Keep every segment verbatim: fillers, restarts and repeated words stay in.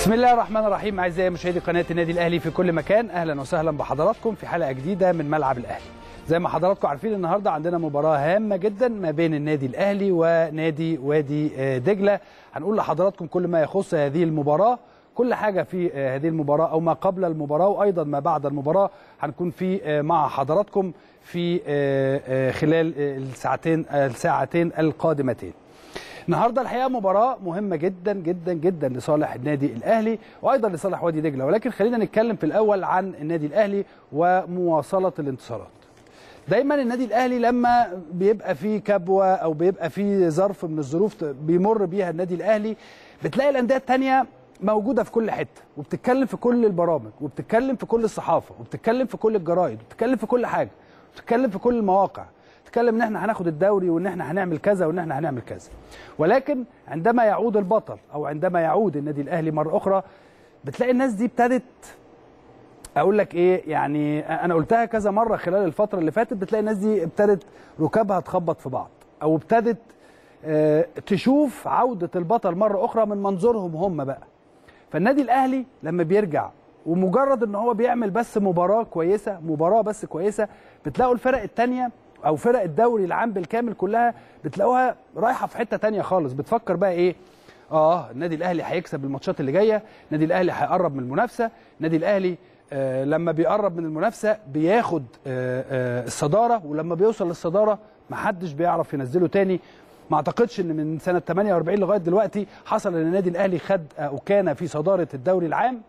بسم الله الرحمن الرحيم. اعزائي مشاهدي قناه النادي الاهلي في كل مكان، اهلا وسهلا بحضراتكم في حلقه جديده من ملعب الاهلي. زي ما حضراتكم عارفين النهارده عندنا مباراه هامه جدا ما بين النادي الاهلي ونادي وادي دجله. هنقول لحضراتكم كل ما يخص هذه المباراه، كل حاجه في هذه المباراه او ما قبل المباراه وايضا ما بعد المباراه هنكون في مع حضراتكم في خلال الساعتين الساعتين القادمتين. النهارده الحقيقه مباراه مهمه جدا جدا جدا لصالح النادي الاهلي وايضا لصالح وادي دجله، ولكن خلينا نتكلم في الاول عن النادي الاهلي ومواصله الانتصارات. دايما النادي الاهلي لما بيبقى فيه كبوه او بيبقى فيه ظرف من الظروف بيمر بيها النادي الاهلي، بتلاقي الانديه الثانيه موجوده في كل حته وبتتكلم في كل البرامج وبتتكلم في كل الصحافه وبتتكلم في كل الجرايد وبتتكلم في كل حاجه وبتتكلم في كل المواقع، تتكلم ان احنا هناخد الدوري وان احنا هنعمل كذا وان احنا هنعمل كذا. ولكن عندما يعود البطل او عندما يعود النادي الاهلي مره اخرى بتلاقي الناس دي ابتدت، اقول لك ايه يعني، انا قلتها كذا مره خلال الفتره اللي فاتت، بتلاقي الناس دي ابتدت ركابها تخبط في بعض او ابتدت اه تشوف عوده البطل مره اخرى من منظورهم هم بقى. فالنادي الاهلي لما بيرجع ومجرد ان هو بيعمل بس مباراه كويسه مباراه بس كويسه بتلاقوا الفرق الثانيه او فرق الدوري العام بالكامل كلها بتلاقوها رايحه في حته ثانيه خالص، بتفكر بقى ايه؟ اه النادي الاهلي هيكسب الماتشات اللي جايه، النادي الاهلي هيقرب من المنافسه، النادي الاهلي آه لما بيقرب من المنافسه بياخد آه آه الصداره، ولما بيوصل للصداره محدش بيعرف ينزله تاني. ما اعتقدش ان من سنه ثمانية وأربعين لغايه دلوقتي حصل ان النادي الاهلي خد او كان في صداره الدوري العام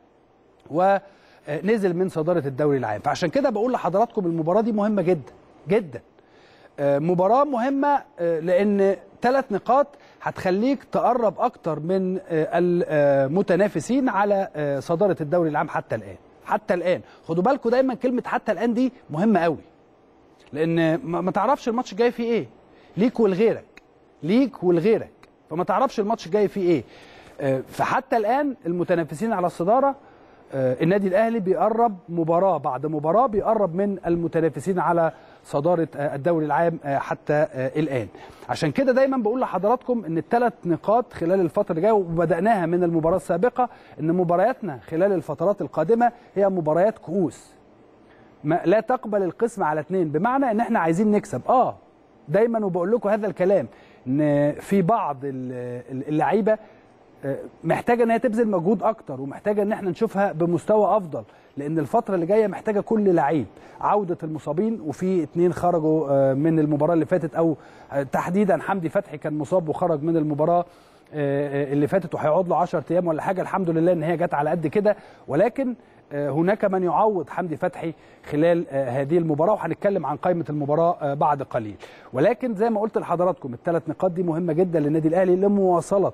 ونزل من صداره الدوري العام. فعشان كده بقول لحضراتكم المباراه دي مهمه جدا جدا. مباراة مهمة لأن ثلاث نقاط هتخليك تقرب أكتر من المتنافسين على صدارة الدوري العام حتى الآن. حتى الآن خدوا بالكم دايما كلمة حتى الآن دي مهمة قوي، لأن ما تعرفش الماتش جاي فيه إيه، ليك ولغيرك ليك ولغيرك فما تعرفش الماتش جاي فيه إيه. فحتى الآن المتنافسين على الصدارة النادي الأهلي بيقرب مباراة بعد مباراة، بيقرب من المتنافسين على صدارة الدوري العام حتى الآن. عشان كده دايما بقول لحضراتكم ان الثلاث نقاط خلال الفترة اللي جايه، وبدأناها من المباراة السابقة، ان مبارياتنا خلال الفترات القادمة هي مباريات كؤوس ما لا تقبل القسم على اثنين، بمعنى ان احنا عايزين نكسب. اه دايما وبقول لكم هذا الكلام ان في بعض اللعيبة محتاجه ان هي تبذل مجهود اكتر ومحتاجه ان احنا نشوفها بمستوى افضل، لان الفتره اللي جايه محتاجه كل لعيب. عوده المصابين، وفي اثنين خرجوا من المباراه اللي فاتت، او تحديدا حمدي فتحي كان مصاب وخرج من المباراه اللي فاتت وهيقعد له عشرة ايام ولا حاجه. الحمد لله ان هي جت على قد كده، ولكن هناك من يعوض حمدي فتحي خلال هذه المباراه، وهنتكلم عن قائمه المباراه بعد قليل. ولكن زي ما قلت لحضراتكم الثلاث نقاط دي مهمه جدا للنادي الاهلي لمواصله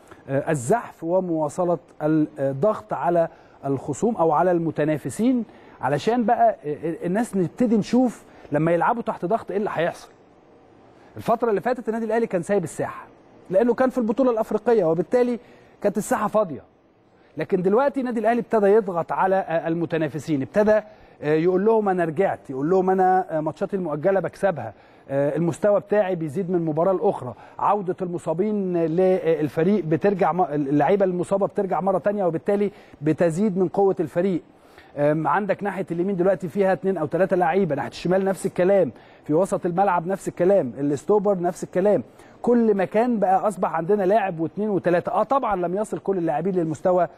الزحف ومواصلة الضغط على الخصوم أو على المتنافسين، علشان بقى الناس نبتدي نشوف لما يلعبوا تحت ضغط إيه اللي هيحصل. الفترة اللي فاتت النادي الأهلي كان سايب الساحة لأنه كان في البطولة الأفريقية وبالتالي كانت الساحة فاضية، لكن دلوقتي النادي الأهلي ابتدى يضغط على المتنافسين، ابتدى يقول لهم أنا رجعت، يقول لهم أنا ماتشاتي المؤجلة بكسبها، المستوى بتاعي بيزيد من مباراة لأخرى، عودة المصابين للفريق بترجع، اللعيبة المصابة بترجع مرة تانية وبالتالي بتزيد من قوة الفريق. عندك ناحية اليمين دلوقتي فيها اثنين أو ثلاثة لعيبة، ناحية الشمال نفس الكلام، في وسط الملعب نفس الكلام، الاستوبر نفس الكلام، كل مكان بقى أصبح عندنا لاعب واثنين وثلاثة. اه طبعا لم يصل كل اللاعبين للمستوى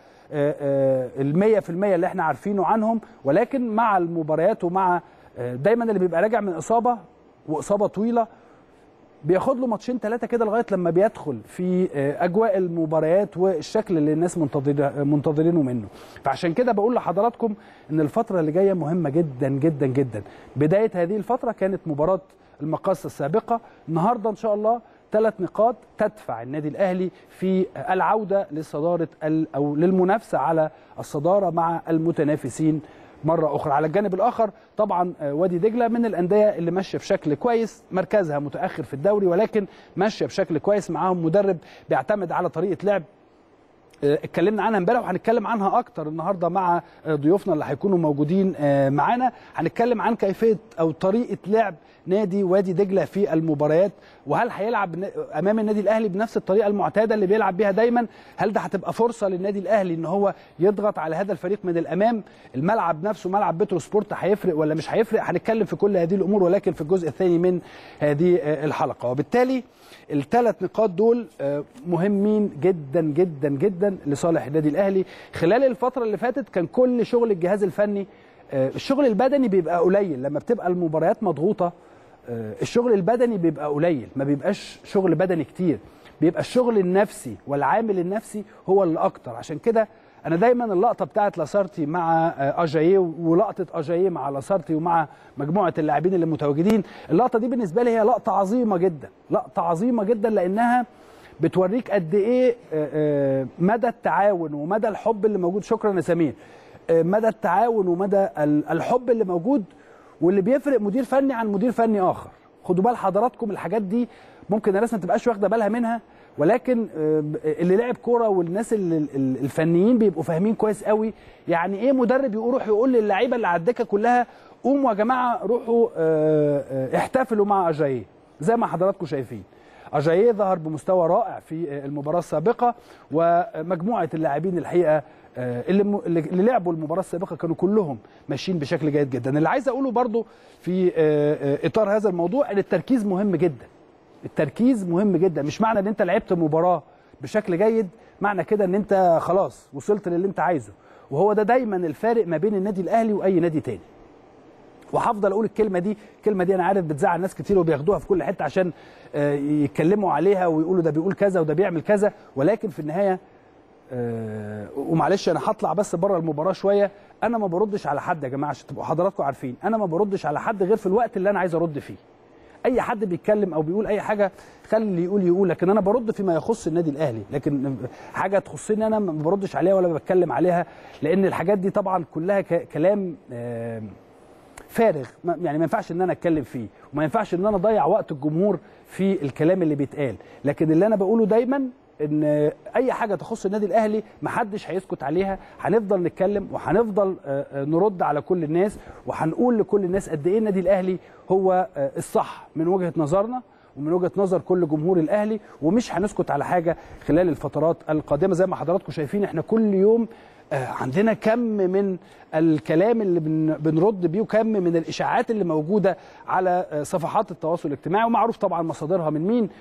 المية في المية اللي احنا عارفينه عنهم، ولكن مع المباريات ومع دايما اللي بيبقى راجع من إصابة واصابه طويله بياخد له ماتشين ثلاثه كده لغايه لما بيدخل في اجواء المباريات والشكل اللي الناس منتظرينه منه. فعشان كده بقول لحضراتكم ان الفتره اللي جايه مهمه جدا جدا جدا. بدايه هذه الفتره كانت مباراه المقاصه السابقه، النهارده ان شاء الله ثلاث نقاط تدفع النادي الاهلي في العوده لصداره او للمنافسه على الصداره مع المتنافسين مرة أخرى. على الجانب الآخر طبعا وادي دجلة من الأندية اللي ماشية بشكل كويس، مركزها متأخر في الدوري ولكن ماشية بشكل كويس، معاهم مدرب بيعتمد على طريقة لعب اتكلمنا عنها امبارح وهنتكلم عنها اكتر النهارده مع ضيوفنا اللي هيكونوا موجودين معانا. هنتكلم عن كيفيه او طريقه لعب نادي وادي دجله في المباريات، وهل هيلعب امام النادي الاهلي بنفس الطريقه المعتاده اللي بيلعب بيها دايما؟ هل ده هتبقى فرصه للنادي الاهلي ان هو يضغط على هذا الفريق من الامام؟ الملعب نفسه ملعب بترو سبورت هيفرق ولا مش هيفرق؟ هنتكلم في كل هذه الامور ولكن في الجزء الثاني من هذه الحلقه. وبالتالي الثلاث نقاط دول مهمين جدا جدا جدا لصالح النادي الاهلي. خلال الفتره اللي فاتت كان كل شغل الجهاز الفني، الشغل البدني بيبقى قليل لما بتبقى المباريات مضغوطه. الشغل البدني بيبقى قليل، ما بيبقاش شغل بدني كتير، بيبقى الشغل النفسي والعامل النفسي هو اللي اكتر. عشان كده انا دايما اللقطه بتاعت لاسارتي مع اجاييه ولقطه اجاييه مع لاسارتي ومع مجموعه اللاعبين اللي متواجدين، اللقطه دي بالنسبه لي هي لقطه عظيمه جدا، لقطه عظيمه جدا لانها بتوريك قد ايه مدى التعاون ومدى الحب اللي موجود. شكرا يا سمير. مدى التعاون ومدى الحب اللي موجود، واللي بيفرق مدير فني عن مدير فني اخر. خدوا بال حضراتكم الحاجات دي ممكن الناس ما تبقاش واخده بالها منها، ولكن اللي لعب كوره والناس الفنيين بيبقوا فاهمين كويس قوي يعني ايه مدرب يروح يقول للعيبه اللي على الدكه كلها قوموا يا جماعه روحوا احتفلوا مع اجاييه. زي ما حضراتكم شايفين اجاييه ظهر بمستوى رائع في المباراه السابقه، ومجموعه اللاعبين الحقيقه اللي اللي لعبوا المباراه السابقه كانوا كلهم ماشيين بشكل جيد جدا. اللي عايز اقوله برضو في اطار هذا الموضوع ان التركيز مهم جدا. التركيز مهم جدا، مش معنى ان انت لعبت مباراه بشكل جيد معنى كده ان انت خلاص وصلت للي انت عايزه، وهو ده دايما الفارق ما بين النادي الاهلي واي نادي تاني. وهفضل اقول الكلمه دي، الكلمه دي انا عارف بتزعل ناس كتير وبياخدوها في كل حته عشان يتكلموا عليها ويقولوا ده بيقول كذا وده بيعمل كذا، ولكن في النهايه أه ومعلش انا هطلع بس بره المباراه شويه، انا ما بردش على حد يا جماعه عشان تبقوا حضراتكم عارفين، انا ما بردش على حد غير في الوقت اللي انا عايز ارد فيه. اي حد بيتكلم او بيقول اي حاجه خلي اللي يقول يقول، لكن انا برد فيما يخص النادي الاهلي، لكن حاجه تخصني انا ما بردش عليها ولا بتكلم عليها، لان الحاجات دي طبعا كلها كلام أه فارغ، يعني ما ينفعش ان انا اتكلم فيه، وما ينفعش ان انا اضيع وقت الجمهور في الكلام اللي بيتقال. لكن اللي انا بقوله دايما ان اي حاجه تخص النادي الاهلي محدش هيسكت عليها، هنفضل نتكلم وهنفضل نرد على كل الناس، وهنقول لكل الناس قد ايه النادي الاهلي هو الصح من وجهه نظرنا ومن وجهه نظر كل جمهور الاهلي، ومش هنسكت على حاجه خلال الفترات القادمه. زي ما حضراتكم شايفين احنا كل يوم عندنا كم من الكلام اللي بنرد بيه وكم من الاشاعات اللي موجوده على صفحات التواصل الاجتماعي، ومعروف طبعا مصادرها من مين،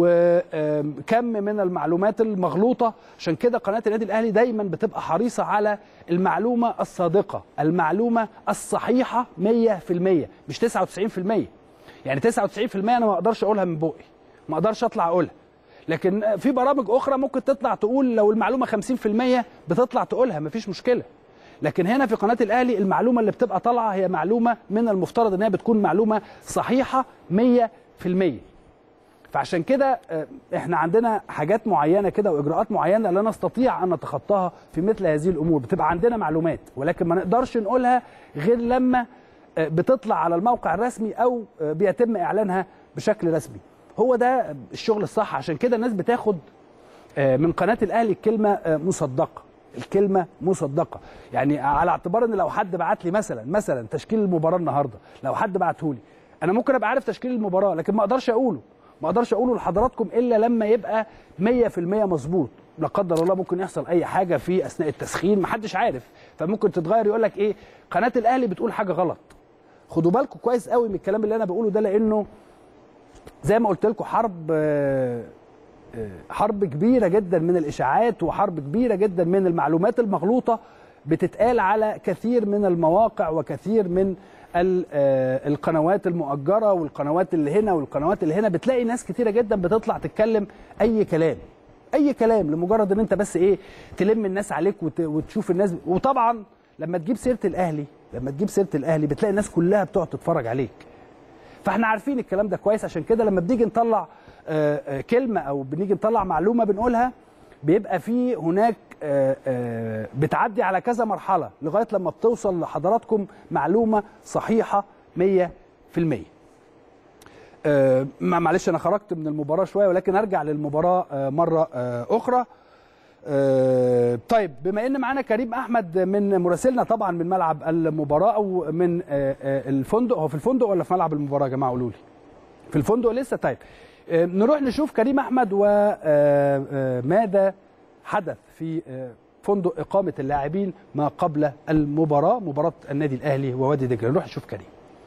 وكم من المعلومات المغلوطه. عشان كده قناه النادي الاهلي دايما بتبقى حريصه على المعلومه الصادقه، المعلومه الصحيحه مية في المية، مش تسعة وتسعين في المية. يعني تسعة وتسعين في المية انا ما اقدرش اقولها من بوقي، ما اقدرش اطلع اقولها، لكن في برامج اخرى ممكن تطلع تقول لو المعلومه خمسين في المية بتطلع تقولها مفيش مشكله. لكن هنا في قناه الاهلي المعلومه اللي بتبقى طالعه هي معلومه من المفترض انها بتكون معلومه صحيحه مية في المية. فعشان كده احنا عندنا حاجات معينه كده واجراءات معينه لا نستطيع ان نتخطاها في مثل هذه الامور. بتبقى عندنا معلومات ولكن ما نقدرش نقولها غير لما بتطلع على الموقع الرسمي او بيتم اعلانها بشكل رسمي. هو ده الشغل الصح. عشان كده الناس بتاخد من قناه الاهلي الكلمه مصدقه، الكلمه مصدقه، يعني على اعتبار ان لو حد بعت لي مثلا مثلا تشكيل المباراه النهارده، لو حد بعته لي انا ممكن ابقى عارف تشكيل المباراه لكن ما اقدرش اقوله، ما اقدرش اقوله لحضراتكم الا لما يبقى مية في المية مظبوط. لا قدر الله ممكن يحصل اي حاجه في اثناء التسخين ما حدش عارف، فممكن تتغير يقول لك ايه قناه الاهلي بتقول حاجه غلط. خدوا بالكم كويس قوي من الكلام اللي انا بقوله ده، لانه زي ما قلت لكم حرب حرب كبيره جدا من الاشاعات وحرب كبيره جدا من المعلومات المغلوطه بتتقال على كثير من المواقع وكثير من القنوات المؤجره والقنوات اللي هنا والقنوات اللي هنا. بتلاقي ناس كثيره جدا بتطلع تتكلم اي كلام اي كلام لمجرد ان انت بس ايه تلم الناس عليك وتشوف الناس. وطبعا لما تجيب سيره الاهلي لما تجيب سيره الاهلي بتلاقي الناس كلها بتقعد تتفرج عليك. فاحنا عارفين الكلام ده كويس. عشان كده لما بنيجي نطلع كلمه او بنيجي نطلع معلومه بنقولها بيبقى في هناك بتعدي على كذا مرحله لغايه لما بتوصل لحضراتكم معلومه صحيحه مية في المية. معلش انا خرجت من المباراه شويه ولكن ارجع للمباراه مره اخرى. آه طيب، بما ان معانا كريم احمد من مراسلنا طبعا من ملعب المباراه او من آه آه الفندق، هو في الفندق ولا في ملعب المباراه يا جماعه؟ قولوا لي. في الفندق لسه؟ طيب آه نروح نشوف كريم احمد وماذا حدث في آه فندق اقامه اللاعبين ما قبل المباراه، مباراه النادي الاهلي ووادي دجله. نروح نشوف كريم.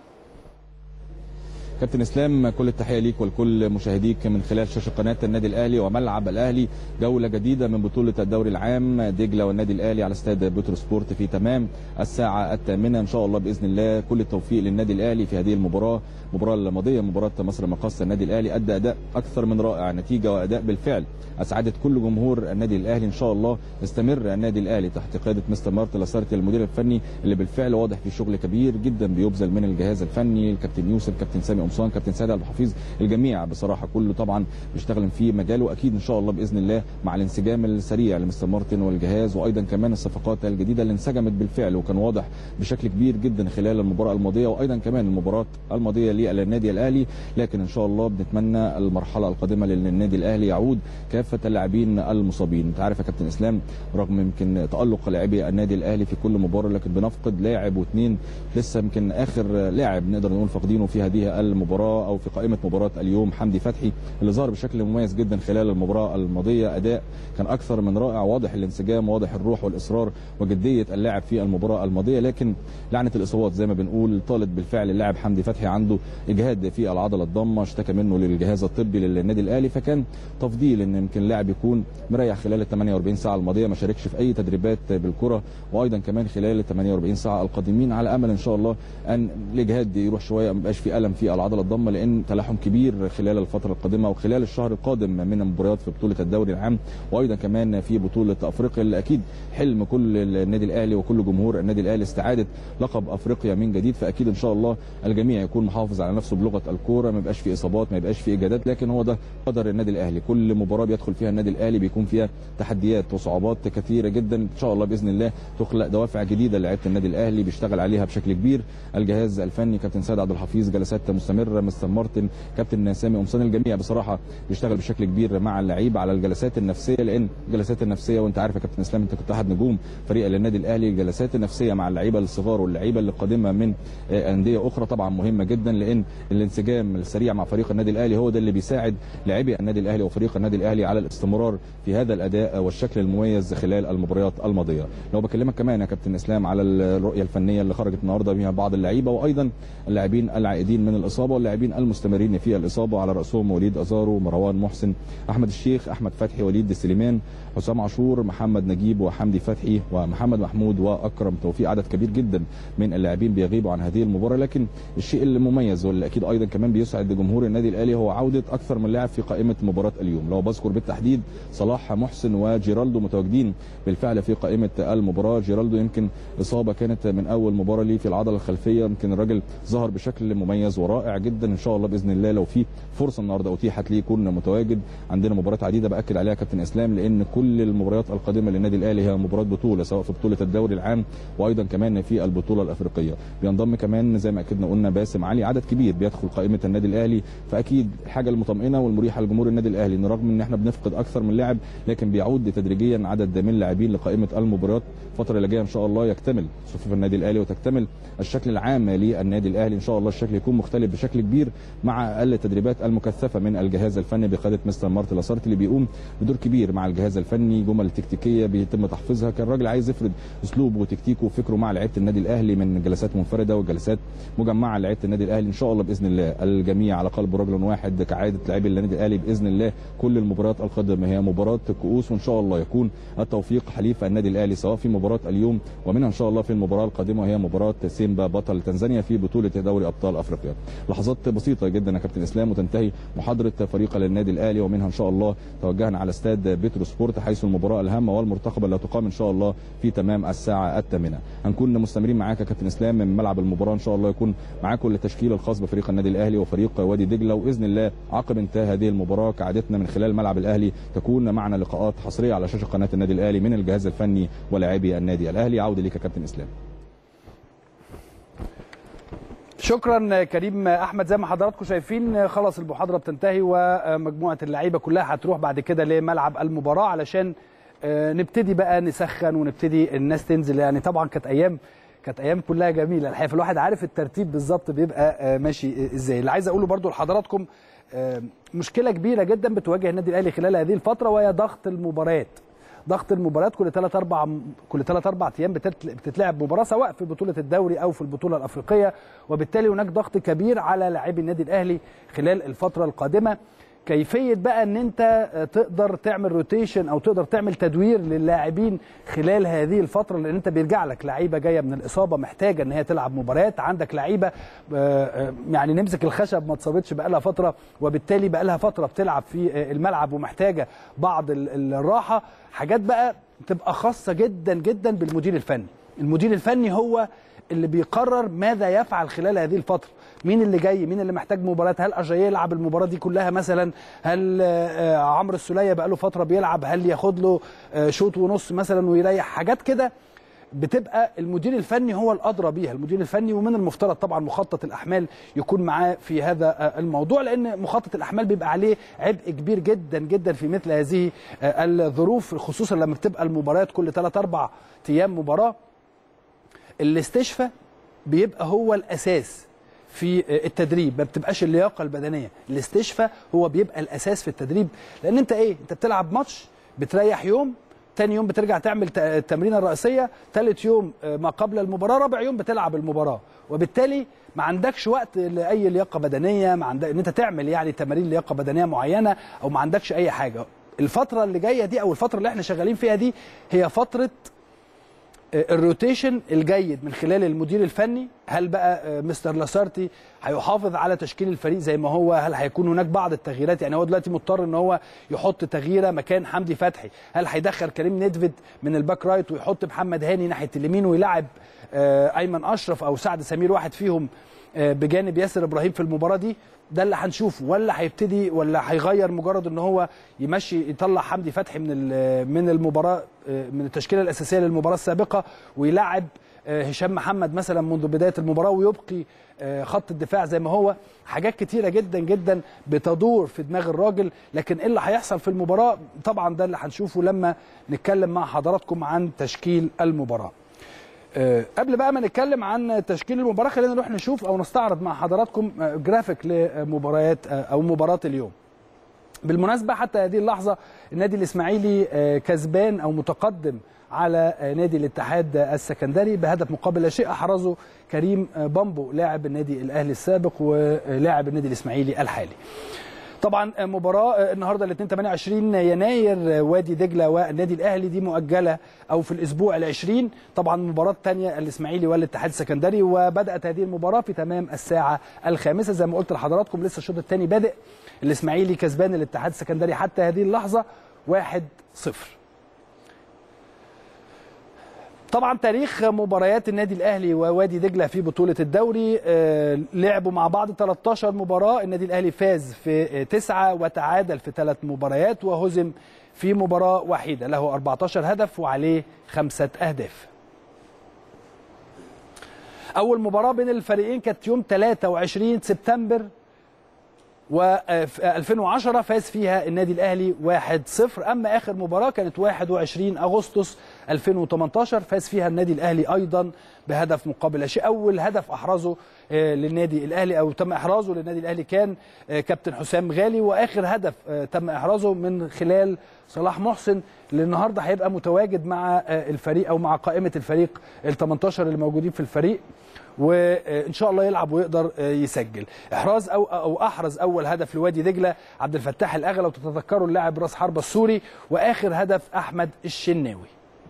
كابتن اسلام، كل التحيه ليك ولكل مشاهديك من خلال شاشه قناه النادي الاهلي وملعب الاهلي. جوله جديده من بطوله الدوري العام دجله والنادي الاهلي على استاد بترو سبورت في تمام الساعه الثامنه ان شاء الله باذن الله. كل التوفيق للنادي الاهلي في هذه المباراه، المباراه الماضيه مباراه مصر مقاصه. النادي الاهلي ادى اداء اكثر من رائع، نتيجه واداء بالفعل اسعدت كل جمهور النادي الاهلي. ان شاء الله يستمر النادي الاهلي تحت قياده مستر مارتن لاسارتي المدير الفني، اللي بالفعل واضح في شغل كبير جدا بيبذل من الجهاز الفني، الكابتن يوسف، كابتن سامي قمصان، كابتن سيد عبد الحفيظ، الجميع بصراحه كله طبعا بيشتغل في مجاله. اكيد ان شاء الله باذن الله مع الانسجام السريع لمستر مارتن والجهاز، وايضا كمان الصفقات الجديده اللي انسجمت بالفعل وكان واضح بشكل كبير جدا خلال المباراه الماضيه، وايضا كمان المباراه الماضيه للنادي الاهلي. لكن ان شاء الله بنتمنى المرحله القادمه للنادي الاهلي يعود كافه اللاعبين المصابين. انت عارف يا كابتن اسلام، رغم يمكن تالق لاعبي النادي الاهلي في كل مباراه، لكن بنفقد لاعب واثنين لسه، يمكن اخر لاعب نقدر نقول فاقدينه في هذه المباراه او في قائمه مباراه اليوم حمدي فتحي، اللي ظهر بشكل مميز جدا خلال المباراه الماضيه. اداء كان اكثر من رائع، واضح الانسجام، واضح الروح والاصرار وجديه اللاعب في المباراه الماضيه. لكن لعنه الاصابات زي ما بنقول طالت بالفعل اللاعب حمدي فتحي، عنده اجهاد في العضله الضامه، اشتكى منه للجهاز الطبي للنادي الاهلي، فكان تفضيل ان يمكن اللاعب يكون مريح خلال ال ثمانية وأربعين ساعه الماضيه، ما شاركش في اي تدريبات بالكره، وايضا كمان خلال ال ثمانية وأربعين ساعه القادمين على امل ان شاء الله ان الاجهاد يروح شويه، ما يبقاش في الم في العضله الضامه، لان تلاحم كبير خلال الفتره القادمه وخلال الشهر القادم من المباريات في بطوله الدوري العام، وايضا كمان في بطوله افريقيا اللي اكيد حلم كل النادي الاهلي وكل جمهور النادي الاهلي استعاده لقب افريقيا من جديد. فاكيد ان شاء الله الجميع يكون محافظ على نفسه بلغه الكوره، ما يبقاش في اصابات، ما يبقاش في اجهادات، لكن هو ده قدر النادي الاهلي. كل مباراه بيدخل فيها النادي الاهلي بيكون فيها تحديات وصعوبات كثيره جدا، ان شاء الله باذن الله تخلق دوافع جديده لعيبه النادي الاهلي بيشتغل عليها بشكل كبير. الجهاز الفني كابتن سيد عبد الحفيظ، جلسات مستمره، مستر مارتن، كابتن سامي قمصان، الجميع بصراحه بيشتغل بشكل كبير مع اللعيبه على الجلسات النفسيه، لان الجلسات النفسيه وانت عارف يا كابتن اسلام انت كنت احد نجوم فريق النادي الاهلي، الجلسات النفسيه مع اللعيبه الصغار واللعيبه اللي قادمه من انديه اخرى طبعا مهمه جدا، لان الانسجام السريع مع فريق النادي الاهلي هو ده اللي بيساعد لاعبي النادي الاهلي وفريق النادي الاهلي على الاستمرار في هذا الاداء والشكل المميز خلال المباريات الماضيه. لو بكلمك كمان يا كابتن اسلام على الرؤيه الفنيه اللي خرجت النهارده بها بعض اللعيبه، وايضا اللاعبين العائدين من الاصابه واللاعبين المستمرين في الاصابه، على راسهم وليد ازارو، مروان محسن، احمد الشيخ، احمد فتحي، وليد سليمان، حسام عاشور، محمد نجيب، وحمدي فتحي، ومحمد محمود، واكرم توفيق. عدد كبير جدا من اللاعبين بيغيبوا عن هذه المباراه، لكن الشيء المميز واللي اكيد ايضا كمان بيسعد جمهور النادي الاهلي هو عوده اكثر من لاعب في قائمه مباراه اليوم. لو بذكر بالتحديد صلاح محسن وجيرالدو متواجدين بالفعل في قائمه المباراه. جيرالدو يمكن اصابه كانت من اول مباراه ليه في العضله الخلفيه، يمكن الراجل ظهر بشكل مميز ورائع جدا. ان شاء الله باذن الله لو في فرصه النهارده اتيحت ليه يكون متواجد. عندنا مباريات عديده باكد عليها كابتن اسلام، لان كل المباريات القادمه للنادي الاهلي هي مباريات بطوله، سواء في بطوله الدوري العام وايضا كمان في البطوله الافريقيه. بينضم كمان زي ما اكدنا قلنا باسم علي، عدد كبير بيدخل قائمه النادي الاهلي، فاكيد الحاجه المطمئنه والمريحه لجمهور النادي الاهلي ان رغم ان احنا بنفقد اكثر من لاعب، لكن بيعود تدريجيا عدد من اللاعبين لقائمه المباريات. الفتره اللي جايه ان شاء الله يكتمل صفوف النادي الاهلي وتكتمل الشكل العام للنادي الاهلي، ان شاء الله الشكل يكون مختلف بشكل كبير مع التدريبات المكثفه من الجهاز الفني بقياده مستر مارتن لاسارتي اللي بيقوم بدور كبير مع الجهاز الفني. جمل تكتيكيه بيتم تحفيظها، كان الراجل عايز يفرض اسلوبه وتكتيكه وفكره مع لعيبه النادي الاهلي من جلسات منفرده وجلسات مجمعه لعيبه النادي الاهلي. ان شاء الله باذن الله الجميع على قلب رجل واحد كعاده لاعبي النادي الاهلي باذن الله. كل المباريات القادمه هي مباراه كؤوس، وان شاء الله يكون التوفيق حليف النادي الاهلي سواء في مباراه اليوم ومنها ان شاء الله في المباراه القادمه وهي مباراه سيمبا بطل تنزانيا في بطوله دوري ابطال افريقيا. لحظات بسيطه جدا يا كابتن اسلام وتنتهي محاضره فريق للنادي الاهلي، ومنها ان شاء الله توجهنا على استاد بترو سبورت حيث المباراه الهامه والمرتقبه اللي تقام ان شاء الله في تمام الساعه الثامنه. هنكون مستمرين معاك يا كابتن اسلام من ملعب المباراه، ان شاء الله يكون معاكم التشكيل الخاص بفريق النادي الاهلي وفريق وادي دجله، واذن الله عقب انتهاء هذه المباراه كعادتنا من خلال ملعب الاهلي تكون معنا لقاءات حصريه على شاشه قناه النادي الاهلي من الجهاز الفني ولاعبي النادي الاهلي. عوده ليك يا كابتن اسلام. شكرا كريم احمد. زي ما حضراتكم شايفين خلاص المحاضره بتنتهي ومجموعه اللعيبه كلها هتروح بعد كده لملعب المباراه علشان نبتدي بقى نسخن ونبتدي الناس تنزل. يعني طبعا كانت ايام كانت ايام كلها جميله الحقيقه، فالواحد عارف الترتيب بالظبط بيبقى ماشي ازاي. اللي عايز اقوله برضو لحضراتكم مشكله كبيره جدا بتواجه النادي الاهلي خلال هذه الفتره، وهي ضغط المباريات. ضغط المباريات كل ثلاث اربع كل ثلاث اربع ايام بتتلعب مباراه، سواء في بطوله الدوري او في البطوله الافريقيه، وبالتالي هناك ضغط كبير على لاعبي النادي الاهلي خلال الفتره القادمه. كيفيه بقى ان انت تقدر تعمل روتيشن او تقدر تعمل تدوير للاعبين خلال هذه الفتره، لان انت بيرجع لك لعيبه جايه من الاصابه محتاجه ان هي تلعب مباريات، عندك لعيبه يعني نمسك الخشب ما اتصابتش بقى لها فتره، وبالتالي بقى لها فتره بتلعب في الملعب ومحتاجه بعض الراحه. حاجات بقى تبقى خاصه جدا جدا بالمدير الفني. المدير الفني هو اللي بيقرر ماذا يفعل خلال هذه الفتره، مين اللي جاي، مين اللي محتاج مباراه، هل اجاي يلعب المباراه دي كلها مثلا، هل عمرو السوليه بقى له فتره بيلعب، هل ياخد له شوط ونص مثلا ويريح. حاجات كده بتبقى المدير الفني هو الادرى بيها، المدير الفني، ومن المفترض طبعا مخطط الاحمال يكون معاه في هذا الموضوع، لان مخطط الاحمال بيبقى عليه عبء كبير جدا جدا في مثل هذه الظروف، خصوصا لما بتبقى المباريات كل ثلاث اربع ايام مباراه. الاستشفاء بيبقى هو الاساس في التدريب، ما بتبقاش اللياقه البدنيه، الاستشفاء هو بيبقى الاساس في التدريب. لان انت ايه، انت بتلعب ماتش بتريح يوم، تاني يوم بترجع تعمل التمرينه الرئيسيه، ثالث يوم ما قبل المباراه، رابع يوم بتلعب المباراه، وبالتالي ما عندكش وقت لاي لياقه بدنيه، ما عندك ان انت تعمل يعني تمارين لياقه بدنيه معينه، او ما عندكش اي حاجه. الفتره اللي جايه دي او الفتره اللي احنا شغالين فيها دي هي فتره الروتيشن الجيد من خلال المدير الفني. هل بقى مستر لاسارتي هيحافظ على تشكيل الفريق زي ما هو، هل هيكون هناك بعض التغييرات؟ يعني هو دلوقتي مضطر ان هو يحط تغييره مكان حمدي فتحي، هل هيدخل كريم نيدفيد من الباك رايت ويحط محمد هاني ناحيه اليمين ويلعب ايمن اشرف او سعد سمير واحد فيهم بجانب ياسر ابراهيم في المباراه دي؟ ده اللي هنشوفه. ولا هيبتدي ولا هيغير مجرد ان هو يمشي يطلع حمدي فتحي من من المباراه من التشكيله الاساسيه للمباراه السابقه ويلعب هشام محمد مثلا منذ بدايه المباراه ويبقي خط الدفاع زي ما هو. حاجات كتيره جدا جدا بتدور في دماغ الراجل، لكن ايه اللي هيحصل في المباراه طبعا ده اللي هنشوفه لما نتكلم مع حضراتكم عن تشكيل المباراه. قبل بقى ما نتكلم عن تشكيل المباراه خلينا نروح نشوف او نستعرض مع حضراتكم جرافيك لمباريات او مباراه اليوم. بالمناسبه حتى هذه اللحظه النادي الاسماعيلي كسبان او متقدم على نادي الاتحاد السكندري بهدف مقابل لا شيء، احرزه كريم بامبو لاعب النادي الاهلي السابق ولاعب النادي الاسماعيلي الحالي. طبعا مباراه النهارده الاثنين ثمانية وعشرين يناير وادي دجله والنادي الاهلي دي مؤجله او في الاسبوع العشرين. طبعا المباراه الثانيه الاسماعيلي والاتحاد السكندري، وبدات هذه المباراه في تمام الساعه الخامسه زي ما قلت لحضراتكم. لسه الشوط الثاني بادئ، الاسماعيلي كسبان الاتحاد السكندري حتى هذه اللحظه واحد صفر. طبعا تاريخ مباريات النادي الاهلي ووادي دجله في بطوله الدوري، لعبوا مع بعض ثلاثة عشر مباراه، النادي الاهلي فاز في تسعه وتعادل في ثلاث مباريات وهزم في مباراه وحيده، له أربعة عشر هدف وعليه خمسه اهداف. اول مباراه بين الفريقين كانت يوم ثلاثة وعشرين سبتمبر وفي ألفين وعشرة فاز فيها النادي الاهلي واحد صفر، اما اخر مباراه كانت واحد وعشرين أغسطس ألفين وثمانية عشر فاز فيها النادي الاهلي ايضا بهدف مقابل لا شيء. اول هدف احرزه للنادي الاهلي او تم احرازه للنادي الاهلي كان كابتن حسام غالي، واخر هدف تم احرازه من خلال صلاح محسن اللي النهارده هيبقى متواجد مع الفريق او مع قائمه الفريق ال ثمانية عشر اللي موجودين في الفريق، وان شاء الله يلعب ويقدر يسجل. احراز او او احرز اول هدف لوادي دجله عبد الفتاح الاغلى، وتتذكروا اللاعب راس حربه السوري، واخر هدف احمد الشناوي.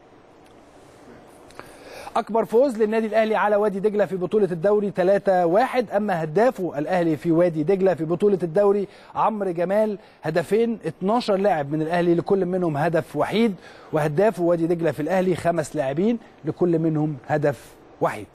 اكبر فوز للنادي الاهلي على وادي دجله في بطوله الدوري ثلاثة واحد، اما هدافه الاهلي في وادي دجله في بطوله الدوري عمرو جمال هدفين، اثناشر لاعب من الاهلي لكل منهم هدف وحيد، وهدافه وادي دجله في الاهلي خمس لاعبين لكل منهم هدف وحيد.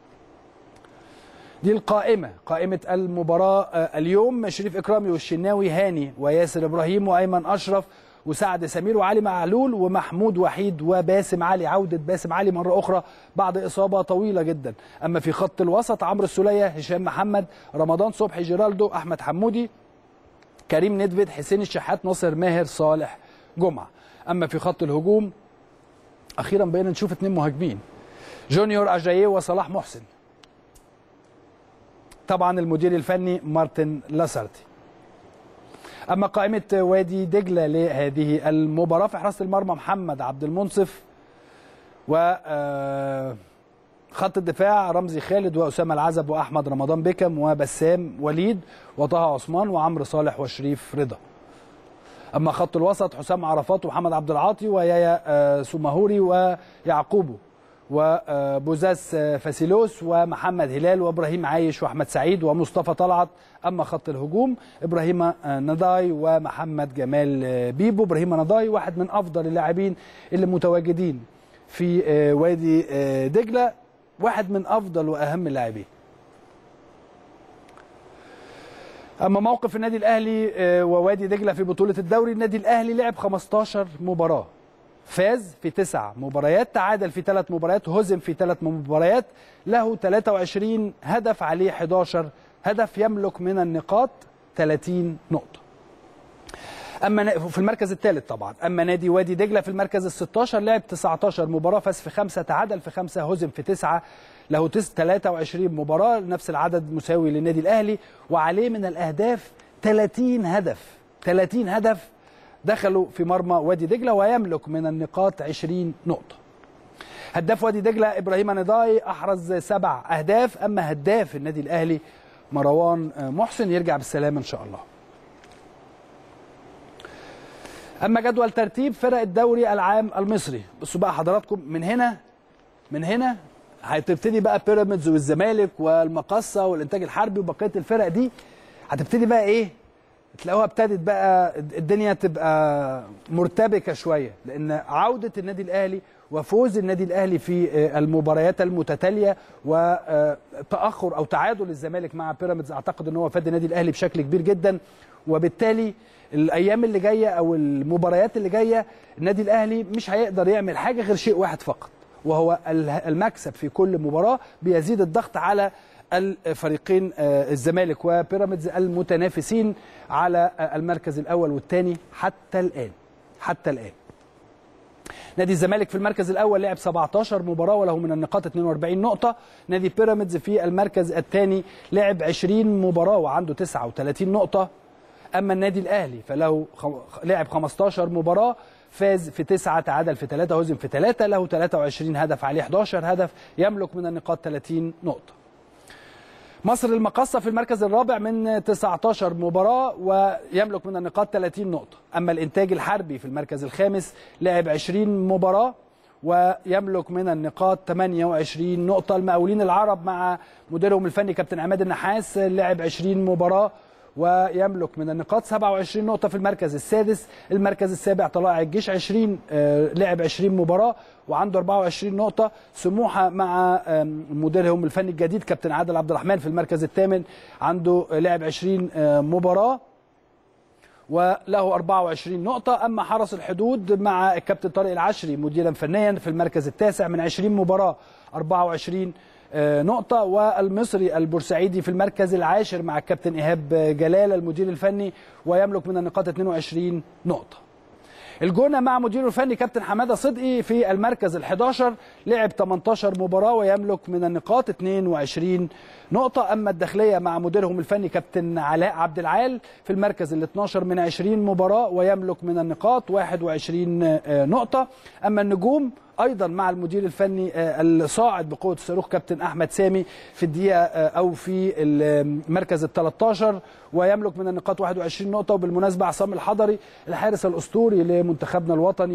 دي القائمة، قائمة المباراة اليوم: شريف إكرامي والشناوي، هاني وياسر إبراهيم وأيمن أشرف وسعد سمير وعلي معلول ومحمود وحيد وباسم علي، عودة باسم علي مرة أخرى بعد إصابة طويلة جدا. أما في خط الوسط عمرو السولية، هشام محمد، رمضان صبحي، جيرالدو، أحمد حمودي، كريم نيدفيد، حسين الشحات، ناصر ماهر، صالح جمعة. اما في خط الهجوم اخيرا بقينا نشوف اثنين مهاجمين، جونيور اجاييه وصلاح محسن. طبعا المدير الفني مارتن لاسارتي. اما قائمه وادي دجله لهذه المباراه: في حراسه المرمى محمد عبد المنصف، و خط الدفاع رمزي خالد واسامه العزب واحمد رمضان بكم وبسام وليد وطه عثمان وعمرو صالح وشريف رضا. اما خط الوسط: حسام عرفات ومحمد عبد العاطي ويايا سوماهوري ويعقوبو وبوزاس فاسيلوس ومحمد هلال وابراهيم عايش واحمد سعيد ومصطفى طلعت. اما خط الهجوم: ابراهيم نضاي ومحمد جمال بيبو. ابراهيم نضاي واحد من افضل اللاعبين اللي متواجدين في وادي دجله، واحد من افضل واهم اللاعبين. اما موقف النادي الاهلي ووادي دجله في بطوله الدوري: النادي الاهلي لعب خمستاشر مباراه، فاز في تسع مباريات، تعادل في ثلاث مباريات، هزم في ثلاث مباريات، له ثلاثة وعشرين هدف، عليه حداشر هدف، يملك من النقاط ثلاثين نقطه. اما في المركز الثالث طبعا. اما نادي وادي دجله في المركز الستاشر، لعب تسعتاشر مباراه، فاز في خمسه، تعادل في خمسه، هزم في تسعه، له ثلاثة وعشرين مباراه، نفس العدد مساوي للنادي الاهلي، وعليه من الاهداف ثلاثين هدف. ثلاثين هدف دخلوا في مرمى وادي دجله، ويملك من النقاط عشرين نقطه. هداف وادي دجله ابراهيم نضاي احرز سبع اهداف. اما هداف النادي الاهلي مروان محسن، يرجع بالسلامه ان شاء الله. اما جدول ترتيب فرق الدوري العام المصري، بصوا بقى حضراتكم، من هنا من هنا هتبتدي بقى بيراميدز والزمالك والمقصه والانتاج الحربي وبقيه الفرق دي، هتبتدي بقى ايه، تلاقوها ابتدت بقى الدنيا تبقى مرتبكه شويه، لان عوده النادي الاهلي وفوز النادي الاهلي في المباريات المتتاليه وتاخر او تعادل الزمالك مع بيراميدز، اعتقد ان هو فاد النادي الاهلي بشكل كبير جدا. وبالتالي الايام اللي جايه او المباريات اللي جايه النادي الاهلي مش هيقدر يعمل حاجه غير شيء واحد فقط، وهو المكسب في كل مباراه، بيزيد الضغط على الفريقين الزمالك وبيراميدز المتنافسين على المركز الاول والثاني حتى الان حتى الان. نادي الزمالك في المركز الاول لعب سبعتاشر مباراه وله من النقاط اثنين وأربعين نقطه. نادي بيراميدز في المركز الثاني لعب عشرين مباراه وعنده تسعة وثلاثين نقطه. اما النادي الاهلي فله لعب خمستاشر مباراه، فاز في تسعه، تعادل في ثلاثه، هزم في ثلاثه، له ثلاثة وعشرين هدف، عليه حداشر هدف، يملك من النقاط ثلاثين نقطه. مصر المقصة في المركز الرابع من تسعتاشر مباراة ويملك من النقاط ثلاثين نقطة. أما الإنتاج الحربي في المركز الخامس لعب عشرين مباراة ويملك من النقاط ثمانية وعشرين نقطة. المقاولين العرب مع مديرهم الفني كابتن عماد النحاس لعب عشرين مباراة ويملك من النقاط سبعة وعشرين نقطة في المركز السادس. المركز السابع طلائع الجيش عشرين لعب عشرين مباراة وعنده أربعة وعشرين نقطة. سموحة مع مديرهم الفني الجديد كابتن عادل عبد الرحمن في المركز الثامن عنده لعب عشرين مباراة وله أربعة وعشرين نقطة. أما حرس الحدود مع الكابتن طارق العشري مديرا فنيا في المركز التاسع من عشرين مباراة أربعة وعشرين نقطة. والمصري البورسعيدي في المركز العاشر مع الكابتن إيهاب جلال المدير الفني ويملك من النقاط اثنين وعشرين نقطة. الجونة مع مديره الفني كابتن حمادة صدقي في المركز الحداشر لعب تمنتاشر مباراة ويملك من النقاط اثنين وعشرين نقطة. أما الداخلية مع مديرهم الفني كابتن علاء عبد العال في المركز الاثناشر من عشرين مباراة ويملك من النقاط واحد وعشرين نقطة. أما النجوم ايضا مع المدير الفني الصاعد بقوه الصاروخ كابتن احمد سامي في الدقيقه او في المركز الثالث ويملك من النقاط واحد وعشرين نقطه. وبالمناسبه عصام الحضري الحارس الاسطوري لمنتخبنا الوطني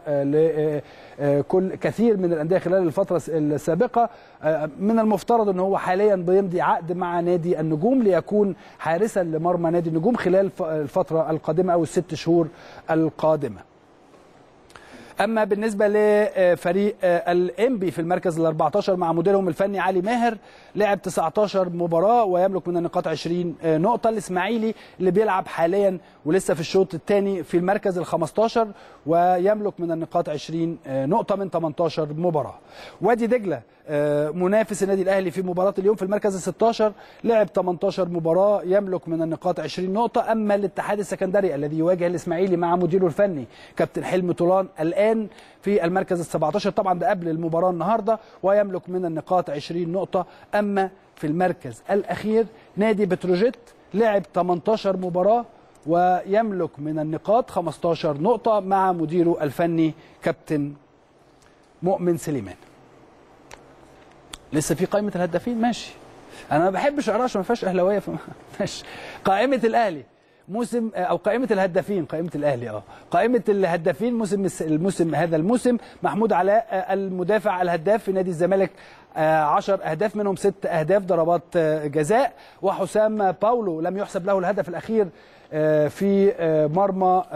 ولكل كثير من الانديه خلال الفتره السابقه من المفترض ان هو حاليا بيمضي عقد مع نادي النجوم ليكون حارسا لمرمى نادي النجوم خلال الفتره القادمه او الست شهور القادمه. اما بالنسبه لفريق الانبي في المركز ال أربعتاشر مع مديرهم الفني علي ماهر، لعب تسعتاشر مباراه ويملك من النقاط عشرين نقطه. الاسماعيلي اللي بيلعب حاليا ولسه في الشوط الثاني في المركز ال خمستاشر ويملك من النقاط عشرين نقطه من تمنتاشر مباراه. وادي دجله منافس النادي الاهلي في مباراه اليوم في المركز ال ستاشر، لعب تمنتاشر مباراه يملك من النقاط عشرين نقطه. اما الاتحاد السكندري الذي يواجه الاسماعيلي مع مديره الفني كابتن حلمي طولان الان في المركز ال سبعتاشر، طبعا ده قبل المباراه النهارده، ويملك من النقاط عشرين نقطه. اما في المركز الاخير نادي بتروجيت، لعب تمنتاشر مباراه ويملك من النقاط خمستاشر نقطه مع مديره الفني كابتن مؤمن سليمان. لسه في قائمه الهدافين ماشي، انا ما بحبش اقراها عشان ما فيهاش اهلاويه ماشي. قائمه الاهلي موسم او قائمه الهدافين، قائمه الاهلي اه قائمه الهدافين موسم الموسم هذا الموسم: محمود علاء المدافع الهداف في نادي الزمالك عشر اهداف، منهم ست اهداف ضربات جزاء. وحسام باولو لم يحسب له الهدف الاخير في مرمى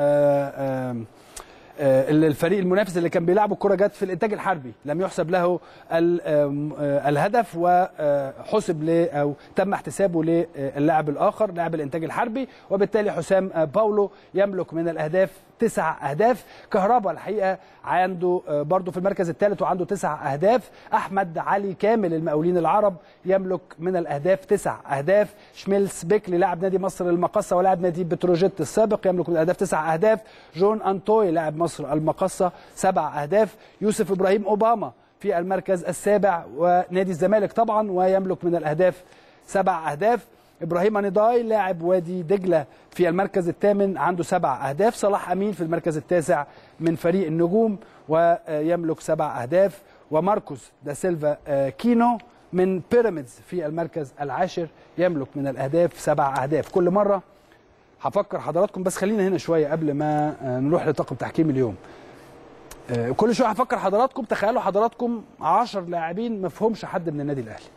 الفريق المنافس اللي كان بيلعبه، الكره جت في الانتاج الحربي، لم يحسب له الهدف وحسب ل او تم احتسابه للاعب الاخر لاعب الانتاج الحربي، وبالتالي حسام باولو يملك من الاهداف تسع اهداف. كهربا الحقيقه عنده برضه في المركز الثالث وعنده تسع اهداف. احمد علي كامل المقاولين العرب يملك من الاهداف تسع اهداف. شميلس بيكلي لاعب نادي مصر المقصه ولاعب نادي بتروجيت السابق يملك من الاهداف تسع اهداف. جون انتوي لاعب مصر المقصه سبع اهداف. يوسف ابراهيم اوباما في المركز السابع ونادي الزمالك طبعا ويملك من الاهداف سبع اهداف. ابراهيم نضاي لاعب وادي دجله في المركز الثامن عنده سبع اهداف. صلاح امين في المركز التاسع من فريق النجوم ويملك سبع اهداف. وماركوس دا سيلفا كينو من بيراميدز في المركز العاشر يملك من الاهداف سبع اهداف. كل مره هفكر حضراتكم، بس خلينا هنا شويه قبل ما نروح لطاقم تحكيم اليوم. كل شويه هفكر حضراتكم، تخيلوا حضراتكم عشر لاعبين ما فيهمش حد من النادي الاهلي.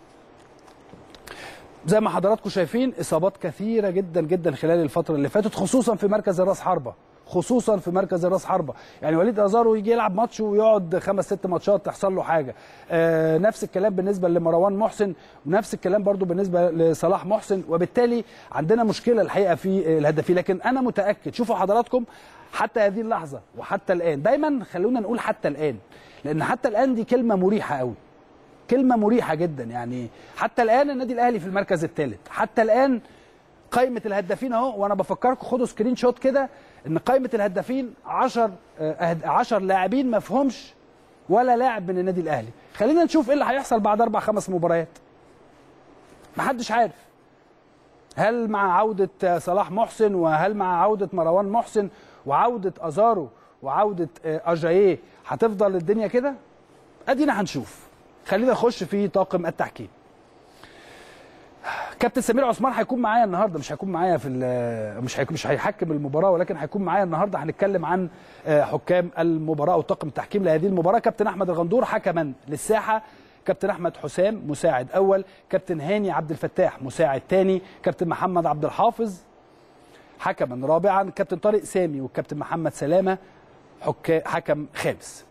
زي ما حضراتكم شايفين اصابات كثيره جدا جدا خلال الفتره اللي فاتت، خصوصا في مركز الراس حربه، خصوصا في مركز الراس حربه. يعني وليد ازارو يجي يلعب ماتش ويقعد خمس ست ماتشات تحصل له حاجه. آه نفس الكلام بالنسبه لمروان محسن، ونفس الكلام برضو بالنسبه لصلاح محسن، وبالتالي عندنا مشكله الحقيقه في الهدافين. لكن انا متاكد، شوفوا حضراتكم حتى هذه اللحظه وحتى الان، دايما خلونا نقول حتى الان، لان حتى الان دي كلمه مريحه قوي، كلمه مريحه جدا. يعني حتى الان النادي الاهلي في المركز الثالث، حتى الان قائمه الهدافين اهو، وانا بفكركم خدوا سكرين شوت كده ان قائمه الهدافين عشر عشر لاعبين ما فيهمش ولا لاعب من النادي الاهلي. خلينا نشوف ايه اللي هيحصل بعد اربع خمس مباريات. محدش عارف، هل مع عوده صلاح محسن وهل مع عوده مروان محسن وعوده ازارو وعوده اجاييه هتفضل الدنيا كده؟ ادينا هنشوف. خلينا نخش في طاقم التحكيم. كابتن سمير عثمان هيكون معايا النهارده، مش هيكون معايا في مش هيكون مش هيحكم المباراه، ولكن هيكون معايا النهارده. هنتكلم عن حكام المباراه او طاقم التحكيم لهذه المباراه. كابتن احمد الغندور حكما للساحه، كابتن احمد حسام مساعد اول، كابتن هاني عبد الفتاح مساعد ثاني، كابتن محمد عبد الحافظ حكما رابعا، كابتن طارق سامي والكابتن محمد سلامه حكم خامس.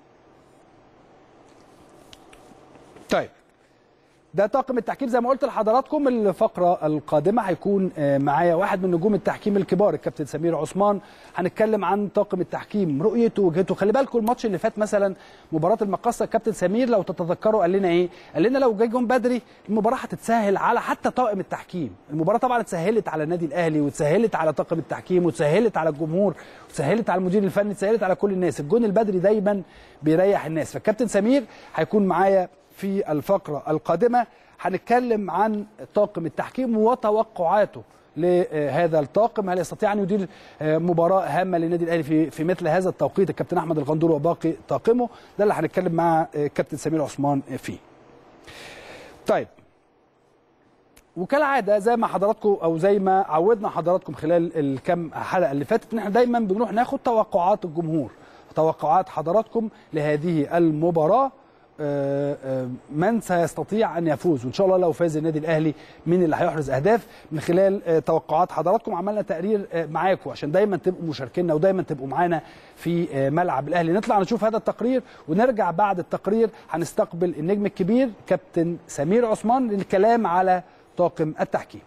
طيب ده طاقم التحكيم. زي ما قلت لحضراتكم الفقره القادمه هيكون معايا واحد من نجوم التحكيم الكبار الكابتن سمير عثمان. هنتكلم عن طاقم التحكيم، رؤيته وجهته. خلي بالكم الماتش اللي فات مثلا مباراه المقصه، الكابتن سمير لو تتذكروا قال لنا ايه؟ قال لنا لو جاي جون بدري المباراه هتتسهل على حتى طاقم التحكيم. المباراه طبعا اتسهلت على النادي الاهلي واتسهلت على طاقم التحكيم واتسهلت على الجمهور واتسهلت على المدير الفني، اتسهلت على كل الناس. الجون البدري دايما بيريح الناس. فالكابتن سمير هيكون معايا في الفقرة القادمة. هنتكلم عن طاقم التحكيم وتوقعاته لهذا الطاقم، هل يستطيع أن يدير مباراة هامة للنادي الأهلي في في مثل هذا التوقيت. الكابتن أحمد الغندور وباقي طاقمه، ده اللي هنتكلم مع كابتن سمير عثمان فيه. طيب وكالعادة زي ما حضراتكم أو زي ما عودنا حضراتكم خلال الكم حلقة اللي فاتت، إن احنا دايما بنروح ناخد توقعات الجمهور، توقعات حضراتكم لهذه المباراة من سيستطيع ان يفوز، وان شاء الله لو فاز النادي الاهلي مين اللي هيحرز اهداف من خلال توقعات حضراتكم. عملنا تقرير معاكم عشان دايما تبقوا مشاركينا ودايما تبقوا معانا في ملعب الاهلي. نطلع نشوف هذا التقرير ونرجع بعد التقرير هنستقبل النجم الكبير كابتن سمير عثمان للكلام على طاقم التحكيم.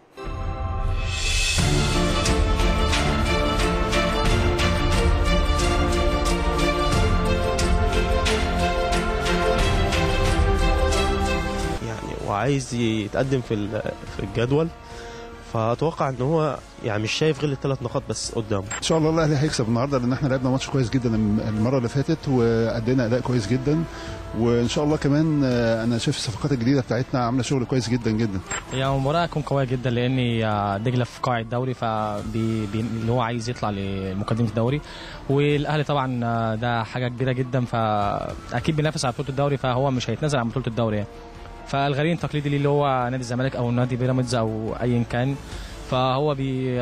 وعايز يتقدم في في الجدول، فاتوقع ان هو يعني مش شايف غير الثلاث نقاط بس قدامه. ان شاء الله الاهلي هيكسب النهارده، لان احنا لعبنا ماتش كويس جدا المره اللي فاتت وادينا اداء كويس جدا، وان شاء الله كمان انا شايف الصفقات الجديده بتاعتنا عامله شغل كويس جدا جدا. هي مباراه هتكون قويه جدا، لان دجله في قاع الدوري، فاللي هو عايز يطلع لمقدمه الدوري، والاهلي طبعا ده حاجه كبيره جدا، فاكيد بينافس على بطوله الدوري، فهو مش هيتنازل عن بطوله الدوري يعني. فالغريم التقليدي ليه اللي هو نادي الزمالك او نادي بيراميدز او ايا كان، فهو بي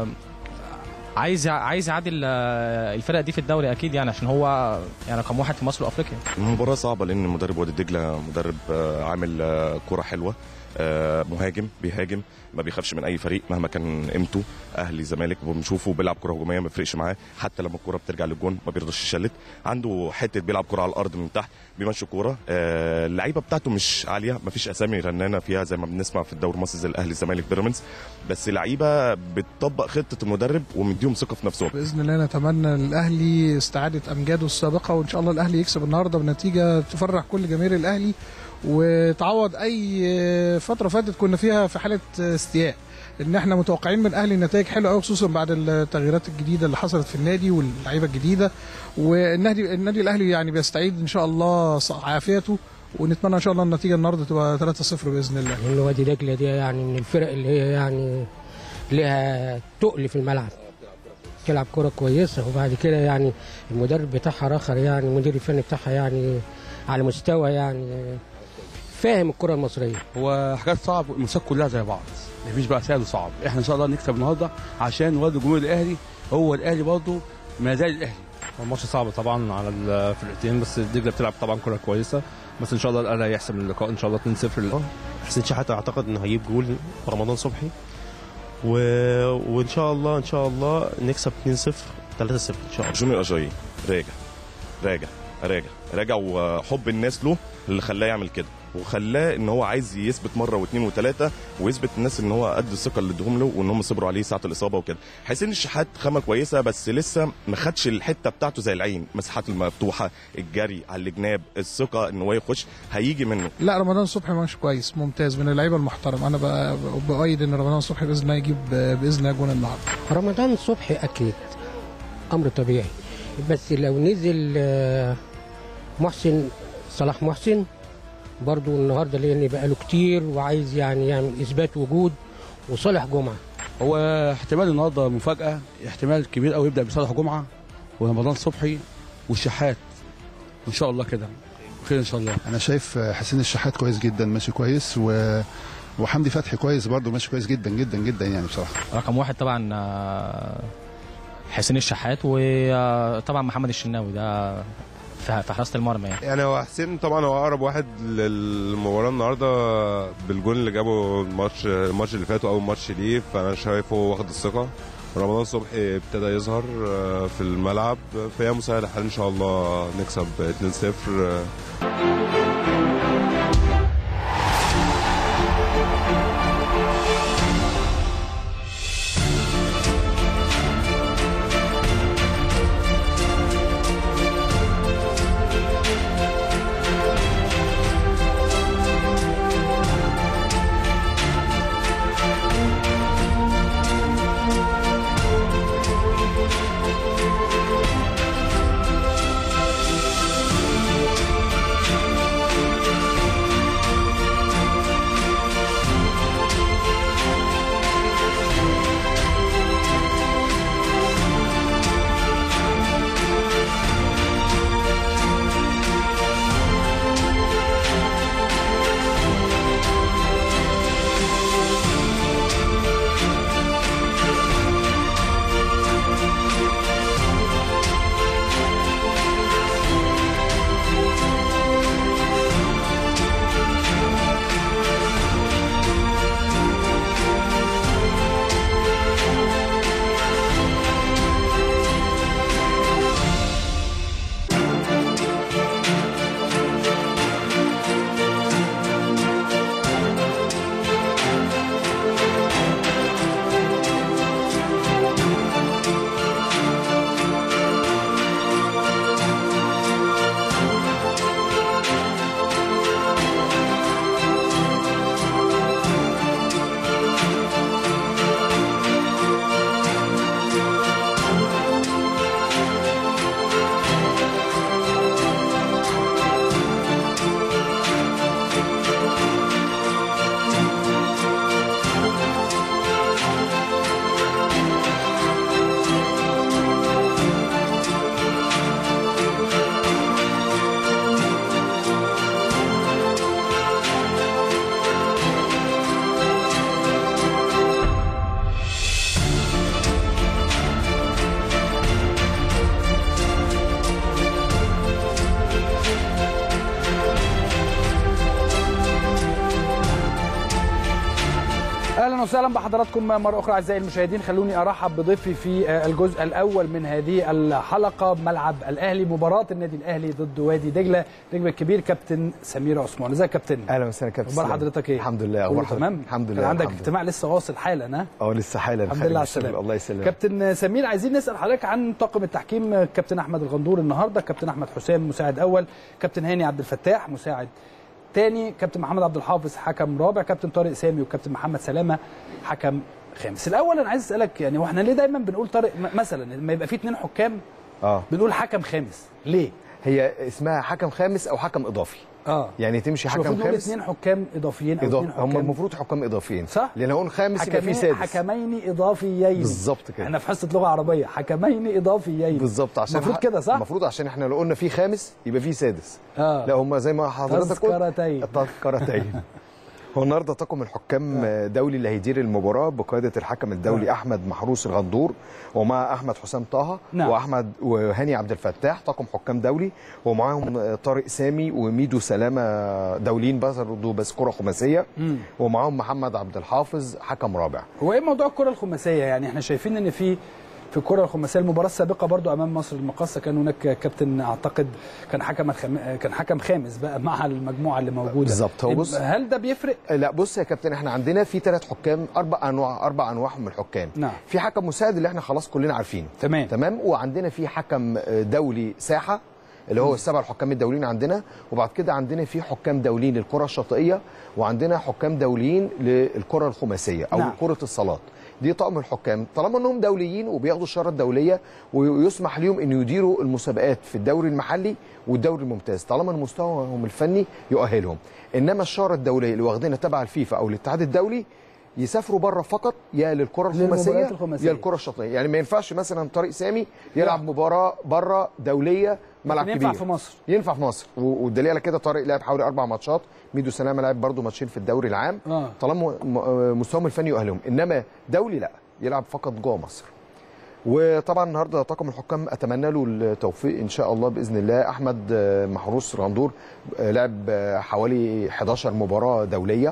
عايز عايز يعادل الفرق دي في الدوري اكيد يعني، عشان هو يعني رقم واحد في مصر وافريقيا. المباراه صعبه لان مدرب وادي دجله مدرب عامل كره حلوه، مهاجم بيهاجم ما بيخافش من اي فريق مهما كان قيمته، اهلي زمالك بنشوفه بيلعب كره هجوميه ما بيفرقش معاه، حتى لما الكره بترجع للجون ما بيرضاش يشلت، عنده حته بيلعب كره على الارض من تحت بيمشي الكوره. اللعيبه بتاعته مش عاليه، ما فيش اسامي رنانه فيها زي ما بنسمع في الدوري المصري زي الاهلي الزمالك بيراميدز، بس لعيبه بتطبق خطه المدرب ومديهم ثقه في نفسهم. باذن الله نتمنى للاهلي استعاده امجاده السابقه، وان شاء الله الاهلي يكسب النهارده بنتيجه تفرح كل جماهير الاهلي وتعوض اي فتره فاتت كنا فيها في حاله استياء، ان احنا متوقعين من الاهلي نتائج حلوه قوي، خصوصا بعد التغييرات الجديده اللي حصلت في النادي واللعيبه الجديده، والنادي النادي الاهلي يعني بيستعيد ان شاء الله عافيته، ونتمنى ان شاء الله النتيجه النهارده تبقى ثلاثة صفر باذن الله. لان وادي دجله دي يعني من الفرق اللي هي يعني لها تقل في الملعب، تلعب كره كويسه، وبعد كده يعني المدرب بتاعها راخر يعني المدير الفني بتاعها يعني على مستوى يعني فاهم الكره المصريه. هو حاجات صعب، الماتشات كلها زي بعض، مفيش بقى سهل وصعب، احنا ان شاء الله نكسب النهارده عشان برضه جمهور الاهلي هو الاهلي برضه ما زال الاهلي. الماتش صعب طبعا على الفرقتين، بس دجله بتلعب طبعا كره كويسه، بس ان شاء الله الاهلي هيحسم اللقاء ان شاء الله اتنين صفر. حسين شحاته اعتقد انه هيجيب جول رمضان صبحي، و... وان شاء الله ان شاء الله نكسب اتنين صفر ثلاثة صفر ان شاء الله. جونيور اجاي راجع راجع راجع راجع وحب الناس له اللي خلاه يعمل كده، وخلاه ان هو عايز يثبت مره واثنين وثلاثه، ويثبت الناس ان هو قد الثقه اللي ادوهم له وان هم صبروا عليه ساعه الاصابه وكده. حسين الشحات خامه كويسه، بس لسه ما خدش الحته بتاعته زي العين، مساحات المفتوحه، الجري على الجناب، الثقه ان هو يخش هيجي منه. لا رمضان صبحي ماشي كويس ممتاز من اللعيبه المحترمه، انا بايد ان رمضان صبحي باذن الله يجيب باذن الله جون النهارده. رمضان صبحي اكيد امر طبيعي، بس لو نزل محسن صلاح محسن برضو النهارده لان بقى له كتير وعايز يعني يعمل اثبات وجود، وصالح جمعه هو احتمال النهارده مفاجاه، احتمال كبير قوي يبدا بصالح جمعه ورمضان صبحي والشحات، ان شاء الله كده خير ان شاء الله. انا شايف حسين الشحات كويس جدا ماشي كويس، و وحمدي فتحي كويس برضو ماشي كويس جدا جدا جدا يعني بصراحه. رقم واحد طبعا حسين الشحات، وطبعا محمد الشناوي ده في حراسه المرمى يعني. يعني هو حسين طبعا هو اقرب واحد للمباراه النهارده بالجول اللي جابه الماتش الماتش اللي فات واول ماتش ليه، فانا شايفه واخد الثقه. رمضان صبحي ابتدى يظهر في الملعب، فهي مسهل الحال ان شاء الله نكسب اتنين صفر. اهلا وسهلا بحضراتكم مره اخرى اعزائي المشاهدين. خلوني ارحب بضيفي في الجزء الاول من هذه الحلقه بملعب الاهلي، مباراه النادي الاهلي ضد وادي دجله، نجم الكبير كابتن سمير عثمان. ازيك يا كابتن؟ اهلا وسهلا كابتن. اخبار حضرتك ايه؟ الحمد لله. اخبار تمام الحمد لله. كان عندك الحمد اجتماع لسه واصل حالا؟ ها اه لسه حالا. الحمد لله على السلامه. الله يسلمك كابتن سمير. عايزين نسال حضرتك عن طاقم التحكيم، كابتن احمد الغندور النهارده، كابتن احمد حسام مساعد اول، كابتن هاني عبد الفتاح مساعد ثاني، كابتن محمد عبد الحافظ حكم رابع، كابتن طارق سامي وكابتن محمد سلامه حكم خامس. الاول انا عايز اسالك يعني، واحنا ليه دايما بنقول طارق مثلا لما يبقى في اثنين حكام اه بنقول حكم خامس ليه؟ هي اسمها حكم خامس او حكم اضافي. اه يعني تمشي حكم خامس. اثنين حكام اضافيين او اثنين حكام. هم المفروض حكام اضافيين صح؟ لان هو خامس يبقى في سادس. حكمين اضافيين بالظبط كده. احنا في حصه لغه عربيه، حكمين اضافيين بالظبط. عشان المفروض كده صح؟ المفروض عشان احنا لو قلنا في خامس يبقى في سادس. اه لا هم زي ما حضرتك قلت تذكرتين تذكرتين. هو النهارده طاقم الحكام دولي اللي هيدير المباراه بقياده الحكم الدولي احمد محروس الغندور، ومع احمد حسام طه نعم. واحمد وهاني عبد الفتاح طاقم حكام دولي، ومعاهم طارق سامي وميدو سلامه دوليين برضه بس كره خماسيه، ومعاهم محمد عبد الحافظ حكم رابع. هو ايه موضوع الكره الخماسيه؟ يعني احنا شايفين ان في في الكره الخماسيه المباراه السابقه برضو امام مصر المقاصه كان هناك كابتن اعتقد كان حكم خم... كان حكم خامس بقى مع المجموعه اللي موجوده بالظبط. هو بص هل ده بيفرق؟ لا بص يا كابتن، احنا عندنا في ثلاث حكام، اربع انواع اربع انواع من الحكام. نعم. في حكم مساعد اللي احنا خلاص كلنا عارفينه تمام تمام، وعندنا في حكم دولي ساحه اللي هو السبع الحكام الدوليين عندنا، وبعد كده عندنا في حكام دوليين للكره الشاطئيه، وعندنا حكام دوليين للكره الخماسيه او نعم. كره الصالات. دي طقم الحكام طالما انهم دوليين وبياخدوا الشاره الدوليه ويسمح ليهم ان يديروا المسابقات في الدوري المحلي والدوري الممتاز طالما ان مستواهم الفني يؤهلهم. انما الشاره الدوليه اللي واخدينها تبع الفيفا او الاتحاد الدولي يسافروا بره فقط يا للكره الخماسيه يا للكره الشاطئيه. يعني ما ينفعش مثلا طارق سامي يلعب مباراه بره دوليه ملعب كبير. ينفع في مصر. ينفع في مصر، والدليل على كده طارق لعب حوالي اربع ماتشات، ميدو سلامه لعب برده ماتشين في الدوري العام آه. طالما مستواهم الفني يؤهلهم. انما دولي لا، يلعب فقط جوه مصر. وطبعا النهارده طاقم الحكام اتمنى له التوفيق ان شاء الله باذن الله. احمد محروس غندور لعب حوالي حداشر مباراه دوليه،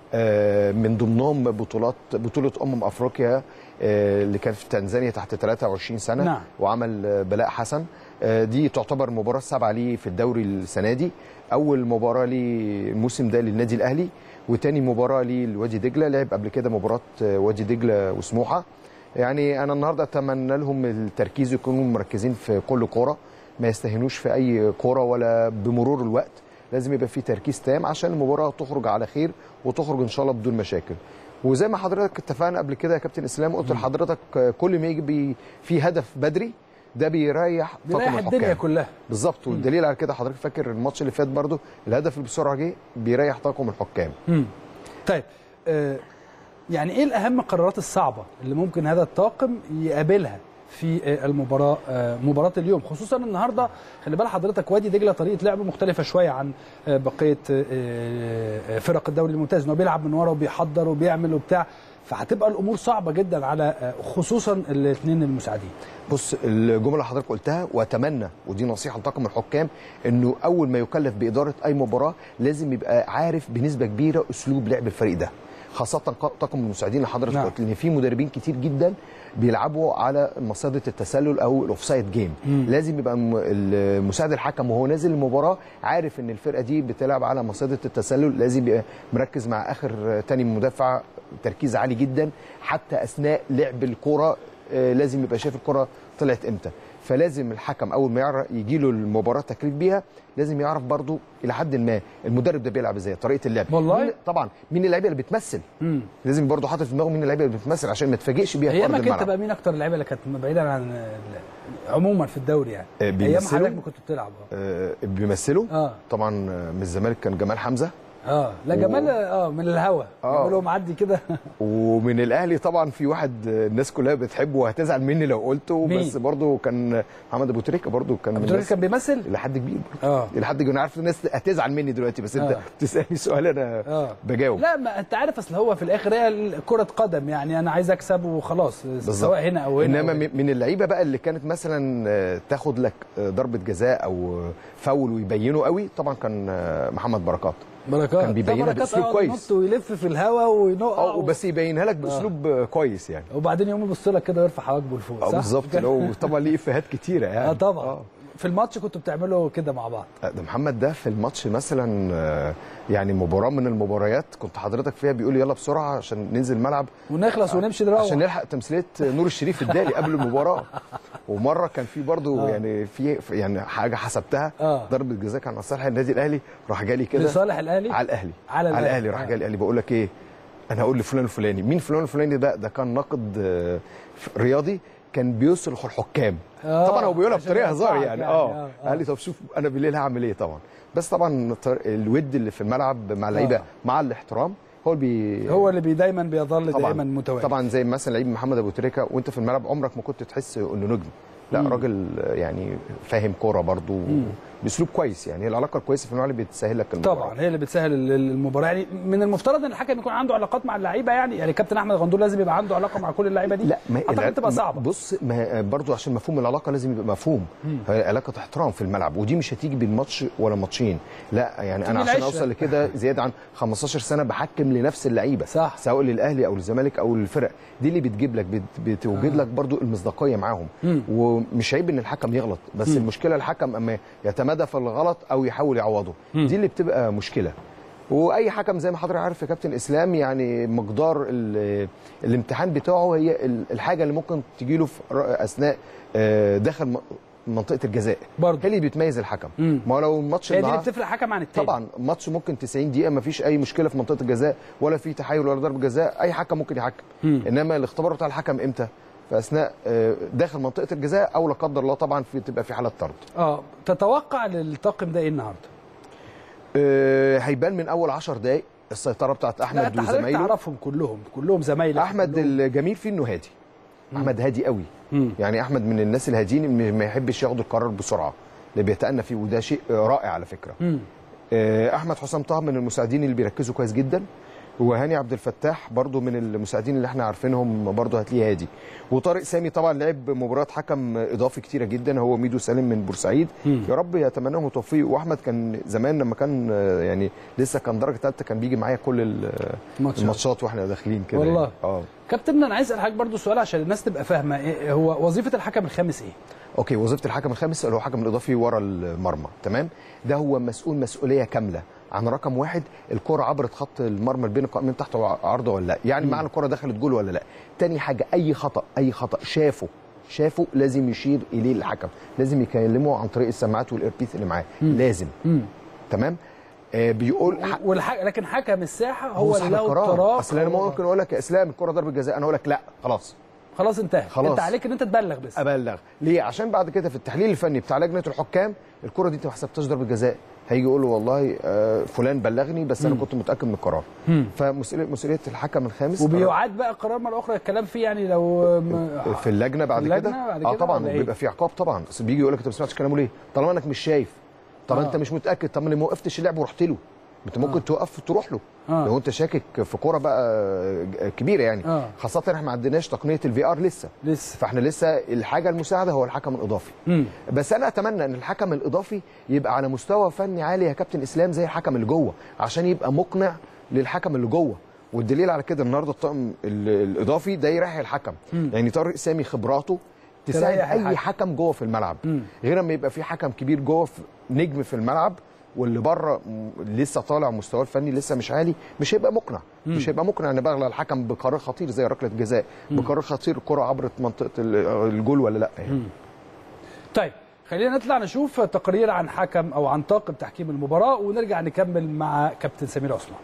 من ضمنهم بطولات بطوله امم افريقيا اللي كانت في تنزانيا تحت ثلاثة وعشرين سنه. نعم. وعمل بلاء حسن. دي تعتبر المباراه السابعه ليه في الدوري السنه دي، اول مباراه ليه الموسم ده للنادي الاهلي، وتاني مباراه ليه لوادي دجله. لعب قبل كده مباراه وادي دجله وسموحه. يعني انا النهارده اتمنى لهم التركيز، يكونوا مركزين في كل كوره، ما يستهينوش في اي كوره ولا بمرور الوقت. لازم يبقى في تركيز تام عشان المباراه تخرج على خير وتخرج ان شاء الله بدون مشاكل. وزي ما حضرتك اتفقنا قبل كده يا كابتن اسلام، قلت لحضرتك كل ما يجي في هدف بدري ده بيريح طاقم الحكام الدنيا كلها بالظبط. والدليل على كده حضرتك فاكر الماتش اللي فات برضو الهدف اللي بسرعه جه بيريح طاقم الحكام. امم طيب آه يعني ايه الاهم القرارات الصعبه اللي ممكن هذا الطاقم يقابلها في المباراه مباراه اليوم، خصوصا النهارده خلي بال حضرتك وادي دجله طريقه لعبه مختلفه شويه عن بقيه فرق الدوري الممتاز، انه بيلعب من ورا وبيحضر وبيعمل وبتاع، فهتبقى الامور صعبه جدا على خصوصا الاثنين المساعدين. بص الجمله اللي حضرتك قلتها، واتمنى ودي نصيحه لطاقم الحكام انه اول ما يكلف باداره اي مباراه لازم يبقى عارف بنسبه كبيره اسلوب لعب الفريق ده، خاصه طاقم المساعدين اللي حضرتك نعم. قلت، لان في مدربين كتير جدا بيلعبوا على مصيده التسلل او الاوفسايد جيم. مم. لازم يبقى المساعد الحكم وهو نازل المباراه عارف ان الفرقه دي بتلعب على مصيده التسلل، لازم يبقى مركز مع اخر تاني مدافع تركيز عالي جدا، حتى اثناء لعب الكره لازم يبقى شايف الكره طلعت امتى. فلازم الحكم اول ما يعرف يجي له المباراه تكليف بيها لازم يعرف برضو الى حد ما المدرب ده بيلعب ازاي، طريقه اللعب. والله مين طبعا مين اللعيبه اللي بتمثل. مم. لازم برضو حاطط في دماغه مين اللعيبه اللي بتمثل عشان ما تفاجئش بيها في ارض الملعب. ايام ما كنت بقى مين اكتر اللعيبه اللي كانت بعيدا عن عموما في الدوري يعني آه ايام حضرتك ما كنت بتلعب آه بيمثلوا آه. طبعا من الزمالك كان جمال حمزه. اه لا جمال و... اه من الهوا اه له معدي كده. ومن الاهلي طبعا في واحد الناس كلها بتحبه وهتزعل مني لو قلته، بس برضه كان محمد ابو تريكه، برضه كان ابو تريكه كان بيمثل لحد كبير اه لحد كبير. انا عارف الناس هتزعل مني دلوقتي، بس انت بتسالني سؤال انا آه. بجاوب. لا ما انت عارف اصل هو في الاخر هي كره قدم، يعني انا عايز اكسب وخلاص سواء هنا او هنا. انما أو من اللعيبه بقى اللي كانت مثلا تاخد لك ضربه جزاء او فاول ويبينه قوي طبعا كان محمد بركات. بركات كان بيبينها باسلوب كويس ويلف في الهواء وينقع اه بس يبينها لك باسلوب آه. كويس يعني. وبعدين يقوم يبص لك كده ويرفع حواجبه لفوق صح؟ بالظبط. لو طبعا ليه افيهات كتيره يعني. اه طبعا آه. في الماتش كنتوا بتعملوا كده مع بعض؟ ده محمد ده في الماتش مثلا يعني مباراه من المباريات كنت حضرتك فيها بيقول يلا بسرعه عشان ننزل الملعب ونخلص ونمشي نروح عشان نلحق تمثيليه نور الشريف الدالي قبل المباراه. ومره كان في برضو آه. يعني في يعني حاجه حسبتها آه. ضربه جزاء كان على صالح النادي الاهلي، راح جالي كده لصالح الاهلي على الاهلي على الاهلي, الاهلي. راح آه. جالي قال لي بقول لك ايه، انا هقول لفلان الفلاني. مين فلان الفلاني ده؟ ده كان ناقد رياضي كان بيصلح الحكام. آه. طبعا هو بيقولها بطريقه هزار يعني, يعني اه, آه. قال لي طب شوف انا بالليل هعمل ايه. طبعا بس طبعا الود اللي في الملعب مع اللعيبه آه. مع الاحترام هو اللي بي هو اللي بي دايما بيظل دايما متواجد. طبعا زي مثلا لعيب محمد ابو تريكه وانت في الملعب عمرك ما كنت تحس انه نجم، لا مم. راجل يعني فاهم كوره برضو باسلوب كويس يعني. العلاقه الكويسه في الملعب بتسهل لك المباراه. طبعا هي اللي بتسهل المباراه يعني. من المفترض ان الحكم يكون عنده علاقات مع اللعيبه يعني يعني كابتن احمد غندور لازم يبقى عنده علاقه مع كل اللعيبه دي. لا ما اعتقد تبقى صعبه. بص ما برضو عشان مفهوم العلاقه لازم يبقى مفهوم. هي علاقه احترام في الملعب ودي مش هتيجي بين ماتش ولا ماتشين، لا يعني انا عشان اوصل لكده زياده عن خمستاشر سنه بحكم لنفس اللعيبه صح. سواء للاهلي او للزمالك او للفرق دي اللي بتجيب لك بتوجد لك برضو المصداقيه معاهم. مم. ومش عيب ان الحكم يغلط بس مم. المشكله الحكم اما يتمادى في الغلط او يحاول يعوضه مم. دي اللي بتبقى مشكله. واي حكم زي ما حضرتك عارف يا كابتن اسلام يعني مقدار الامتحان بتاعه هي الحاجه اللي ممكن تجي له في اثناء داخل منطقه الجزاء برضه هي اللي بتميز الحكم. ما هو لو الماتش هي دي اللي بتفرق حكم عن التاني. طبعا ماتش ممكن تسعين دقيقه ما فيش اي مشكله في منطقه الجزاء ولا في تحايل ولا ضربه جزاء، اي حكم ممكن يحكم. مم. انما الاختبار بتاع الحكم امتى؟ في اثناء داخل منطقه الجزاء او لا قدر الله طبعا في تبقى في حاله طرد. اه تتوقع للطاقم ده ايه النهارده؟ أه هيبان من اول عشر دقائق السيطره بتاعت احمد وزمايله. تعرفهم كلهم كلهم زمايلك. احمد كلهم. الجميل فيه انه هادي. مم. احمد هادي قوي. مم. يعني احمد من الناس الهاديين ما يحبش ياخد القرار بسرعه اللي بيتأنى فيه وده شيء رائع على فكره. مم. أه احمد حسام طه من المساعدين اللي بيركزوا كويس جدا، وهاني عبد الفتاح برضو من المساعدين اللي احنا عارفينهم برضو هتلاقيه هادي، وطارق سامي طبعا لعب مباراه حكم اضافي كتيره جدا هو ميدو سالم من بورسعيد. مم. يا رب يتمنى لهم التوفيق. واحمد كان زمان لما كان يعني لسه كان درجه ثالثه كان بيجي معايا كل الماتشات واحنا داخلين كده والله يعني. اه كابتن انا عايز اسال حضرتك برضو سؤال عشان الناس تبقى فاهمه إيه هو وظيفه الحكم الخامس ايه؟ اوكي وظيفه الحكم الخامس اللي هو الحكم الاضافي ورا المرمى تمام. ده هو مسؤول مسؤوليه كامله عن رقم واحد الكره عبرت خط المرمى بين القائمين تحت عرضه ولا لا، يعني معنى الكره دخلت جول ولا لا. تاني حاجه اي خطا اي خطا شافه شافه لازم يشير اليه الحكم، لازم يكلمه عن طريق السماعات والايربيس اللي معاه لازم. مم. تمام آه بيقول والحك... لكن حكم الساحه هو, هو اللي له القرار. اصل انا ممكن اقول لك يا اسلام الكره ضربه جزاء انا اقول لك لا خلاص خلاص انتهى. خلاص. انت عليك ان انت تبلغ بس. ابلغ ليه؟ عشان بعد كده في التحليل الفني بتاع لجنه الحكام الكره دي انت ما حسبتهاش ضربه جزاء، هيجي يقول له والله آه فلان بلغني بس انا كنت متاكد من القرار. فمسؤوليه الحكم الخامس وبيعاد بقى قرار مره اخرى الكلام فيه يعني لو في اللجنه بعد كده اه طبعا بيبقى في عقاب طبعا. بس بيجي يقول لك انت ما سمعتش كلامه ليه؟ طالما انك مش شايف طب آه. انت مش متاكد طب ما ما وقفتش اللعب ورحت له انت ممكن آه. توقف تروح له آه. لو انت شاكك في كوره بقى كبيره يعني آه. خاصه احنا ما عندناش تقنيه الفي ار لسه لسه فاحنا لسه الحاجه المساعده هو الحكم الاضافي. مم. بس انا اتمنى ان الحكم الاضافي يبقى على مستوى فني عالي يا كابتن اسلام زي الحكم اللي جوه عشان يبقى مقنع للحكم اللي جوه. والدليل على كده النهارده الطاقم الاضافي ده يريح الحكم. مم. يعني طارق سامي خبراته تساعد اي حكم, حكم جوه في الملعب. مم. غير اما يبقى في حكم كبير جوه نجم في الملعب واللي بره لسه طالع مستواه الفني لسه مش عالي مش هيبقى مقنع. مم. مش هيبقى مقنع ان بغلى الحكم بقرار خطير زي ركله جزاء بقرار خطير الكره عبرت منطقه الجول ولا لا يعني. طيب خلينا نطلع نشوف تقرير عن حكم او عن طاقم تحكيم المباراه ونرجع نكمل مع كابتن سمير عثمان.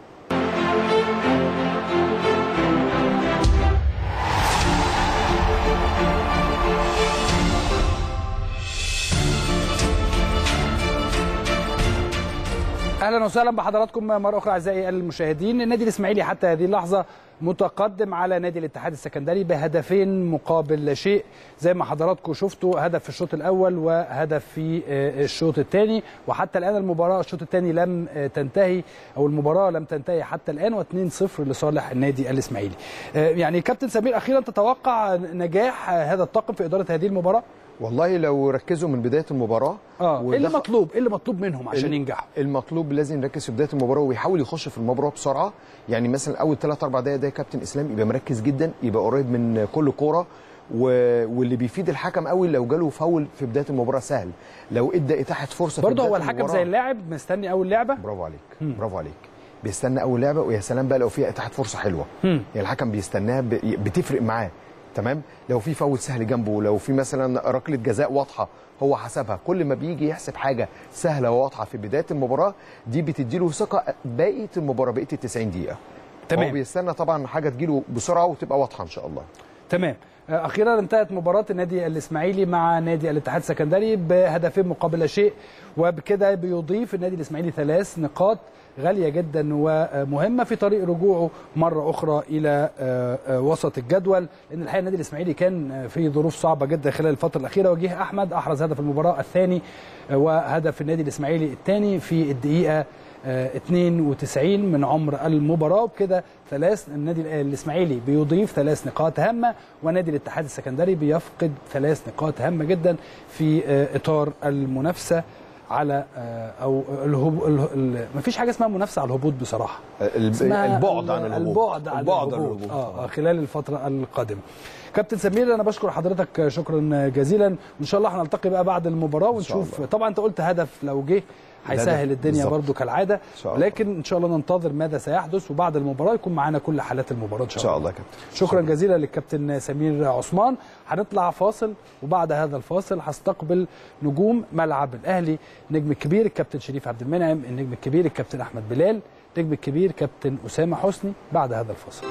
اهلا وسهلا بحضراتكم مره اخرى اعزائي المشاهدين. النادي الاسماعيلي حتى هذه اللحظه متقدم على نادي الاتحاد السكندري بهدفين مقابل شيء زي ما حضراتكم شفتوا، هدف في الشوط الاول وهدف في الشوط الثاني، وحتى الان المباراه الشوط الثاني لم تنتهي او المباراه لم تنتهي حتى الان واثنين صفر لصالح النادي الاسماعيلي. يعني كابتن سمير اخيرا تتوقع نجاح هذا الطاقم في اداره هذه المباراه؟ والله لو ركزوا من بدايه المباراه اه ايه اللي مطلوب ايه اللي مطلوب منهم عشان ينجحوا؟ المطلوب لازم يركز في بدايه المباراه ويحاول يخش في المباراه بسرعه. يعني مثلا اول ثلاث اربع دقائق ده كابتن اسلام يبقى مركز جدا، يبقى قريب من كل كوره، و... واللي بيفيد الحكم قوي لو جاله فاول في بدايه المباراه سهل، لو ادى اتاحه فرصه برضه هو الحكم زي اللاعب مستني اول لعبه. برافو عليك مم. برافو عليك، بيستنى اول لعبه، ويا سلام بقى لو فيها اتاحه فرصه حلوه. مم. يعني الحكم بيستناها ب... بتفرق معاه تمام. لو في فاول سهل جنبه، لو في مثلا ركله جزاء واضحه هو حسبها، كل ما بيجي يحسب حاجه سهله وواضحه في بدايه المباراه دي بتديله ثقه بقيه المباراه بقيه ال تسعين دقيقه. تمام. هو بيستنى طبعا حاجه تجيله بسرعه وتبقى واضحه ان شاء الله. تمام. اخيرا انتهت مباراه النادي الاسماعيلي مع نادي الاتحاد السكندري بهدفين مقابل لا شيء، وبكده بيضيف النادي الاسماعيلي ثلاث نقاط غاليه جدا ومهمه في طريق رجوعه مره اخرى الى وسط الجدول، لان الحقيقه النادي الاسماعيلي كان في ظروف صعبه جدا خلال الفتره الاخيره. وجيه احمد احرز هدف المباراه الثاني وهدف النادي الاسماعيلي الثاني في الدقيقه اثنين وتسعين من عمر المباراه، وبكده ثلاث النادي الاسماعيلي بيضيف ثلاث نقاط هامه، ونادي الاتحاد السكندري بيفقد ثلاث نقاط هامه جدا في اطار المنافسه على او الهبوط. ما فيش حاجه اسمها منافسه على الهبوط بصراحه، البعد عن الهبوط، البعد عن الهبوط, الهبوط. آه خلال الفتره القادمه. كابتن سمير انا بشكر حضرتك شكرا جزيلا، وان شاء الله هنلتقي بقى بعد المباراه ونشوف. طبعا انت قلت هدف لو جه هيسهل الدنيا برضو كالعاده، ولكن ان شاء الله ننتظر ماذا سيحدث، وبعد المباراه يكون معانا كل حالات المباراه ان شاء الله. ان شاء الله كابتن. شكرا جزيلا للكابتن سمير عثمان. هنطلع فاصل، وبعد هذا الفاصل هستقبل نجوم ملعب الاهلي، النجم الكبير الكابتن شريف عبد المنعم، النجم الكبير الكابتن احمد بلال، النجم الكبير كابتن اسامه حسني بعد هذا الفاصل.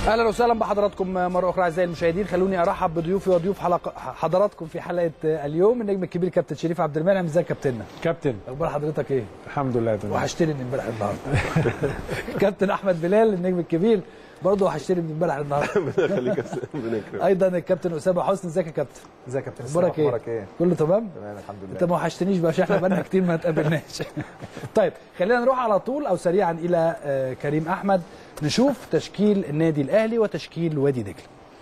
اهلا وسهلا بحضراتكم مره اخرى اعزائي المشاهدين. خلوني ارحب بضيوفي وضيوف حلقه حضراتكم في حلقه اليوم. النجم الكبير كابتن شريف عبد المنعم. ازيك يا كابتننا؟ كابتن اخبار حضرتك ايه؟ الحمد لله تمام. وحشتني من امبارح النهارده. كابتن احمد بلال النجم الكبير برضه وحشتني من امبارح النهارده. ربنا يخليك يا ربنا يكرمك. ايضا الكابتن اسامه حسني. ازيك يا كابتن؟ ازيك يا كابتن؟ اخبارك ايه؟ ايه؟ كله تمام؟ تمام الحمد لله. انت ما وحشتنيش بقى عشان احنا بقالنا كتير ما اتقابلناش. طيب خلينا نروح على طول او سريعا الى كريم احمد نشوف تشكيل النادي الاهلي وتشكيل وادي دجله.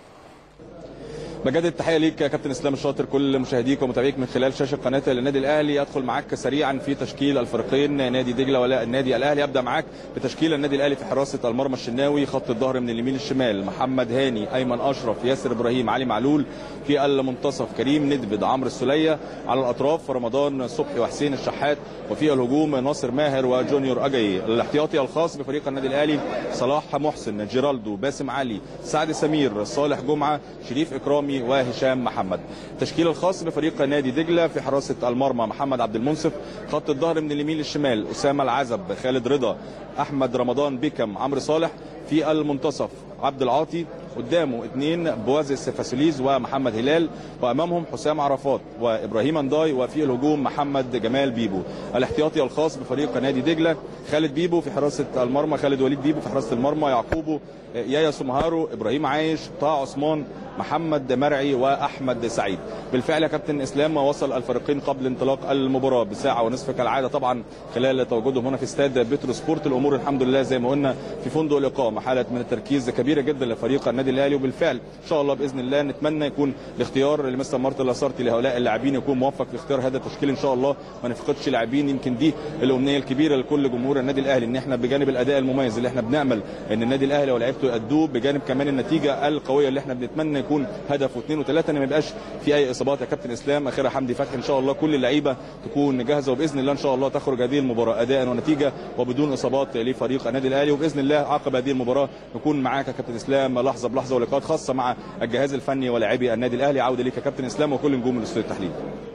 بجد التحيه ليك يا كابتن اسلام الشاطر، كل مشاهديك ومتابعيك من خلال شاشه قناه النادي الاهلي. ادخل معاك سريعا في تشكيل الفريقين نادي دجله والنادي الاهلي. ابدا معاك بتشكيل النادي الاهلي في حراسه المرمى الشناوي، خط الظهر من اليمين للشمال محمد هاني، ايمن اشرف، ياسر ابراهيم، علي معلول. في المنتصف كريم ندفد، عمرو السوليه. على الاطراف رمضان صبحي وحسين الشحات. وفي الهجوم ناصر ماهر وجونيور اجاي. الاحتياطي الخاص بفريق النادي الاهلي صلاح محسن، جيرالدو، باسم علي، سعد سمير، صالح جمعه، شريف اكرامي وهشام محمد. التشكيل الخاص بفريق نادي دجله في حراسه المرمى محمد عبد المنصف، خط الظهر من اليمين للشمال اسامه العزب، خالد رضا، احمد رمضان بيكم، عمرو صالح. في المنتصف عبد العاطي، قدامه اثنين بوازيس فاسوليز ومحمد هلال، وامامهم حسام عرفات وابراهيم انداي. وفي الهجوم محمد جمال بيبو. الاحتياطي الخاص بفريق نادي دجله خالد بيبو في حراسه المرمى، خالد وليد بيبو في حراسه المرمى، يعقوبو، يايا سمهارو، ابراهيم عايش، طه عثمان، محمد مرعي واحمد سعيد. بالفعل يا كابتن اسلام وصل الفريقين قبل انطلاق المباراه بساعه ونصف كالعاده، طبعا خلال تواجدهم هنا في استاد بترو سبورت. الامور الحمد لله زي ما قلنا في فندق الاقامه، حاله من التركيز كبيره جدا لفريق النادي الاهلي. وبالفعل ان شاء الله باذن الله نتمنى يكون الاختيار لمستر مارتن لاسارتي لهؤلاء اللاعبين يكون موفق في اختيار هذا التشكيل ان شاء الله، ما نفقدش لاعبين. يمكن دي الامنيه الكبيره لكل جمهور النادي الاهلي، ان احنا بجانب الاداء المميز اللي احنا بنامل ان النادي الاهلي ولاعيبته يأدوه، بجانب كمان النتيجه القويه اللي احنا بنتمنى يكون هدف واثنين وثلاثه، ان ما يبقاش في اي اصابات يا كابتن اسلام. اخيرا حمدي فتحي ان شاء الله كل اللعيبه تكون جاهزه، وباذن الله ان شاء الله تخرج هذه المباراه اداء ونتيجه وبدون اصابات لفريق النادي الاهلي. وباذن الله عقب هذه المباراه نكون معاك يا كابتن اسلام لحظه بلحظه ولقاءات خاصه مع الجهاز الفني ولاعبي النادي الاهلي. عوده ليك يا كابتن اسلام وكل نجوم الاستوديو التحليلي.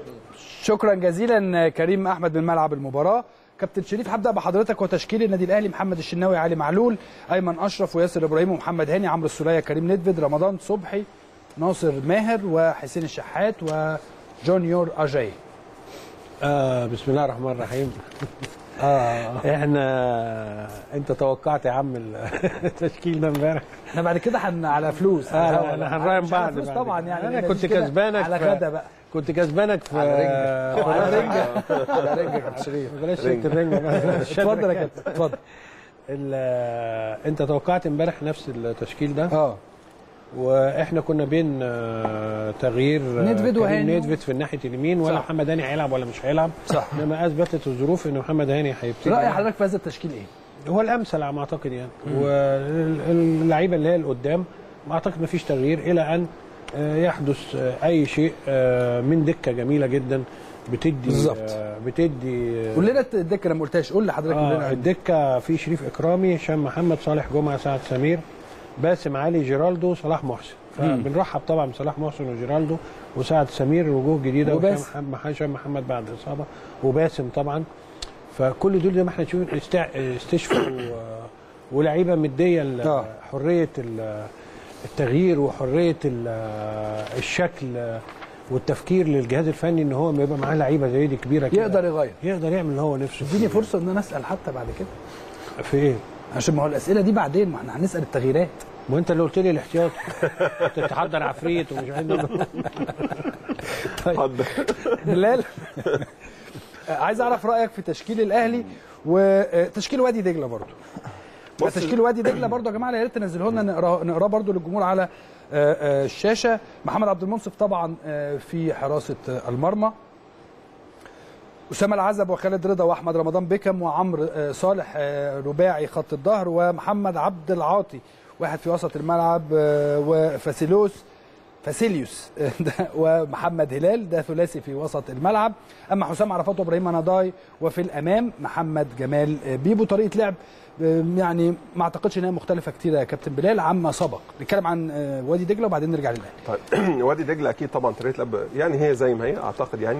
شكرا جزيلا كريم احمد من ملعب المباراه. كابتن شريف هبدا بحضرتك وتشكيل النادي الاهلي: محمد الشناوي، علي معلول، ايمن اشرف، وياسر ابراهيم، ومحمد هاني، عمرو السوليه، كريم ندفد، رمضان صبحي، ناصر ماهر، وحسين الشحات، وجونيور اجاي. آه بسم الله الرحمن الرحيم. اه احنا انت توقعت يا عم التشكيل ده امبارح؟ احنا بعد كده هن على فلوس. اه انا هنراهن بعض فلوس طبعا يعني. انا كنت كسبانك على غدا بقى. كنت كسبانك في على رنجة على رنجة يا كابتن شريف. بلاش الرنجة. اتفضل يا كابتن اتفضل. انت توقعت امبارح نفس التشكيل ده؟ اه واحنا كنا بين تغيير ندفد وهاني، ندفد في الناحيه اليمين، ولا محمد هاني هيلعب ولا مش هيلعب. صح. لما اثبتت الظروف ان محمد هاني هيبتدي. راي حضرتك في هذا التشكيل ايه؟ هو الامثل على ما اعتقد يعني. واللعيبه اللي هي اللي قدام ما اعتقد ما فيش تغيير الى ان يحدث اي شيء من دكه جميله جدا بتدي بالظبط. بتدي قول لنا الدكه، انا ما قلتهاش، قول لحضرتك. آه لنا الدكه في شريف اكرامي، هشام محمد، صالح جمعه، سعد سمير، باسم علي، جيرالدو، صلاح محسن. فبنرحب طبعا بصلاح محسن وجيرالدو وسعد سمير، وجوه جديده، وهشام محمد بعد اصابه، وباسم طبعا. فكل دول زي ما احنا نشوف استشفوا ولاعيبه مديه حريه التغيير وحريه الشكل والتفكير للجهاز الفني، ان هو ما يبقى معاه لعيبه زي دي كبيره كده يقدر يغير، يقدر يعمل اللي هو نفسه. اديني فرصه ان انا اسال حتى بعد كده. في ايه؟ عشان ما هو الاسئله دي بعدين، ما احنا هنسال التغييرات. ما انت اللي قلت لي الاحتياط تتحضر عفريت ومش عايز. طيب بلال، عايز اعرف رايك في تشكيل الاهلي وتشكيل وادي دجله برضه. تشكيل وادي دجله برضه يا جماعه، يا ريت تنزلوه لنا نقراه نقراه برضه للجمهور على الشاشه. محمد عبد المنصف طبعا في حراسه المرمى، اسامه العزب وخالد رضا واحمد رمضان بيكم وعمرو صالح رباعي خط الظهر، ومحمد عبد العاطي واحد في وسط الملعب، وفاسيلوس فاسيليوس ومحمد هلال ده ثلاثي في وسط الملعب. اما حسام عرفات وابراهيم نضاي، وفي الامام محمد جمال بيبو. طريقه لعب يعني ما اعتقدش انها مختلفه كتير يا كابتن بلال عما سبق. نتكلم عن وادي دجله وبعدين نرجع للاهلي. طيب وادي دجله اكيد طبعا طريقه لعب يعني هي زي ما هي اعتقد يعني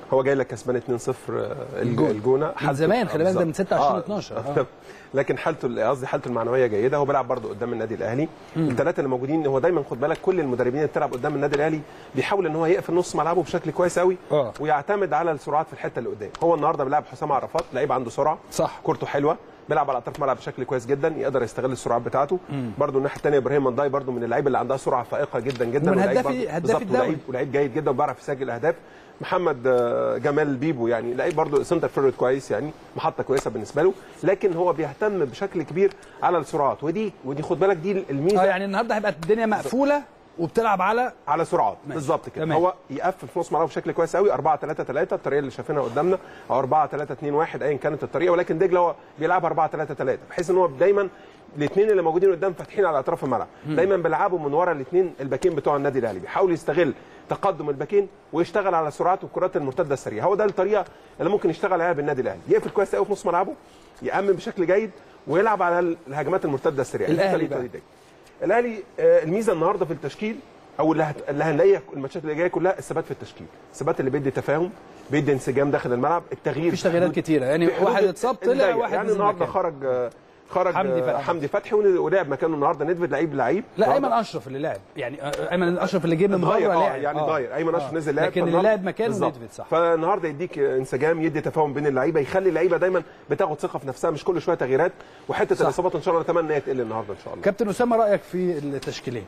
هو جاي لك كسبان اتنين صفر الجونه من زمان، خلي بالك ده من ستة وعشرين اتناشر آه. لكن حالته قصدي حالته المعنويه جيده. هو بيلعب برضه قدام النادي الاهلي. الثلاثه اللي موجودين، هو دايما خد بالك كل المدربين اللي بتلعب قدام النادي الاهلي بيحاول ان هو يقفل نص ملعبه بشكل كويس قوي آه. ويعتمد على السرعات في الحته اللي قدام. هو النهارده بيلعب حسام عرفات، لعيب عنده سرعه، صح، كورته حلوه، بيلعب على اطراف الملعب بشكل كويس جدا، يقدر يستغل السرعات بتاعته. برضه الناحيه الثانيه ابراهيم منداي برضه من اللعيبه اللي عندها سرعه فائقه جدا جدا، ومن هداف هداف الدوري، ولعيب جيد جدا وبيعرف يسجل اهداف. محمد جمال بيبو يعني لعيب برضه سنتر فيرود كويس، يعني محطه كويسه بالنسبه له، لكن هو بيهتم بشكل كبير على السرعات، ودي ودي خد بالك دي الميزه. اه يعني النهارده هيبقى الدنيا مقفوله وبتلعب على على سرعات بالظبط كده. هو يقفل في نص ملعبه بشكل كويس قوي، أربعة ثلاثة ثلاثة الطريقه اللي شايفينها قدامنا، او أربعة ثلاثة اثنين واحد ايا كانت الطريقه، ولكن دجله هو بيلعب أربعة ثلاثة ثلاثة بحيث ان هو دايما الاثنين اللي موجودين قدام فاتحين على اطراف الملعب، دايما بيلعبوا من ورا الاثنين الباكين بتوع النادي الاهلي، بيحاول يستغل تقدم الباكين ويشتغل على السرعات والكرات المرتده السريعه. هو ده الطريقه اللي ممكن يشتغل عليها بالنادي الاهلي، يقفل كويس قوي في نص ملعبه، يامن بشكل جيد، ويلعب على الهجمات المرتده السريعه. الاهلي بقى. الاهلي الميزه النهارده في التشكيل او اللي, هت... اللي هنلاقيها الماتشات اللي جايه كلها الثبات في التشكيل، الثبات اللي بيدي تفاهم، بيدي انسجام داخل الملعب، التغيير مفيش تغييرات كتيره، يعني واحد اتصاب طلع واحد يعني النهارده خرج خرج حمدي فتحي, حمدي فتحي ولعب مكانه النهارده ندفد لعيب لعيب. لا ايمن اشرف اللي لعب، يعني ايمن اشرف اللي جه من بره لعب، يعني ضاير ايمن اشرف نزل لعب، لكن اللي لعب مكانه ندفد صح. فالنهارده يديك انسجام، يدي تفاهم بين اللعيبه، يخلي اللعيبه دايما بتاخد ثقه في نفسها، مش كل شويه تغييرات، وحته الاصابات ان شاء الله نتمنى ان هي تقل النهارده ان شاء الله. كابتن اسامه رايك في التشكيلين؟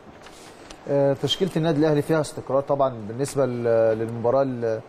تشكيله النادي الاهلي فيها استقرار طبعا بالنسبه للمباراه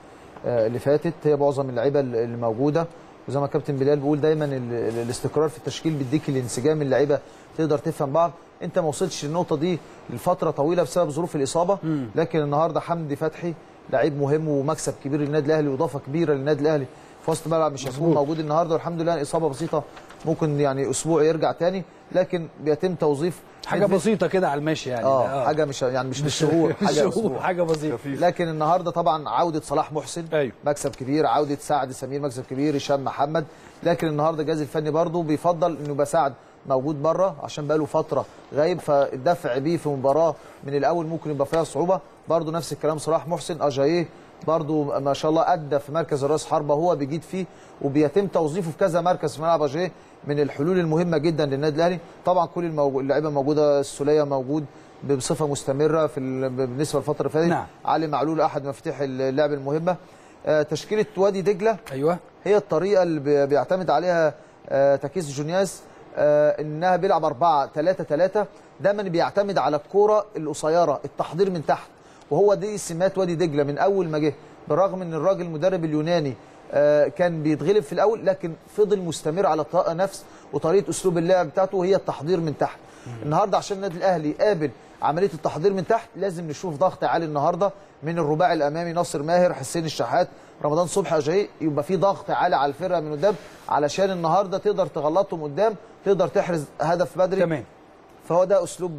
اللي فاتت، هي معظم اللعيبه اللي موجوده، وزي ما كابتن بلال بيقول دايما الاستقرار في التشكيل بيديك الانسجام، اللعيبه تقدر تفهم بعض. انت ما وصلتش للنقطه دي لفتره طويله بسبب ظروف الاصابه، لكن النهارده حمدي فتحي لعيب مهم ومكسب كبير للنادي الاهلي واضافه كبيره للنادي الاهلي في وسط الملعب، مش هيكون موجود النهارده، والحمد لله اصابه بسيطه ممكن يعني اسبوع يرجع تاني، لكن بيتم توظيف حاجه بسيطه كده على المشي يعني اه, آه. حاجه مش يعني مش بالشهور، حاجه اسبوع، حاجه بسيطه. لكن النهارده طبعا عوده صلاح محسن أيوه. مكسب كبير، عوده سعد سمير مكسب كبير، هشام محمد، لكن النهارده الجهاز الفني برضه بيفضل انه يبقى سعد موجود بره عشان بقى له فتره غايب، فالدفع بيه في مباراه من الاول ممكن يبقى فيها صعوبه. برضه نفس الكلام صلاح محسن، اجاييه برضه ما شاء الله ادى في مركز الراس حربه، هو بيجيد فيه وبيتم توظيفه في كذا مركز في ملعب اجاييه، من الحلول المهمه جدا للنادي الاهلي. طبعا كل الموجود اللعيبه موجوده، السوليه موجود بصفه مستمره في بالنسبه للفتره اللي فاتت. نعم. علي معلول احد مفاتيح اللعب المهمه. آه تشكيله وادي دجله ايوه هي الطريقه اللي بيعتمد عليها آه تكيس جونياس، آه انها بيلعب أربعة ثلاثة ثلاثة، دايما بيعتمد على الكوره القصيره، التحضير من تحت، وهو دي سمات وادي دجله من اول ما جه، بالرغم ان الراجل المدرب اليوناني آه كان بيتغلب في الاول، لكن فضل مستمر على نفس وطريقه اسلوب اللعب بتاعته وهي التحضير من تحت. النهارده عشان النادي الاهلي قابل عمليه التحضير من تحت، لازم نشوف ضغط عالي النهارده من الرباعي الامامي، ناصر ماهر، حسين الشحات، رمضان صبحي، اجاييه، يبقى في ضغط عالي على الفرقه من قدام علشان النهارده تقدر تغلطهم قدام، تقدر تحرز هدف بدري. تمام. فهو ده اسلوب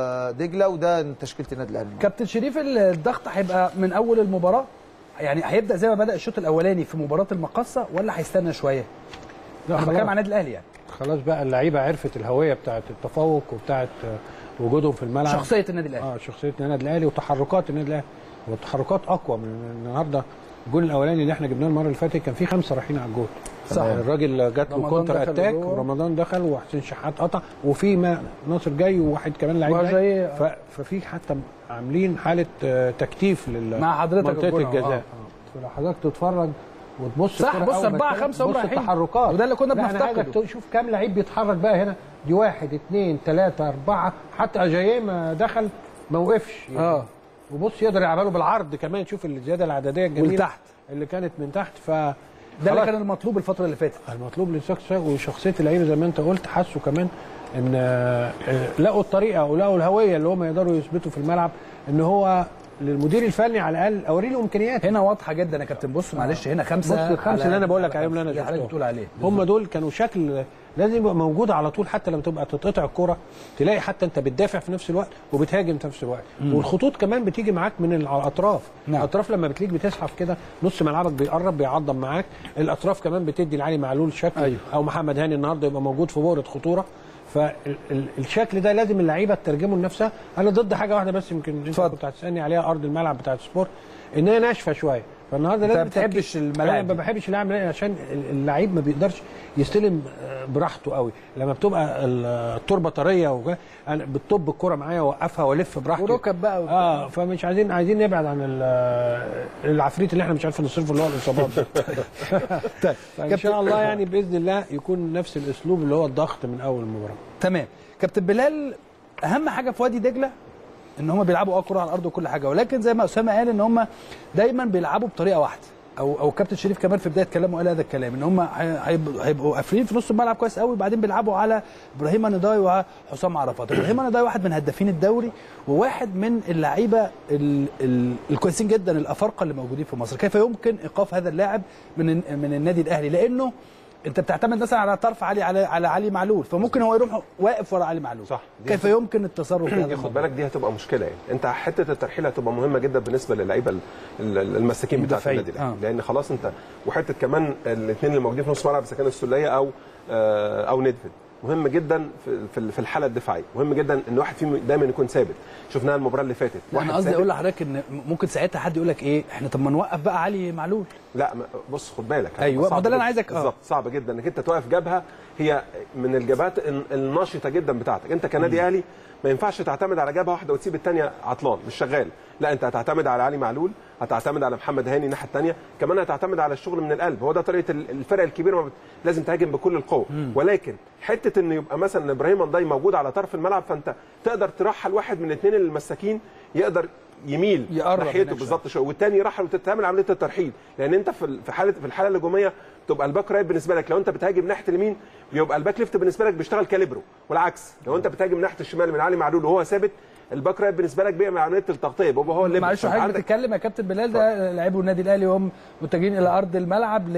دجله وده تشكيله النادي الاهلي. كابتن شريف، الضغط هيبقى من اول المباراه، يعني هيبدا زي ما بدا الشوط الاولاني في مباراه المقصه ولا هيستنى شويه؟ لا انا بتكلم عن النادي الاهلي يعني. خلاص بقى اللعيبه عرفت الهويه بتاعه التفوق وبتاعه وجودهم في الملعب، شخصيه النادي الاهلي. اه شخصيه النادي الاهلي وتحركات النادي الاهلي، والتحركات اقوى من النهارده. الجول الاولاني اللي احنا جبناه المره اللي فاتت كان فيه خمسه رايحين على الجول، صح. الراجل جات له كونتر اتاك ورمضان دخل وحسين شحات قطع، وفي ما ناصر جاي وواحد كمان لعيب جاي، ففي حتى عاملين حاله تكتيف لل مع حضرتك منطقه الجزاء. فلو حضرتك تتفرج وتبص صح، بص أربعة خمسة هم رايحين، التحركات، وده اللي كنا بنفتقده. انا عايزك تشوف كام لعيب بيتحرك بقى هنا، دي واحد اثنين ثلاثة أربعة، حتى أجاييه ما دخل ما وقفش يعني. اه وبص يقدر يلعبها بالعرض كمان، شوف الزياده العدديه الجميله والتحت اللي كانت من تحت. ف ده اللي كان المطلوب الفتره اللي فاتت، المطلوب للشخص وشخصيه اللعيبه زي ما انت قلت، حسوا كمان ان لقوا الطريقه او لقوا الهويه اللي هم يقدروا يثبتوا في الملعب، ان هو للمدير الفني على الاقل اوري له امكانيات. هنا واضحه جدا يا كابتن. بص معلش هنا خمسه، بص الخمسه اللي انا بقول لك عليهم، اللي انا شفتهم بتقول عليه، هم دول كانوا شكل لازم يبقى موجود على طول، حتى لما تبقى تتقطع الكوره تلاقي حتى انت بتدافع في نفس الوقت وبتهاجم في نفس الوقت. مم. والخطوط كمان بتيجي معاك من الاطراف. نعم. الاطراف لما بتليك بتزحف كده، نص ملعبك بيقرب بيعظم معاك، الاطراف كمان بتدي لعلي معلول شكل. أيوه. او محمد هاني النهارده يبقى موجود في بؤره خطوره، فالشكل ده لازم اللعيبه تترجمه لنفسها. انا ضد حاجه واحده بس يمكن انت كنت هتسالني عليها، ارض الملعب بتاعت السبورت ان هي ناشفه شويه، فالنهارده انت لازم ما بتحبش الملاعب انا ما بحبش الملاعب عشان اللعيب ما بيقدرش يستلم براحته قوي. لما بتبقى التربه طريه و... انا بتطب الكره معايا واوقفها والف براحتي وركب بقى وبتاع. اه فمش عايزين عايزين نبعد عن العفريت اللي احنا مش عارفين نصرفه اللي هو الاصابات ده. طيب ان شاء الله يعني باذن الله يكون نفس الاسلوب اللي هو الضغط من اول المباراه. تمام. كابتن بلال، اهم حاجه في وادي دجله ان هم بيلعبوا اه كوره على الارض وكل حاجه، ولكن زي ما اسامه قال ان هم دايما بيلعبوا بطريقه واحده، او او كابتن شريف كمان في بدايه كلامه قال هذا الكلام ان هم هيبقوا قافلين في نص الملعب كويس قوي، وبعدين بيلعبوا على ابراهيم نضاي وحسام عرفات. ابراهيم نضاي واحد من هدافين الدوري وواحد من اللعيبه الكويسين جدا الافارقه اللي موجودين في مصر. كيف يمكن ايقاف هذا اللاعب من من النادي الاهلي؟ لانه انت بتعتمد مثلا على طرف علي على على علي معلول، فممكن هو يروح واقف ورا علي معلول. صح. كيف يمكن التصرف في هذا؟ خد بالك دي هتبقى مشكله يعني. انت حته الترحيل هتبقى مهمه جدا بالنسبه للعيبه المساكين بتاعت النادي الاهلي، آه. لان خلاص انت وحته كمان الاثنين اللي موجودين في نص الملعب اذا كان السوليه او آه او ندفد، مهم جدا في في الحاله الدفاعيه، مهم جدا ان واحد فيهم دايما يكون ثابت. شفناها المباراه اللي فاتت. انا قصدي اقول لحضرتك ان ممكن ساعتها حد يقول لك ايه، احنا طب ما نوقف بقى علي معلول. لا بص خد بالك. ايوه ما ده اللي انا عايزك. بالظبط صعب جدا انك انت توقف جبهه هي من الجبهات النشطه جدا بتاعتك. انت كنادي اهلي ما ينفعش تعتمد على جبهه واحده وتسيب الثانيه عطلان مش شغال. لا انت هتعتمد على علي معلول، هتعتمد على محمد هاني الناحيه الثانيه، كمان هتعتمد على الشغل من القلب. هو ده طريقه الفرق الكبيره، لازم تهاجم بكل القوه. ولكن حته ان يبقى مثلا ابراهيم نضاي موجود على طرف الملعب، فانت تقدر ترحل واحد من الاثنين المساكين يقدر يميل ناحيته بالظبط شويه، والثاني يرحل وتتعمل عمليه الترحيل. لان انت في حاله في الحاله الهجوميه تبقى الباك رايت بالنسبه لك، لو انت بتهاجم ناحيه اليمين بيبقى الباك ليفت بالنسبه لك بيشتغل كاليبرو، والعكس لو انت بتهاجم ناحيه الشمال من علي معلول وهو ثابت الباك رايت بالنسبه لك بيعمل عمليه التغطيه، بابا هو اللي معلش حضرتك بتتكلم يا كابتن بلال ده لاعبو النادي الاهلي وهم متجهين الى ارض الملعب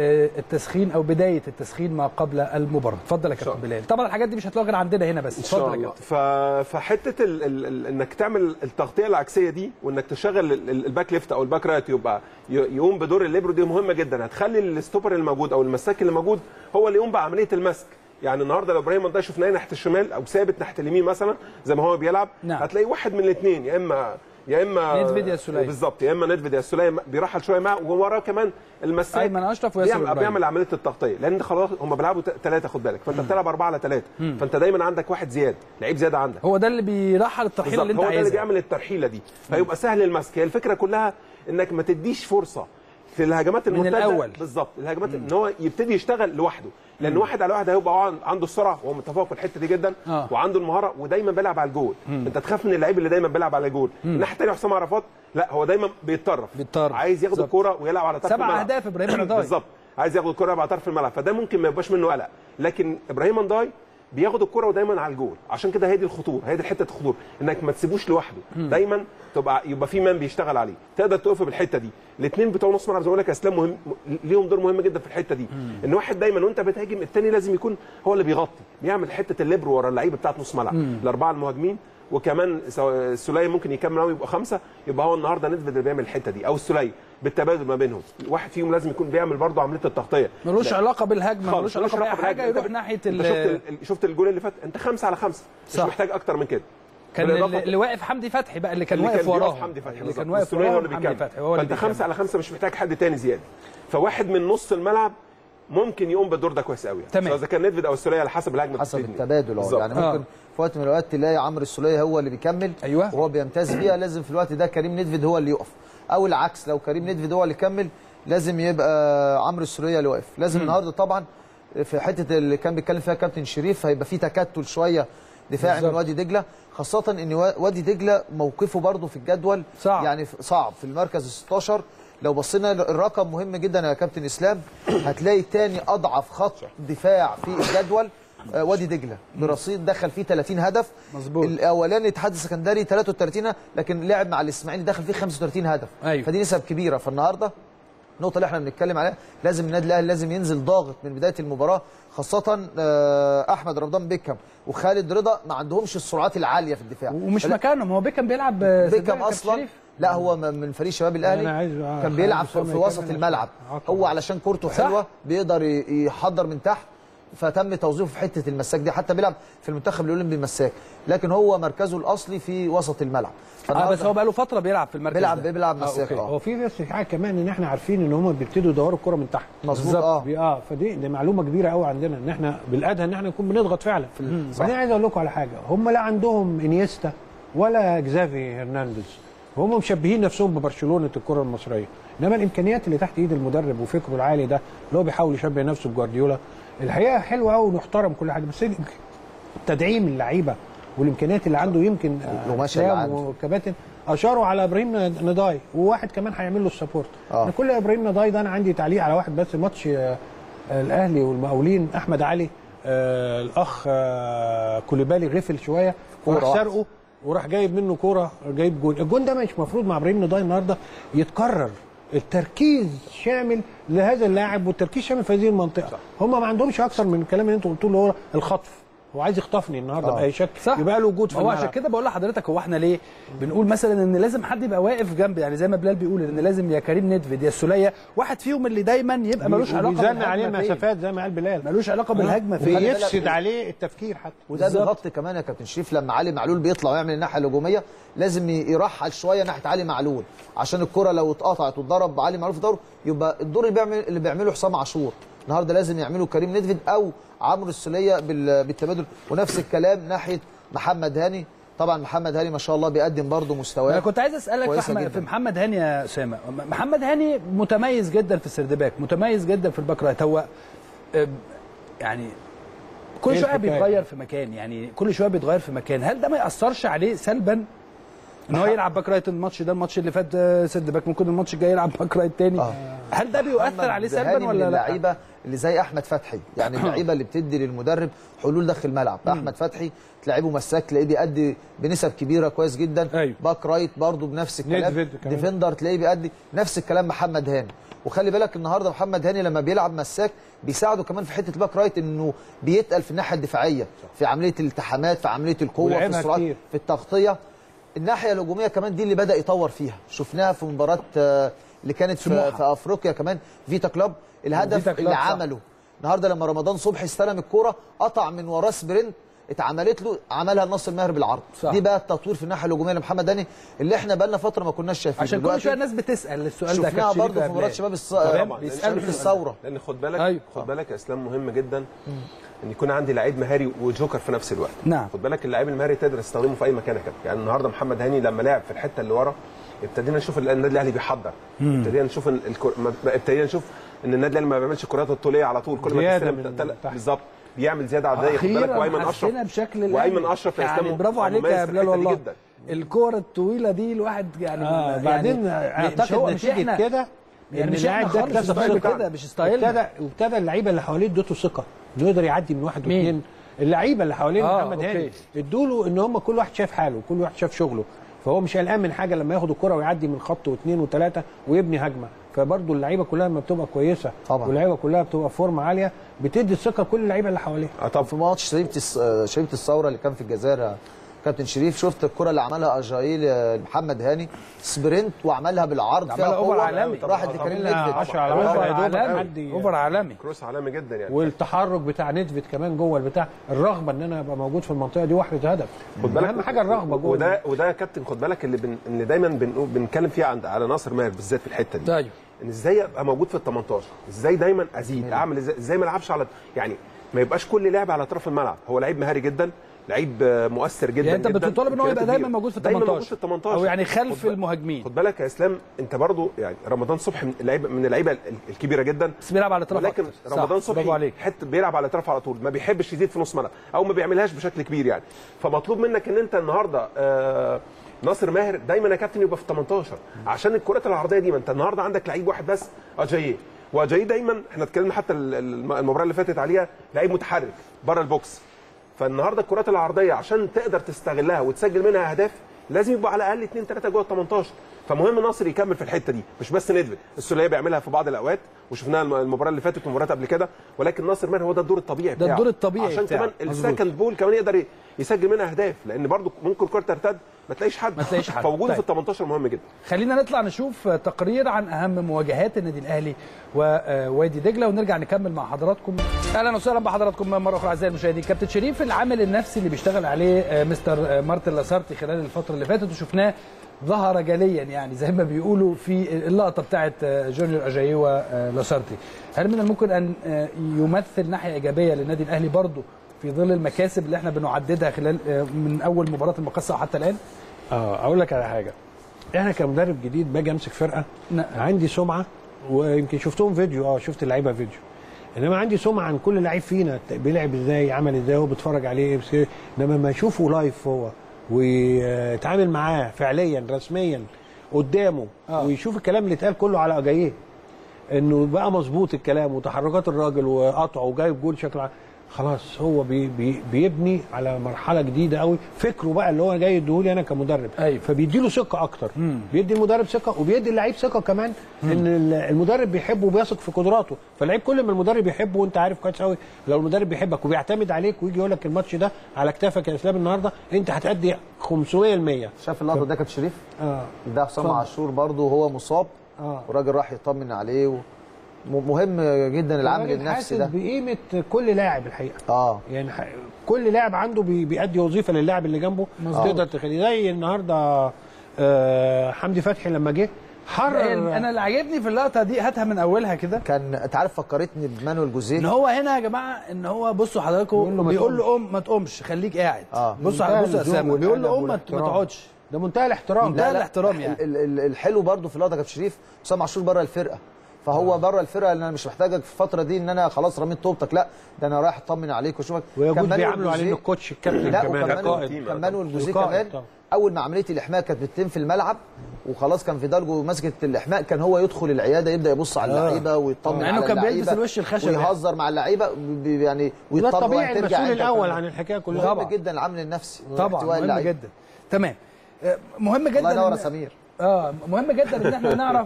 للتسخين او بدايه التسخين ما قبل المباراه. اتفضل يا كابتن بلال. طبعا الحاجات دي مش هتلاقيها غير عندنا هنا بس. اتفضل يا كابتن. ف... فحته ال... ال... انك تعمل التغطيه العكسيه دي وانك تشغل الباك ليفت او الباك رايت يبقى يقوم بدور الليبرو، دي مهمه جدا. هتخلي الستوبر الموجود او المساك اللي موجود هو اللي يقوم بعمليه المسك. يعني النهارده لو ابراهيم نضاي شفناه ناحيه الشمال او ثابت ناحيه اليمين مثلا زي ما هو بيلعب، نعم. هتلاقي واحد من الاثنين، يا اما يا اما ندفد يا سليم بالظبط، يا اما ندفد يا سليم بيرحل شويه معاه ووراه كمان المساك ايمن اشرف وياسر بيعمل, بيعمل عمليه التغطيه. لان خلاص هم بيلعبوا ثلاثه خد بالك، فانت بتلعب اربعه على ثلاثه، فانت دايما عندك واحد زياده، لعيب زياده عندك. هو ده اللي بيرحل الترحيله اللي انت عايزها، هو ده اللي بيعمل الترحيله دي، فيبقى سهل المسك. هي الفكره كلها انك ما تديش فرصه في الهجمات المرتده من الاول بالظبط، الهجمات ان هو يبتدي يشتغل لوحده، لان مم. واحد على واحد هيبقى عنده السرعه وهو متفوق في الحته دي جدا، آه. وعنده المهاره ودايما بيلعب على الجول. مم. انت تخاف من اللعيب اللي دايما بيلعب على الجول. الناحيه الثانيه حسام عرفات لا، هو دايما بيتطرف بيتطرف عايز ياخد الكوره ويلعب على طرف الملعب. سبع اهداف ابراهيم نضاي بالظبط، عايز ياخد الكوره على طرف الملعب، فده ممكن ما يبقاش منه قلق. لكن ابراهيم نضاي بياخد الكرة ودايما على الجول، عشان كده هي دي الخطوره، هي دي حته الخطوره، انك ما تسيبوش لوحده، دايما تبقى يبقى في مان بيشتغل عليه، تقدر توقف بالحته دي. الاثنين بتوع نص ملعب زي ما بقول لك اسلام مهم ليهم دور مهم جدا في الحته دي، ان واحد دايما وانت بتهاجم الثاني لازم يكون هو اللي بيغطي، بيعمل حته الليبرو ورا اللعيبه بتاعت نص ملعب، الاربعه المهاجمين، وكمان السوليه ممكن يكمل معاهم يبقى خمسه، يبقى هو النهارده ندفد اللي بيعمل الحته دي او السوليه بالتبادل ما بينهم، واحد فيهم لازم يكون بيعمل برضه عمليه التغطيه، ملوش علاقه بالهجمه، ملوش علاقه باي حاجه، يروح ناحيه ال شفت شفت الجول اللي فات، انت خمسه على خمسه مش محتاج اكتر من كده. كان اللي واقف حمدي فتحي بقى اللي كان واقف وراه، حمدي فتحي اللي كان واقف وراه حمدي فتحي، هو فانت خمسه على خمسه مش محتاج حد تاني زياده، فواحد من نص الملعب ممكن يقوم بالدور ده كويس قوي، يعني اذا كان ندفد او السوليه على حسب الهجمه، حسب التبادل. اه يعني ممكن آه. في وقت من الاوقات تلاقي عمرو السوليه هو اللي بيكمل، ايوه وهو بيمتاز بيها، لازم في الوقت ده كريم ندفد هو اللي يقف، او العكس لو كريم ندفد هو اللي يكمل لازم يبقى عمرو السوليه اللي واقف. لازم النهارده طبعا في حته اللي كان بيتكلم فيها كابتن شريف هيبقى في تكتل شويه دفاعي من وادي دجله، خاصه ان وادي دجله موقفه برده في الجدول صعب. يعني صعب في المركز ستاشر. لو بصينا الرقم مهم جدا يا كابتن اسلام، هتلاقي تاني اضعف خط دفاع في الجدول وادي دجله برصيد دخل فيه ثلاثين هدف. مظبوط. الاولاني الاتحاد السكندري ثلاثة وثلاثين، لكن لعب مع الاسماعيلي دخل فيه خمسة وثلاثين هدف. أيوة. فدي نسب كبيره. فالنهارده النقطه اللي احنا بنتكلم عليها لازم النادي الاهلي لازم ينزل ضاغط من بدايه المباراه، خاصه احمد رمضان بيكم وخالد رضا ما عندهمش السرعات العاليه في الدفاع، ومش مكانهم. هو بيكم بيلعب بيكم اصلا لا هو من فريق شباب الاهلي، كان بيلعب في وسط الملعب، هو علشان كورته حلوه بيقدر يحضر من تحت فتم توظيفه في حته المساك دي، حتى بيلعب في المنتخب الاولمبي مساك، لكن هو مركزه الاصلي في وسط الملعب. اه بس هو بقى له فتره بيلعب في المركز بيلعب ده. بيلعب مساك. اه هو في بس حاجه كمان ان احنا عارفين ان هم بيبتدوا يدوروا الكره من تحت. مظبوط. اه اه فدي دي معلومه كبيره قوي عندنا، ان احنا بالادهى ان احنا نكون بنضغط فعلا. بعدين عايز اقول لكم على حاجه، هم لا عندهم انيستا ولا جزافي هرنانديز، هم مشبهين نفسهم ببرشلونه الكره المصريه، انما الامكانيات اللي تحت ايد المدرب وفكره العالي ده اللي هو بيحاول يشبه نفسه بجوارديولا الحقيقه حلوه قوي ونحترم كل حاجه، بس تدعيم اللعيبه والامكانيات اللي عنده يمكن وكباتن اشاروا على ابراهيم نضاي، وواحد كمان هيعمل له السبورت. آه. كل ابراهيم نضاي ده انا عندي تعليق على واحد بس، ماتش آه الاهلي والمقاولين، احمد علي آه الاخ آه كوليبالي غفل شويه وراح سرقه وراح جايب منه كوره جايب جون، الجون ده مش المفروض مع ابراهيم نضاي النهارده يتكرر. التركيز شامل لهذا اللاعب والتركيز شامل في هذه المنطقه، هم ما عندهمش اكثر من الكلام اللي انتوا قلتوه اللي هو الخطف، هو عايز يخطفني النهارده باي شكل يبقى له وجود في الملعب. هو عشان كده بقول لحضرتك، هو احنا ليه بنقول مثلا ان لازم حد يبقى واقف جنب، يعني زي ما بلال بيقول ان لازم يا كريم ندفد يا السوليه واحد فيهم اللي دايما يبقى ملوش علاقه بالهجمه، عليه المسافات زي ما قال بلال، ملوش علاقه بالهجمه فين، بيفسد عليه التفكير حتى. وده بيغطي كمان يا كابتن شريف لما علي معلول بيطلع ويعمل الناحيه الهجوميه لازم يرحل شويه ناحيه علي معلول، عشان الكره لو اتقطعت واتضرب علي معلول في دوره يبقى الدور اللي بيعمل اللي بيعمله حسام عاشور النهارده لازم يعملوا كريم ندفد او عمرو السوليه بالتبادل، ونفس الكلام ناحيه محمد هاني. طبعا محمد هاني ما شاء الله بيقدم برضه مستواه. انا كنت عايز اسالك في, في محمد هاني يا اسامه، محمد هاني متميز جدا في السردباك، متميز جدا في الباك رايت، هو يعني كل شويه بيتغير في مكان، يعني كل شويه بيتغير في مكان، هل ده ما ياثرش عليه سلبا ان هو يلعب باك رايت الماتش ده، الماتش اللي فات سيرد باك، ممكن الماتش الجاي يلعب باك رايت تاني؟ آه. هل ده بيؤثر عليه سلبا ولا لا؟ اللعيبه اللي زي احمد فتحي، يعني اللعيبه اللي بتدي للمدرب حلول داخل الملعب، احمد فتحي تلاعبه مساك تلاقيه بيأدي بنسب كبيره كويس جدا. أيوه. باك رايت برضه بنفس الكلام، ديفندر تلاقيه بيأدي نفس الكلام. محمد هاني، وخلي بالك النهارده محمد هاني لما بيلعب مساك بيساعده كمان في حته الباك رايت انه بيتقل في الناحيه الدفاعيه، في عمليه الالتحامات، في عمليه القوه، في السرعات، في التغطيه. الناحيه الهجوميه كمان دي اللي بدا يطور فيها، شفناها في مباراه اللي كانت في, في افريقيا كمان فيتا كلوب، الهدف اللي عمله النهارده لما رمضان صبحي استلم الكوره قطع من وراه سبرنت اتعملت له، عملها الناصر ماهر بالعرض. صح. دي بقى التطوير في الناحيه الهجوميه لمحمد هاني اللي احنا بقى لنا فتره ما كناش شايفينه، عشان كل شويه الناس بتسال السؤال ده. شفناها برضه في مباراه شباب الص... بيسالوا في الثوره، لان خد بالك أيوه. خد بالك يا اسلام مهم جدا ان يكون عندي لعيب مهاري وجوكر في نفس الوقت. نعم. خد بالك اللعيب المهاري تقدر تستخدمه في اي مكان يا كابتن، يعني النهارده محمد هاني لما لعب في الحته اللي ورا ابتدينا نشوف النادي الاهلي بيحضر، ابتدينا نشوف الكر... ابتدينا نشوف ان النادي الاهلي ما بيعملش الكرات الطوليه على طول، كل ما تستلم بالظبط بيعمل زياده عدديه. خد بالك وايمن اشرف بشكل وايمن اشرف يعني برافو عليك يا بلال والله جدا. الكوره الطويله دي الواحد يعني آه يعني بعدين اعتقد نتيجه كده يعني مش اللاعب ده اكتسب كده مش ستايل، ابتدى ابتدى اللعيبه اللي حواليه ادته ثقه انه يقدر يعدي من واحد واثنين. اللعيبه اللي حوالين آه محمد هاني ادوا له ان هم كل واحد شايف حاله وكل واحد شاف شغله، فهو مش قلقان من حاجه لما ياخد الكره ويعدي من خط واثنين وثلاثه ويبني هجمه. فبرضه اللعيبه كلها لما بتبقى كويسه واللعيبه كلها بتبقى فورمه عاليه بتدي الثقه لكل اللعيبه اللي حواليها. اه طب في ماتش شريبه شريبه الثوره اللي كان في الجزائر كابتن شريف، شفت الكره اللي عملها اجايل محمد هاني سبرنت وعملها بالعرض فيها اوفر عالمي، راحت لكريم ندفد عشرة على عالمي، اوفر عالمي، كروس عالمي جدا يعني. والتحرك بتاع ندفد كمان جوه البتاع، الرغبه ان انا ابقى موجود في المنطقه دي واحرز هدف. خد بالك اهم حاجه الرغبه جوه. وده وده يا كابتن خد بالك اللي بن... اللي دايما بن... بنتكلم فيه عند على ناصر ماهر بالذات في الحته دي. ايوه ان ازاي ابقى موجود في ال تمنتاشر، ازاي دايما ازيد، اعمل ازاي, إزاي ما العبش على يعني ما يبقاش كل لعب على طرف الملعب. هو لعيب مهاري جدا، لعيب مؤثر جدا. يعني انت بتطالب ان هو يبقى دايما موجود في ال دايما موجود في ال تمنتاشر او يعني خلف المهاجمين. خد بالك يا اسلام انت برضو يعني رمضان صبحي من اللعيبه من اللعيبه الكبيره جدا، بس بيلعب على الاطراف، ولكن رمضان صبحي حته بيلعب على الاطراف على طول، ما بيحبش يزيد في نص ملعب او ما بيعملهاش بشكل كبير يعني. فمطلوب منك ان انت النهارده آه ناصر ماهر دايما يا كابتن يبقى في ال تمنتاشر عشان الكرات العرضيه دي. ما انت النهارده عندك لعيب واحد بس اجاييه، واجاييه دايما احنا اتكلمنا حتى المباراه اللي فاتت عليها لعيب متحرك بره البوكس. فالنهارده الكرات العرضيه عشان تقدر تستغلها وتسجل منها اهداف لازم يبقى على الاقل اثنين ثلاثه جوه ال تمنتاشر. فمهم ناصر يكمل في الحته دي، مش بس ندفد، السوليه بيعملها في بعض الاوقات وشفناها المباراه اللي فاتت والمباريات قبل كده، ولكن ناصر مان هو ده الدور الطبيعي بتاعه، ده الدور الطبيعي عشان بتاعه. كمان السكند بول كمان يقدر يسجل منها اهداف، لان برضو ممكن الكره ترتد ما تلاقيش حد ما تلاقيش حد. فوجوده طيب. في ال تمنتاشر مهم جدا. خلينا نطلع نشوف تقرير عن اهم مواجهات النادي الاهلي ووادي دجله ونرجع نكمل مع حضراتكم. اهلا وسهلا بحضراتكم مره اخرى اعزائي المشاهدين. كابتن شريف، العامل النفسي اللي بيشتغل عليه مستر مارتن لاسارتي خلال الفتره اللي فاتت وشفناه ظهر جليا يعني زي ما بيقولوا في اللقطه بتاعه جونيور اجاييه ولاسارتي، هل من الممكن ان يمثل ناحيه ايجابيه للنادي الاهلي برضه في ظل المكاسب اللي احنا بنعددها خلال من اول مباراه المقصه حتى الان؟ اه اقول لك على حاجه، احنا كمدرب جديد باجي امسك فرقه نعم. عندي سمعه، ويمكن شفتهم فيديو، اه شفت اللعيبه فيديو، انما عندي سمعه عن كل لعيب فينا بيلعب ازاي، عمل ازاي، هو بيتفرج عليه، انما لما اشوفه لايف هو ويتعامل معاه فعليا رسميا قدامه آه. ويشوف الكلام اللي اتقال كله على اجاييه انه بقى مظبوط الكلام وتحركات الراجل وقطعه وجايب جول شكله خلاص هو بي بي بيبني على مرحله جديده قوي، فكره بقى اللي هو جاي يديهولي انا كمدرب. أيوة. فبيدي له ثقه اكتر، مم. بيدي المدرب ثقه وبيدي اللعيب ثقه كمان، مم. ان المدرب بيحبه وبيثق في قدراته، فاللعيب كل ما المدرب يحبه، وانت عارف كويس قوي لو المدرب بيحبك وبيعتمد عليك ويجي يقول لك الماتش ده على كتافك يا اسلام النهارده انت هتأدي خمسمية بالمية. شاف اللقطه ده كابتن شريف؟ اه ده حسام عاشور برضه وهو مصاب، اه والراجل راح يطمن عليه و... مهم جدا العامل النفسي ده، بقيمه كل لاعب الحقيقه. اه يعني كل لاعب عنده بيأدي وظيفه للاعب اللي جنبه تقدر تخليه، زي النهارده آه حمدي فتحي لما جه حرر. انا اللي عجبني في اللقطه دي هاتها من اولها كده، كان انت عارف فكرتني بمانويل جوزيه، ان هو هنا يا جماعه ان هو بصوا حضراتكم بيقول له قوم ما تقومش خليك قاعد. آه. بصوا بصوا يا اسامه بيقول له قوم ما تقعدش، ده منتهى الاحترام، منتهى الاحترام يعني. الحلو برضه في اللقطه كابتن شريف حسام عاشور بره الفرقه، فهو آه. بره الفرقه ان انا مش محتاجك في الفتره دي ان انا خلاص رميت طوبتك، لا ده انا رايح اطمن عليك واشوفك. كمان بيعملوا عليه الكوتش الكابتن كمان، كمان والجوزيه كمان اول ما عمليه الاحماء كانت بتتم في الملعب وخلاص كان في درجه مسكه الاحماء، كان هو يدخل العياده يبدا يبص على اللعيبه ويطمن على اللعيبه، كان بيلبس الوش الخشب ويهزر مع اللعيبه يعني ويطمن طبيعي المسؤول الاول عن الحكايه كلها. مهم جدا العامل النفسي طبعا، مهم جدا. تمام، مهم جدا. الله ينور يا سمير. اه مهم جدا ان احنا نعرف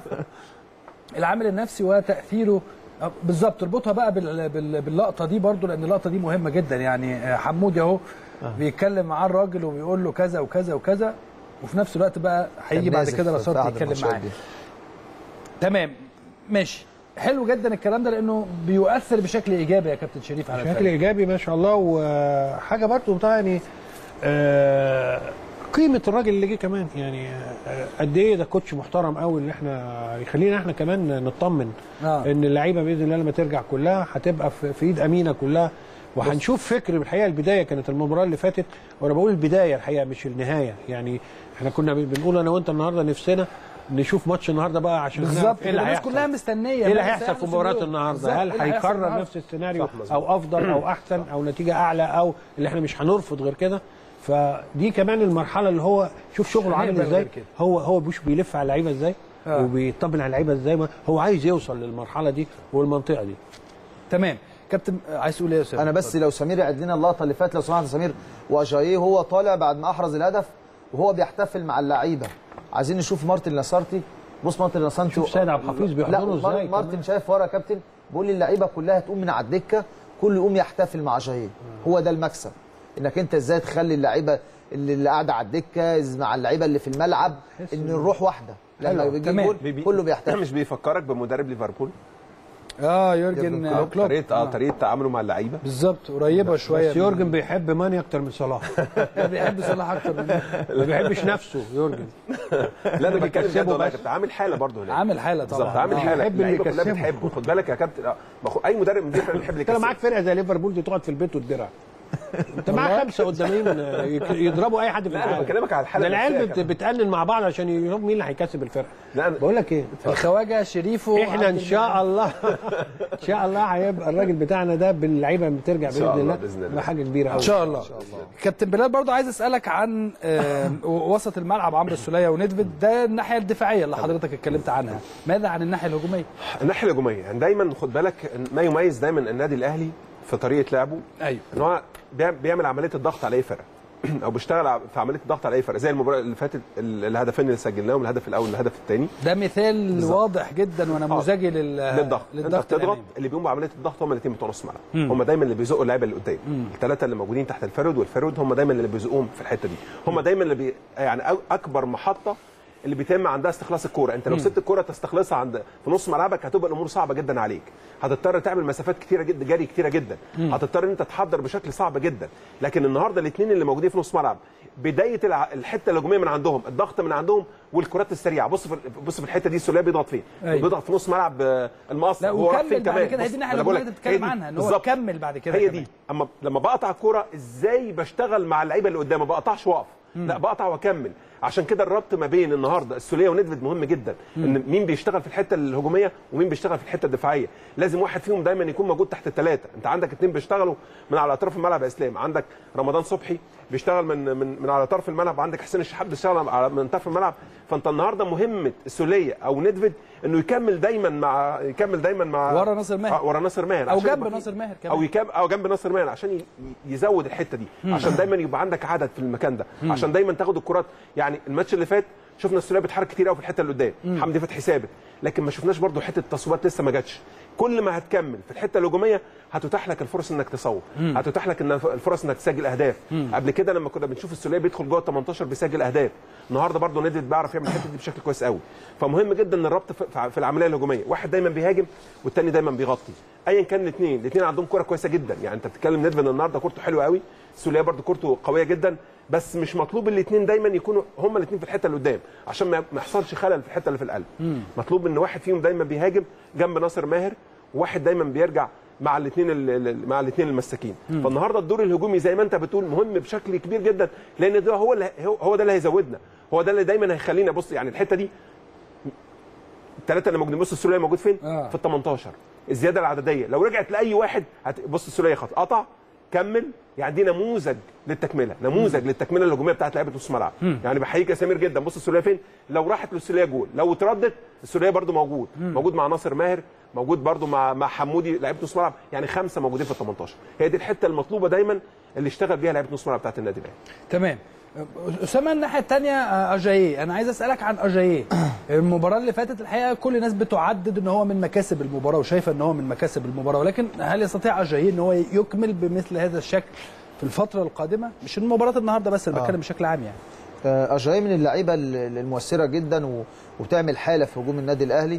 العامل النفسي وتاثيره بالظبط. تربطها بقى باللقطه دي برضو لان اللقطه دي مهمه جدا. يعني حمودي اهو بيتكلم مع الراجل وبيقول له كذا وكذا وكذا، وفي نفس الوقت بقى هيجي بعد كده لاسارتي يتكلم معاه. تمام ماشي، حلو جدا الكلام ده لانه بيؤثر بشكل ايجابي يا كابتن شريف على بشكل ايجابي ما شاء الله. وحاجه برضو بتاع يعني آه قيمه الراجل اللي جه كمان، يعني قد ايه ده كوتش محترم قوي اللي احنا يخلينا احنا كمان نطمن آه. ان اللعيبه باذن الله لما ترجع كلها هتبقى في ايد امينه كلها، وهنشوف فكر. الحقيقه البدايه كانت المباراه اللي فاتت، وانا بقول البدايه الحقيقه مش النهايه. يعني احنا كنا بنقول انا وانت النهارده نفسنا نشوف ماتش النهارده بقى عشان بالظبط ايه اللي الناس كلها مستنيه ايه اللي هيحصل في مباراه النهارده، هل هيكرر نفس السيناريو او افضل او احسن او نتيجه اعلى او اللي احنا مش هنرفض غير كده. فدي كمان المرحله اللي هو شوف شغله عامل ازاي، هو هو مش بيلف على اللعيبه ازاي آه. وبيطمن على اللعيبه ازاي، هو عايز يوصل للمرحله دي والمنطقه دي. تمام كابتن، عايز تقول ايه يا سمير؟ انا بس لو سمير يعد لنا اللقطه اللي فاتت لو سمحت يا سمير، واجاييه هو طالع بعد ما احرز الهدف وهو بيحتفل مع اللعيبه، عايزين نشوف مارتن لاسارتي. بص مارتن لاسارتي شوف سيد عبد الحفيظ بيحضنه ازاي. مارتن شايف ورا كابتن بيقول لي اللعيبه كلها تقوم من على الدكه، كله يقوم يحتفل مع اجاييه. هو ده المكسب، انك انت ازاي تخلي اللعيبه اللي, اللي قاعده على الدكه مع اللعيبه اللي في الملعب ان الروح واحده، لما بيجي جول كله بيحتفل. مش بيفكرك بمدرب ليفربول؟ اه يورجن كلوب، طريقه اه طريقه تعامله مع اللعيبه بالظبط قريبه شويه. بس يورجن بيحب ماني اكتر من صلاح. بيحب صلاح اكتر من ما بيحبش نفسه يورجن. لا انا بتكلم بجد والله، كابتن عامل حاله برضه هناك. عامل حاله طبعا بالظبط، عامل حاله اللعيبه كلها بتحبه. خد بالك يا كابتن، اي مدرب مدير بيحب يكسب. انت معاك فرقه زي ليفربول دي تقعد في البيت والدرع، انت معاك خمسه قدامين يضربوا اي حد في العالم. انا بكلمك على الحاله، العيال بتتأنن مع بعض عشان يشوفوا مين اللي هيكسب الفرقه. بقول لك ايه، الخواجه شريفه احنا ان شاء الله ان شاء الله هيبقى الراجل بتاعنا ده باللعيبه لما ترجع باذن الله تبقى حاجه كبيره قوي ان شاء الله. كابتن بلال برضه عايز اسالك عن وسط الملعب عمرو السوليه وندفد، ده الناحيه الدفاعيه اللي حضرتك اتكلمت عنها، ماذا عن الناحيه الهجوميه؟ الناحيه الهجوميه يعني دايما خد بالك ما يميز دايما النادي الاهلي في طريقه لعبه، ايوه، ان هو بيعمل عمليه الضغط على اي فرقه. او بيشتغل في عمليه الضغط على اي فرق، زي المباراه اللي فاتت الهدفين اللي سجلناهم، الهدف الاول والهدف الثاني. ده مثال بالزبط. واضح جدا ونموذجي لل... للضغط. للضغط تضغط، اللي بيقوموا بعمليه الضغط هم الاثنين بتوع نص ملعب، هم دايما اللي بيزقوا اللعيبه اللي قدام. الثلاثه اللي موجودين تحت الفرود والفرود هم دايما اللي بيزقوهم في الحته دي، هم دايما اللي بي... يعني اكبر محطه اللي بيتم عندها استخلاص الكوره. انت لو سبت الكوره تستخلصها عند في نص ملعبك هتبقى الامور صعبه جدا عليك، هتضطر تعمل مسافات كتيره جدا، جري كتيره جدا، هتضطر ان انت تحضر بشكل صعب جدا. لكن النهارده الاثنين اللي موجودين في نص ملعب بدايه الحته الهجوميه من عندهم، الضغط من عندهم والكرات السريعه. بص في بص في الحته دي السوليه بيضغط فين؟ أيوة. بيضغط في نص ملعب المقص، هو راح فين كمان؟ كده هي دي الناحيه اللي بتتكلم عنها ان هو يكمل بعد كده. هي دي اما لما بقطع الكوره ازاي بشتغل مع اللعيبه اللي قدام، ما بقطعش واقف، لا بقطع واكمل. عشان كده الربط ما بين النهارده السوليه وندفيد مهم جدا، ان مين بيشتغل في الحته الهجوميه ومين بيشتغل في الحته الدفاعيه. لازم واحد فيهم دايما يكون موجود تحت الثلاثه. انت عندك اثنين بيشتغلوا من على اطراف الملعب يا اسلام، عندك رمضان صبحي بيشتغل من من من على طرف الملعب، عندك حسين الشحات بيشتغل من طرف الملعب. فانت النهارده مهمه السوليه او ندفيد انه يكمل دايما مع يكمل دايما مع ورا ناصر ماهر، ورا ناصر ماهر او جنب ناصر ماهر كمان، او يكمل او جنب ناصر ماهر عشان يزود الحته دي، مم. عشان دايما يبقى عندك عدد في المكان ده، مم. عشان دايما تاخد الكرات. يعني الماتش اللي فات شفنا السوليه بيتحرك كتير قوي في الحته اللي قدام، حمدي فتحي ثابت، لكن ما شفناش برده حته التصويبات لسه ما جاتش. كل ما هتكمل في الحته الهجوميه هتتاح لك الفرص انك تصوب، هتتاح لك ان الفرص انك تسجل اهداف. مم. قبل كده لما كنا بنشوف السوليه بيدخل جوه ال تمنتاشر بيسجل اهداف، النهارده برده ندفيد بيعرف يعمل الحته دي بشكل كويس قوي. فمهم جدا ان الربط في العمليه الهجوميه، واحد دايما بيهاجم والثاني دايما بيغطي، ايا كان الاثنين، الاثنين عندهم كوره كويسه جدا. يعني انت بتتكلم ندفيد النهارده كورته حلوه قوي، السوليه برده كورته قويه جدا، بس مش مطلوب الاثنين دايما يكونوا هما الاثنين في الحته اللي قدام عشان ما يحصلش خلل في الحته اللي في القلب. مم. مطلوب ان واحد فيهم دايما بيهاجم جنب ناصر ماهر، وواحد دايما بيرجع مع الاثنين مع الاثنين المساكين. فالنهارده الدور الهجومي زي ما انت بتقول مهم بشكل كبير جدا، لان ده هو اللي هو ده اللي هيزودنا، هو ده اللي دايما هيخلينا. بص يعني الحته دي الثلاثه اللي موجودين، بص السوليه موجود فين؟ آه. في ال تمنتاشر. الزياده العدديه لو رجعت لاي واحد بص السوليه خط قطع كمل، يعني دي نموذج للتكمله، نموذج مم. للتكمله الهجوميه بتاعت لعيبه نص ملعب. يعني بحييك يا سمير جدا. بص السوليه فين؟ لو راحت للسوليه جول، لو اتردت السوليه برده موجود، مم. موجود مع ناصر ماهر، موجود برده مع مع حمودي لعيبه نص ملعب، يعني خمسه موجودين في ال تمنتاشر. هي دي الحته المطلوبه دايما اللي اشتغل بيها لعيبه نص ملعب بتاعت النادي الاهلي. تمام. اسامه الناحيه الثانيه اجاييه، انا عايز اسالك عن اجاييه. المباراه اللي فاتت الحقيقه كل الناس بتعدد ان هو من مكاسب المباراه وشايفه ان هو من مكاسب المباراه، ولكن هل يستطيع اجاييه ان هو يكمل بمثل هذا الشكل في الفتره القادمه؟ مش المباراه النهارده بس، انا بتكلم بشكل عام. يعني اجاييه من اللعيبه المؤثره جدا وبتعمل حاله في هجوم النادي الاهلي.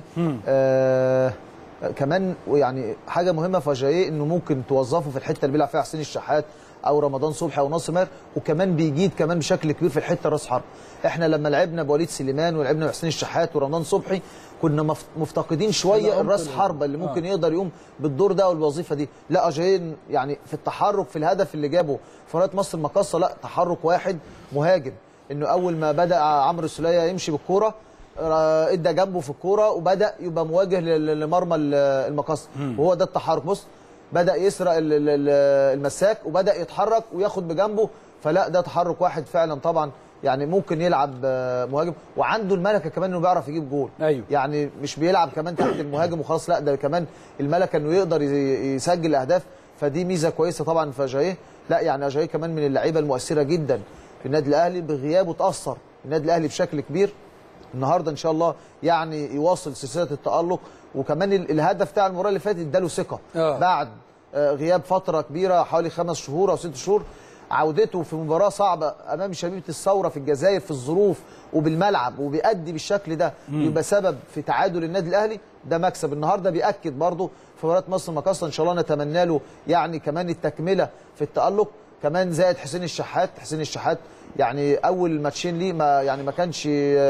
آه كمان يعني حاجه مهمه في اجاييه انه ممكن توظفه في الحته اللي بيلعب فيها حسين الشحات او رمضان صبحي او ناصر ماهر، وكمان بيجيد كمان بشكل كبير في الحته راس حرب. احنا لما لعبنا بوليد سليمان ولعبنا بحسين الشحات ورمضان صبحي كنا مفتقدين شويه الراس حربه اللي ممكن آه. يقدر يقوم بالدور ده والوظيفه دي. لا اجاييه يعني في التحرك في الهدف اللي جابه في مباراه مصر المقاصه، لا تحرك واحد مهاجم، انه اول ما بدا عمرو السوليه يمشي بالكوره ادى جنبه في الكوره وبدا يبقى مواجه لمرمى المقاصه، وهو ده التحرك. بص بدا يسرق المساك وبدا يتحرك وياخد بجنبه، فلا ده تحرك واحد فعلا طبعا. يعني ممكن يلعب مهاجم وعنده الملكه كمان انه بيعرف يجيب جول. أيوه. يعني مش بيلعب كمان تحت المهاجم وخلاص، لا ده كمان الملكه انه يقدر يسجل اهداف، فدي ميزه كويسه طبعا في اجاييه. لا يعني اجاييه كمان من اللعيبه المؤثره جدا في النادي الاهلي، بغيابه تاثر النادي الاهلي بشكل كبير. النهارده ان شاء الله يعني يواصل سلسله التالق، وكمان الهدف بتاع المباراه اللي فاتت اداله ثقه أوه. بعد غياب فتره كبيره حوالي خمس شهور او ست شهور، عودته في مباراه صعبه امام شبيبه الثوره في الجزائر في الظروف وبالملعب وبيأدي بالشكل ده، يبقى سبب في تعادل النادي الاهلي، ده مكسب. النهارده بيأكد برضه في مباراه مصر المقاصه، ان شاء الله نتمنى له يعني كمان التكمله في التألق، كمان زائد حسين الشحات. حسين الشحات يعني اول ماتشين ليه ما يعني ما كانش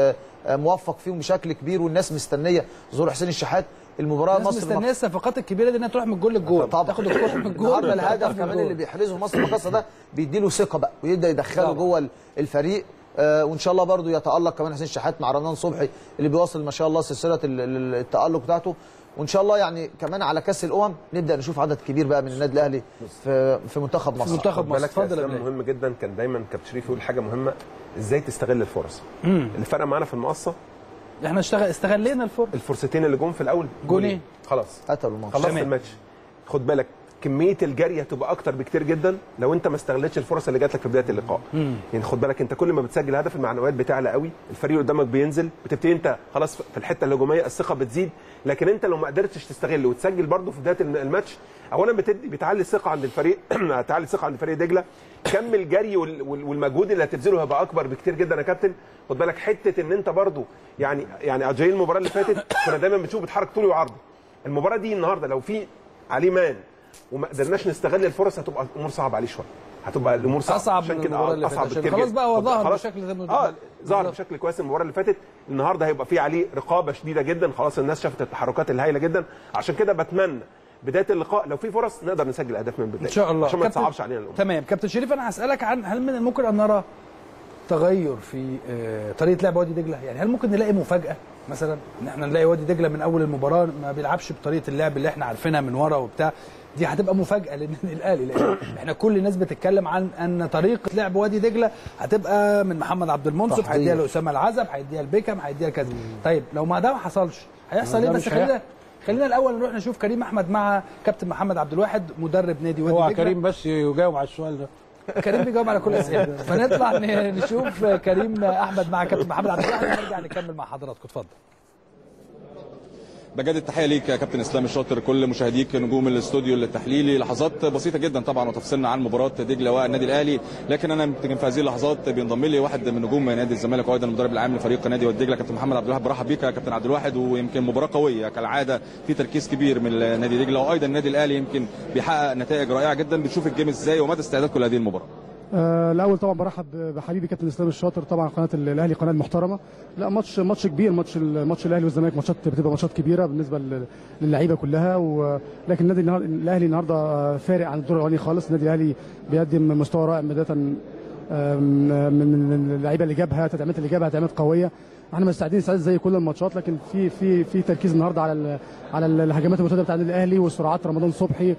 موفق فيهم بشكل كبير، والناس مستنيه ظهور حسين الشحات. المباراه مصر مستنيه الصفقات الكبيره دي انها تروح من الجول للجول، تاخد الكوره من الجول. النهارده الهدف كمان اللي بيحرزه مصر المقاصه ده بيدي له ثقه بقى ويبدا يدخله جوه الفريق. آه وان شاء الله برده يتالق كمان حسين الشحات مع رمضان صبحي اللي بيواصل ما شاء الله سلسله التالق بتاعته. وان شاء الله يعني كمان على كاس الامم نبدا نشوف عدد كبير بقى من النادي الاهلي في في منتخب مصر. منتخب مصر اتفضل. مهم جدا، كان دايما كابتن شريف يقول حاجه مهمه، ازاي تستغل الفرص. مم. اللي فرق معانا في المقصه احنا اشتغل استغلينا الفرص، الفرصتين اللي جم في الاول جونين خلاص قتلوا الماتش، خلصت الماتش. خد بالك كميه الجري هتبقى اكتر بكتير جدا لو انت ما استغلتش الفرص اللي جات لك في بدايه اللقاء. مم. يعني خد بالك انت كل ما بتسجل هدف المعنويات بتعلى قوي، الفريق اللي قدامك بينزل، بتبتدي انت خلاص في الحته الهجوميه الثقه بتزيد. لكن انت لو ما قدرتش تستغل وتسجل برده في بدايه الماتش، اولا بتدي بتعلي الثقه عند الفريق هتعلي الثقه عند فريق دجله، كم الجري والمجهود اللي هتبذله هيبقى اكبر بكتير جدا يا كابتن. خد بالك حته ان انت برده يعني يعني اجاي المباراه اللي فاتت كنا دايما بنشوف بتحرك طولي وعرضي. المباراه دي النهارده لو في عليه مان وما قدرناش نستغل الفرص هتبقى الامور صعبه عليه شويه، هتبقى الامور صعبه اصعب عشان كده آه اصعب بكتير. خلاص بقى هو ظهر بشكل زي ما اه ظهر بشكل كويس المباراه اللي فاتت. النهارده هيبقى في عليه رقابه شديده جدا، خلاص الناس شافت التحركات الهائله جدا. عشان كده بتمنى بدايه اللقاء لو في فرص نقدر نسجل اهداف من البدايه ان شاء الله عشان ما تصعبش علينا الامور. تمام. كابتن شريف انا هسالك عن هل من الممكن ان نرى تغير في طريقه لعب وادي دجله؟ يعني هل ممكن نلاقي مفاجاه مثلا ان احنا نلاقي وادي دجله من اول المباراه ما بيلعبش بطريقه اللعب اللي احنا عارفينها من ورا وبتاع؟ دي هتبقى مفاجاه للنادي الاهلي، لان احنا كل الناس بتتكلم عن ان طريقه لعب وادي دجله هتبقى من محمد عبد المنصف، هيديها لاسامه العزب، هيديها لبيكم، هيديها كذا. طيب لو ما ده ما حصلش هيحصل ايه؟ بس خلينا خلينا الاول نروح نشوف كريم احمد مع كابتن محمد عبد الواحد مدرب نادي وادي دجله. هو كريم بس يجاوب على السؤال ده. كريم بيجاوب على كل الاسئله، فنطلع نشوف كريم احمد مع كابتن محمد عبد الواحد ونرجع نكمل مع حضراتكم. اتفضل. بجد التحيه ليك يا كابتن اسلام الشاطر، كل مشاهديك نجوم الاستوديو التحليلي. لحظات بسيطه جدا طبعا وتفصلنا عن مباراه دجله والنادي الاهلي، لكن انا يمكن في هذه اللحظات بينضم لي واحد من نجوم نادي الزمالك وايضا المدرب العام لفريق نادي وادي دجله كابتن محمد عبد الواحد. برحب بيك يا كابتن عبد الواحد، ويمكن مباراه قويه كالعاده، في تركيز كبير من نادي دجله، وايضا النادي الاهلي يمكن بيحقق نتائج رائعه جدا. بتشوف الجيم ازاي ومدى استعدادكم لهذه المباراه؟ آه الاول طبعا برحب بحبيبي كابتن اسلام الشاطر، طبعا قناه الاهلي قناه محترمه. لا ماتش ماتش كبير، ماتش ماتش الاهلي والزمالك ماتشات بتبقى ماتشات كبيره بالنسبه للعيبه كلها، ولكن النادي الاهلي النهارده فارق عن الدور الاولاني خالص. النادي الاهلي بيقدم مستوى رائع بدايه من اللعيبه اللي جابها، تدعيمات اللي جابها تدعيمات قويه. احنا مستعدين نستعد زي كل الماتشات، لكن في في في تركيز النهارده على على الهجمات المرتده بتاع النادي الاهلي وسرعات رمضان صبحي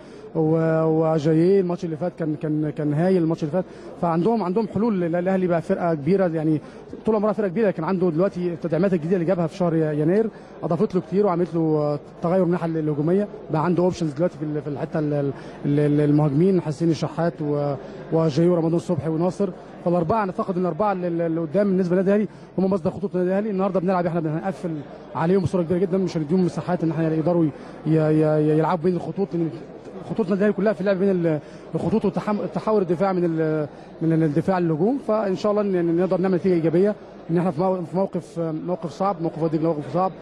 وجاييه. الماتش اللي فات كان كان كان هايل الماتش اللي فات، فعندهم عندهم حلول. الاهلي بقى فرقه كبيره، يعني طول عمرها فرقه كبيره، لكن عنده دلوقتي التدعيمات الجديده اللي جابها في شهر يناير اضافت له كتير وعملت له تغير من الناحيه الهجوميه. بقى عنده اوبشنز دلوقتي في الحته المهاجمين، حسين الشحات وجاييه ورمضان صبحي وناصر. فالاربعه نعتقد ان الاربعه اللي قدام بالنسبه للنادي الاهلي هم مصدر خطوط النادي الاهلي. النهارده بنلعب احنا بنقفل عليهم بصوره كبيره جدا، مش هنديهم مساحات ان احنا يقدروا يلعبوا بين الخطوط. خطوط النادي الاهلي كلها في اللعب بين الخطوط والتحول الدفاع من من الدفاع للهجوم. فان شاء الله نقدر نعمل نتيجه ايجابيه، ان احنا في موقف موقف صعب، موقف وادي دجله موقف صعب.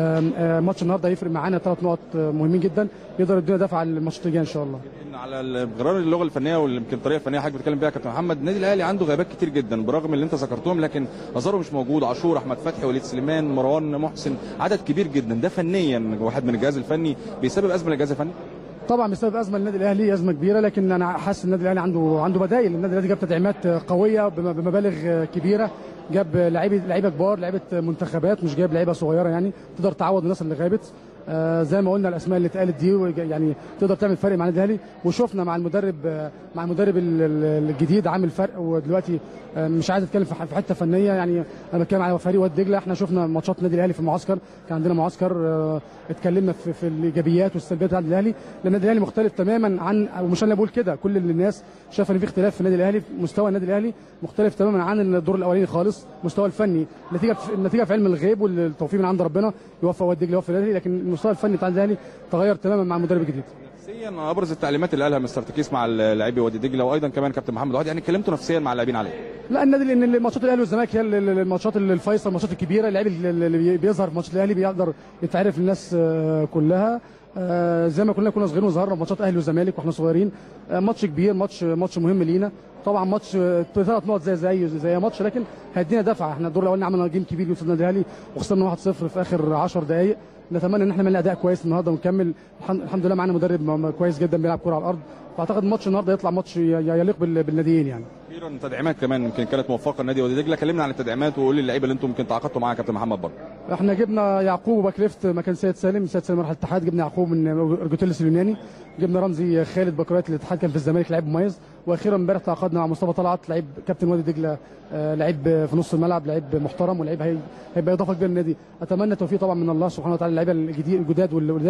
ماتش النهارده هيفرق معانا ثلاث نقط مهمين جدا، يقدر يدينا دفعه على الماتشات الجايه ان شاء الله. على الغرار اللغه الفنيه ويمكن الطريقه الفنيه حضرتك بتتكلم بيها يا كابتن محمد، النادي الاهلي عنده غيابات كتير جدا برغم اللي انت ذكرتهم، لكن ازارو مش موجود، عاشور، احمد فتحي، وليد سليمان، مروان محسن، عدد كبير جدا. ده فنيا واحد من الجهاز الفني بيسبب ازمه للجهاز الفني؟ طبعا بسبب ازمه للنادي الاهلي، ازمه كبيره، لكن انا حاسس النادي الاهلي عنده عنده بدائل. النادي الاهلي جاب تدعيمات قويه بمبالغ كبيره، جاب لعيبه لعيبه كبار، لعيبه منتخبات، مش جايب لعيبه صغيره يعني تقدر تعوض الناس اللي غابت. آه زي ما قلنا الاسماء اللي اتقالت دي يعني تقدر تعمل فرق مع النادي الاهلي، وشفنا مع المدرب مع المدرب الجديد عامل فرق. ودلوقتي آه مش عايز اتكلم في حته فنيه، يعني انا بتكلم على فريق وادي دجله. احنا شفنا ماتشات النادي الاهلي في المعسكر، كان عندنا معسكر آه اتكلمنا في, في الايجابيات والسلبيات بتاع النادي الاهلي. لان النادي الاهلي مختلف تماما عن، ومش انا بقول كده، كل الناس شايفه ان في اختلاف في النادي الاهلي. مستوى النادي الاهلي مختلف تماما عن الدور الاولاني خالص، مستوى الفني. النتيجه النتيجه في علم الغيب والتوفيق من عند ربنا، يوفق وادي دجله يوفق النادي الاهلي، لكن المستوى الفني بتاع النادي الاهلي تغير تماما مع المدرب الجديد. نفسيا ابرز التعليمات اللي قالها مستر تكيس مع لاعبي وادي دجله وايضا كمان كابتن محمد وعد، يعني اتكلمتوا نفسيا مع اللاعبين عليه؟ لا النادي، لان ماتشات الاهلي والزمالك هي الماتشات الفيصل، الماتشات الكبيره. اللاعب اللي بيظهر في ماتشات الاهلي بيقدر يتعرف للناس كلها. آه زي ما كلنا كنا صغيرين وظهرنا في ماتشات اهلي وزمالك واحنا صغيرين. آه ماتش كبير، ماتش ماتش مهم لينا طبعا. ماتش ثلاث نقط زي زي زي ماتش، لكن هيدينا دفعه. احنا الدور الاولاني عملنا جيم كبير وصلنا النادي الاهلي وخسرنا واحد صفر في اخر عشر دقائق. نتمنى ان احنا نعمل اداء كويس النهارده ونكمل. الحمد لله معانا مدرب كويس جدا بيلعب كوره على الارض، فاعتقد الماتش النهارده يطلع ماتش يليق بالناديين يعني. اخيرا تدعيمات كمان يمكن كانت موفقه النادي وادي دجله، كلمنا عن التدعيمات وقول لي اللعيبه اللي انتم ممكن تعاقدتوا معاها كابتن محمد برضه. احنا جبنا يعقوب باك ليفت مكان سيد سالم، سيد سالم راح الاتحاد، جبنا يعقوب من ارجوتيلس اليوناني، جبنا رمزي خالد باكورات الاتحاد كان في الزمالك لعيب مميز، واخيرا امبارح تعاقدنا مع مصطفى طلعت لعيب كابتن وادي دجله، لعيب في نص الملعب، لعيب محترم ولعيب هيبقى اضافه كبيره للنادي. اتمنى التوفيق طبعا من الله سبحانه وتعالى. اللعيبه الجديد الجداد واللي قدام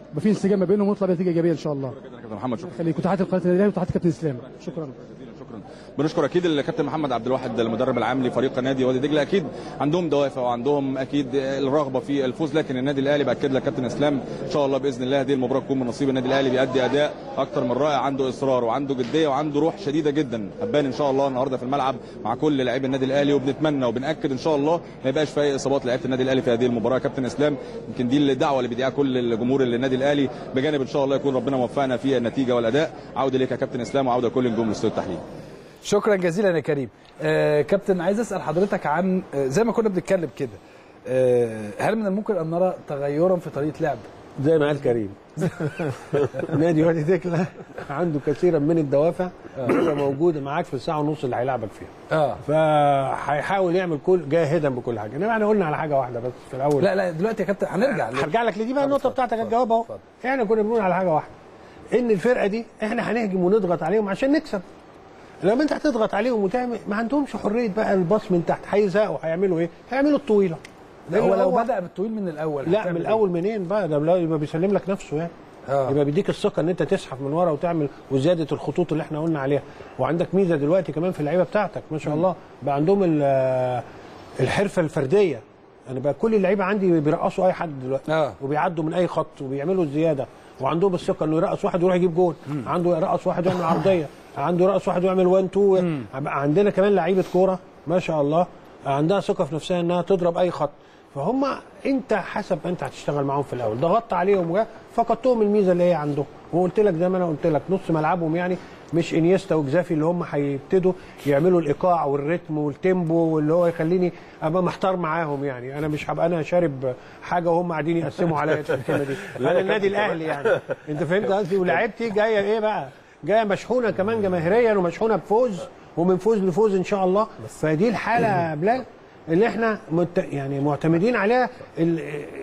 يبقى في انسجام ما بينهم ونطلع بنتيجه ايجابيه ان شاء الله. كابتن محمد شكرا. خليك وتحياتي لقناه النادي الاهلي وتحياتي كابتن اسلام. شكرا. شكرا. بنشكر اكيد الكابتن محمد عبد الواحد المدرب العام لفريق نادي وادي دجله. اكيد عندهم دوافع وعندهم اكيد الرغبه في الفوز، لكن النادي الاهلي باكد لك كابتن اسلام ان شاء الله باذن الله هذه المباراه تكون من نصيب النادي الاهلي. بيأدي اداء اكتر من رائع، عنده اصرار وعنده جديه وعنده روح شديده جدا هتبان ان شاء الله النهارده في الملعب مع كل لاعبي النادي الاهلي، وبنتمنى وبناكد ان شاء الله ما يبقاش في اصابات لعيبه النادي الاهلي في هذه المباراه. كابتن اسلام يمكن دي الدعوه اللي بيدعيها كل الجمهور للنادي الاهلي، بجانب ان شاء الله يكون ربنا موفقنا في النتيجه والاداء. عوده ليك يا كابتن اسلام وعوده كل نجوم الاستوديو التحليل. شكرا جزيلا يا كريم. آه كابتن، عايز اسال حضرتك عن آه زي ما كنا بنتكلم كده، آه هل من الممكن ان نرى تغيرا في طريقه لعب؟ زي ما قال كريم نادي وادي دجله عنده كثيرا من الدوافع اللي موجوده معاك في الساعه ونص اللي هيلعبك فيها. اه فهيحاول يعمل كل جاهدا بكل حاجه. انما احنا قلنا على حاجه واحده بس في الاول. لا لا دلوقتي يا كابتن هنرجع هرجع لك لدي بقى النقطه بتاعتك الجواب اهو. احنا كنا بنقول على حاجه واحده، ان الفرقه دي احنا هنهجم ونضغط عليهم عشان نكسب. لما انت هتضغط عليهم وتعمل ما عندهمش حريه بقى الباص من تحت، هيزهقوا. هيعملوا ايه؟ هيعملوا الطويله. هو لو بدأ بالطويل من الاول لا من الاول منين بقى؟ ده يبقى بيسلم لك نفسه يعني. آه. يبقى بيديك الثقه ان انت تسحب من ورا وتعمل وزياده الخطوط اللي احنا قلنا عليها. وعندك ميزه دلوقتي كمان في اللعيبه بتاعتك ما شاء الله، بقى عندهم الحرفه الفرديه. انا بقى كل اللعيبه عندي بيرقصوا اي حد دلوقتي. آه. وبيعدوا من اي خط وبيعملوا الزياده، وعندهم الثقه انه يرقص واحد ويروح يجيب جول، عنده يرقص واحد ويعمل عرضيه، عنده يرقص واحد ويعمل واحد اتنين. عندنا كمان لعيبه كوره ما شاء الله عندها ثقه في نفسها انها تضرب اي خط. فهم انت حسب انت هتشتغل معاهم في الاول، ضغطت عليهم فقدتهم الميزه اللي هي عندهم. وقلت لك زي ما انا قلت لك نص ملعبهم يعني مش انيستا وجزافي اللي هم هيبتدوا يعملوا الايقاع والريتم والتيمبو واللي هو يخليني ابقى محتار معاهم. يعني انا مش هبقى انا شارب حاجه وهم قاعدين يقسموا عليا الكلمه دي. انا النادي الاهلي يعني انت فهمت قصدي. ولاعيبتي جايه ايه بقى؟ جايه مشحونه كمان جماهيريا ومشحونه بفوز ومن فوز لفوز ان شاء الله. فدي الحاله يا بلال اللي احنا مت... يعني معتمدين عليها ال...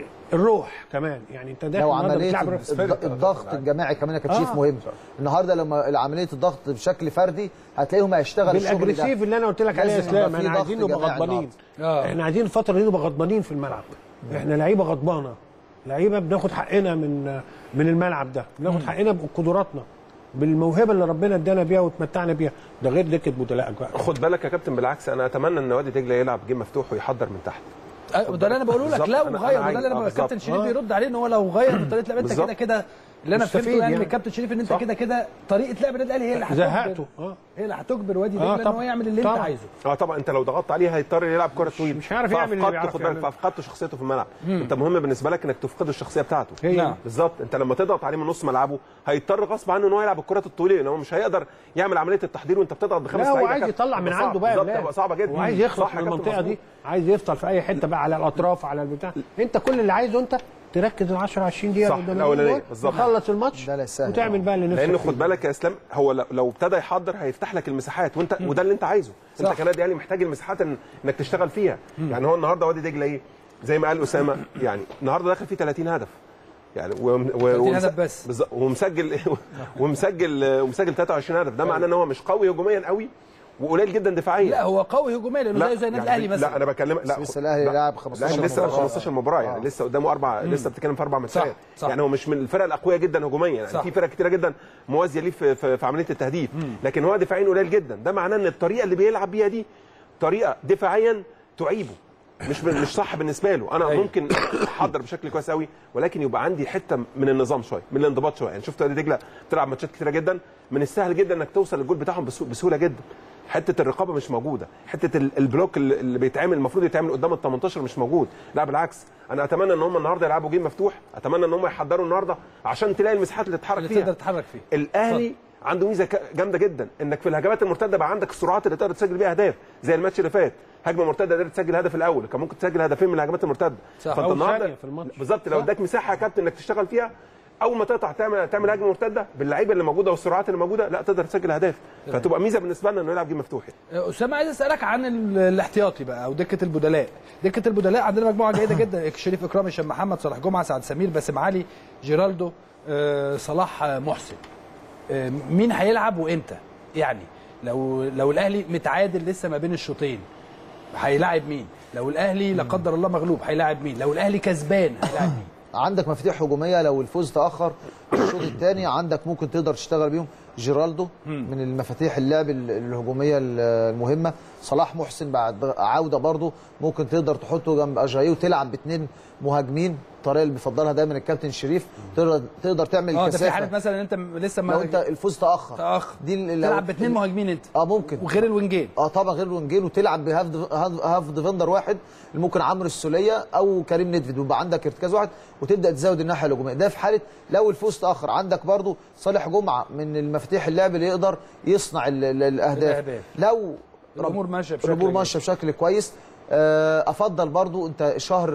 الروح كمان. يعني انت داخل لو عمليه الضغط الجماعي كمان يا كابتن آه. مهم النهارده لما عمليه الضغط بشكل فردي هتلاقيهم هيشتغل الشغل ده بالاجريسيف اللي انا قلت لك عليه يا اسلام. احنا عايزين نبقى غضبانين. آه. احنا عايزين الفتره دي نبقى غضبانين في الملعب. احنا لعيبه غضبانه، لعيبه بناخد حقنا من من الملعب ده، بناخد حقنا بقدراتنا بالموهبه اللي ربنا ادانا بيها وتمتعنا بيها. ده غير دكه بدلاء. خد بالك يا كابتن، بالعكس انا اتمنى ان وادي دجله يلعب جيم مفتوح ويحضر من تحت. ده اللي انا بقوله لك. لو غير ده اللي انا الكابتن شريف بيرد عليه ان هو لو غير من طريقه لعب انت كده كده اللي انا فهمته يعني من الكابتن شريف ان انت كده كده طريقه لعب النادي الاهلي هي اللي هتجبر اه هي اللي هتجبر وادي دجله ان هو يعمل اللي انت عايزه. اه طبعا انت لو ضغطت عليه هيضطر يلعب كره طويله، مش عارف يعمل اللي بيعرف يعمله. فافقدت شخصيته في الملعب. انت مهم بالنسبه لك انك تفقد الشخصيه بتاعته. نعم بالظبط. انت لما تضغط عليه من نص ملعبه هيضطر غصب عنه ان هو يلعب الكرات الطويله لان هو مش هيقدر يعمل عمليه التحضير وانت بتضغط بخمس لعيبه. هو عايز يطلع من عنده بقى بتبقى صعبه جدا وعايز يخلص من المنطقه دي، عايز يفصل في اي حته بقى على الاطراف على البتاع. انت كل اللي عايزه انت تركز ال عشرة عشرين دقيقه قدام الاولانيه بالظبط، تخلص الماتش وتعمل بقى اللي نفسك. لان خد بالك يا اسلام هو لو ابتدى يحضر هيفتح لك المساحات وانت وده اللي انت عايزه. صح. انت كنادي اهلي محتاج المساحات إن انك تشتغل فيها. مم. يعني هو النهارده وادي دجله ايه زي ما قال اسامه يعني النهارده داخل فيه ثلاثين هدف يعني و... و... ثلاثين هدف بس بالظبط ومسجل ومسجل ومسجل ثلاثة وعشرين هدف. ده معناه ان هو مش قوي هجوميا قوي وقليل جدا دفاعيا. لا هو قوي هجوميا لانه زيه زي النادي الاهلي مثلا. لا انا بكلمك لا لسه الاهلي لعب خمستاشر لا لسه خمستاشر مباراه يعني آه. لسه قدامه اربع مم. لسه بتتكلم في اربع ماتشات. يعني هو مش من الفرق الاقوياء جدا هجوميا يعني صح. في فرق كتيره جدا موازيه ليه في, في, في عمليه التهديف مم. لكن هو دفاعيا قليل جدا. ده معناه ان الطريقه اللي بيلعب بيها دي طريقه دفاعيا تعيبه مش مش صح بالنسبه له. انا أيوه. ممكن احضر بشكل كويس قوي ولكن يبقى عندي حته من النظام شويه من الانضباط شويه. يعني شفت وادي دجله بتلعب ماتشات كتيره جدا من السهل جدا انك توصل للجول بتاعهم بسهوله جدا. حته الرقابه مش موجوده، حته البلوك اللي بيتعمل المفروض يتعمل قدام ال تمنتاشر مش موجود. لا بالعكس انا اتمنى ان هم النهارده يلعبوا جيم مفتوح، اتمنى ان هم يحضروا النهارده عشان تلاقي المساحات اللي تتحرك فيها تقدر تتحرك فيها. الاهلي صح. عنده ميزه جامده جدا انك في الهجمات المرتده بقى عندك السرعات اللي تقدر تسجل بيها اهداف زي الماتش اللي فات. هجمه مرتده قدرت تسجل الهدف الاول، كان ممكن تسجل هدفين من الهجمات المرتده. فانت النهارده بالظبط لو اداك مساحه يا كابتن انك تشتغل فيها اول ما تقطع تعمل تعمل هجمه مرتده باللعيبه اللي موجوده والسرعات اللي موجوده لا تقدر تسجل اهداف. فتبقى ميزه بالنسبه لنا انه يلعب جيم مفتوح. اسامه عايز اسالك عن الاحتياطي بقى او دكه البدلاء. دكه البدلاء عندنا مجموعه جيده جدا، شريف اكرامي، هشام محمد، صالح جمعه، سعد سمير، باسم علي، جيرالدو، أه صلاح محسن. أه مين هيلعب وامتى؟ يعني لو لو الاهلي متعادل لسه ما بين الشوطين هيلاعب مين؟ لو الاهلي لا قدر الله مغلوب هيلاعب مين؟ لو الاهلي كسبان هيلاعب مين؟ عندك مفاتيح هجوميه لو الفوز تاخر في الشوط الثاني عندك ممكن تقدر تشتغل بيهم. جيرالدو من المفاتيح اللعب الهجوميه المهمه. صلاح محسن بعد عوده برضه ممكن تقدر تحطه جنب اجاييه وتلعب باثنين مهاجمين، الطريقه اللي بيفضلها دايما الكابتن شريف. تقدر تقدر تعمل اه كثافه. ده في حاله مثلا انت لسه ما لو انت الفوز تاخر تاخر دي تلعب باثنين مهاجمين انت اه ممكن وغير الوينجين. اه طبعا غير الوينجين، وتلعب بهاف هاف ديفندر واحد ممكن عمرو السوليه او كريم نيدفيد، ويبقى عندك ارتكاز واحد وتبدا تزود الناحيه الهجوميه. ده في حاله لو الفوز تاخر. عندك برضو صالح جمعه من المفاتيح اللعب اللي يقدر يصنع ال ال الاهداف. الأهداف لو الامور ماشيه بشكل الامور ماشيه بشكل كويس. افضل برضو انت الشهر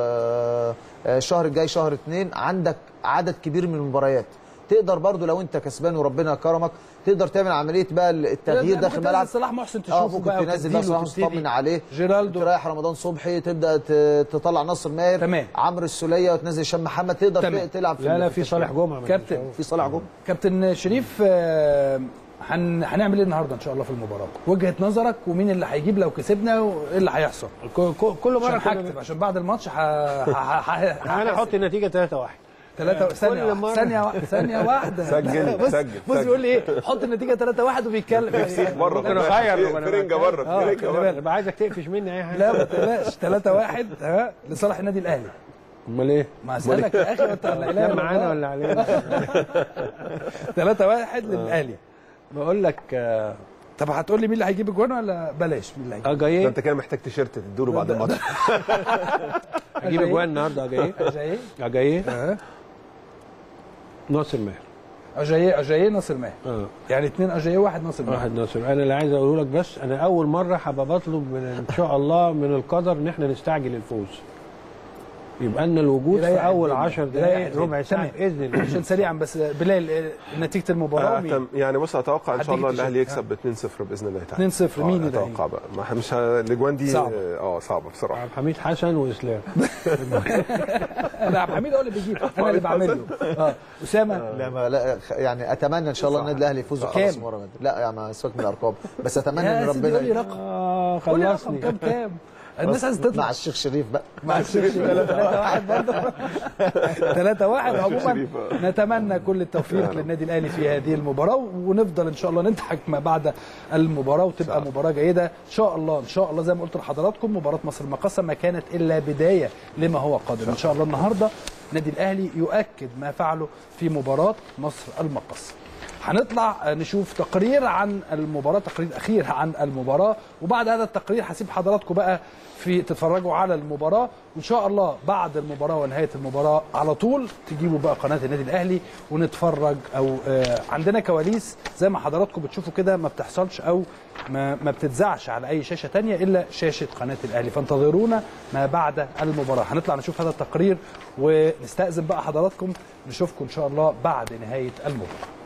الشهر الجاي شهر اتنين عندك عدد كبير من المباريات، تقدر برضو لو انت كسبان وربنا كرمك تقدر تعمل عمليه بقى التغيير داخل الملعب. صلاح محسن تشوفه ممكن بقى تنزل بقى صلاح محسن تطمن عليه. جيرالدو تريح رمضان صبحي، تبدا تطلع ناصر ماهر، تمام. عمرو السوليه وتنزل هشام محمد، تقدر تمام. تلعب في لا لا في صالح جمعه كابتن في صالح جمعه. كابتن شريف هن... هنعمل ايه النهارده ان شاء الله في المباراه؟ وجهه نظرك ومين اللي هيجيب لو كسبنا وايه اللي هيحصل؟ كل مره هكتب عشان بعد الماتش ه... انا هحط النتيجه ثلاثة واحد. ثلاثة ثانية واحدة ثانية واحدة ثانية واحدة سجل بص سجل بص بيقول لي ايه؟ حط النتيجة ثلاثة واحد وبيتكلم نفسي بره ممكن اغير فرنجة بره فرنجة بره يبقى عايزك تقفش مني اي حاجة. لا ما تقلقش ثلاثة واحد ها لصالح النادي الاهلي. امال ايه؟ ما اسالك يا اخي انت لا معانا ولا علينا؟ ثلاثة واحد للاهلي. بقول لك طب هتقول لي مين اللي هيجيب الجوان ولا بلاش مين اللي هيجيب؟ اجاييه. انت كده محتاج تيشيرت تديله بعد الماتش. هجيب الجوان النهارده. اجاييه اجاييه اجاييه ناصر ماهر. اجاييه اجاييه ناصر ماهر. اه يعني اثنين اجاييه واحد ناصر ماهر. واحد ناصر. انا اللي عايز اقوله لك بس انا اول مره هبقى بطلب من ان شاء الله من القدر ان احنا نستعجل الفوز. يبقى لنا الوجود في اول عشر دقائق ربع ساعه باذن الله. عشان سريعا بس بلال نتيجه المباراه آه يعني بص اتوقع ان شاء الله الاهلي يكسب اتنين صفر باذن الله تعالى. اتنين صفر مين اللي اتوقع بقى مش الاجوان دي صعبة. اه صعبه بصراحه. عبد الحميد حسن واسلام. انا عبد الحميد هو اللي بيجيب انا اللي بعمل له. اه اسامه لا ما لا يعني اتمنى ان شاء الله النادي الاهلي يفوز وخلاص المره دي. لا يعني سيبك من الارقام بس اتمنى ان ربنا اه خلصني. كام كام الناس عايزه تطلع مع الشيخ شريف بقى مع الشيخ شريف ثلاثة واحد برضه ثلاثة واحد. عموما نتمنى كل التوفيق للنادي الاهلي في هذه المباراه ونفضل ان شاء الله نضحك ما بعد المباراه وتبقى مباراه جيده ان شاء الله. ان شاء الله زي ما قلت لحضراتكم مباراه مصر المقاصه ما كانت الا بدايه لما هو قادم ان شاء الله. النهارده النادي الاهلي يؤكد ما فعله في مباراه مصر المقاصه. هنطلع نشوف تقرير عن المباراة، تقرير أخير عن المباراة، وبعد هذا التقرير هسيب حضراتكم بقى في تتفرجوا على المباراة، وإن شاء الله بعد المباراة ونهاية المباراة على طول تجيبوا بقى قناة النادي الأهلي ونتفرج. أو آه عندنا كواليس زي ما حضراتكم بتشوفوا كده ما بتحصلش أو ما, ما بتتذاعش على أي شاشة تانية إلا شاشة قناة الأهلي، فانتظرونا ما بعد المباراة. هنطلع نشوف هذا التقرير ونستأذن بقى حضراتكم، نشوفكم إن شاء الله بعد نهاية المباراة.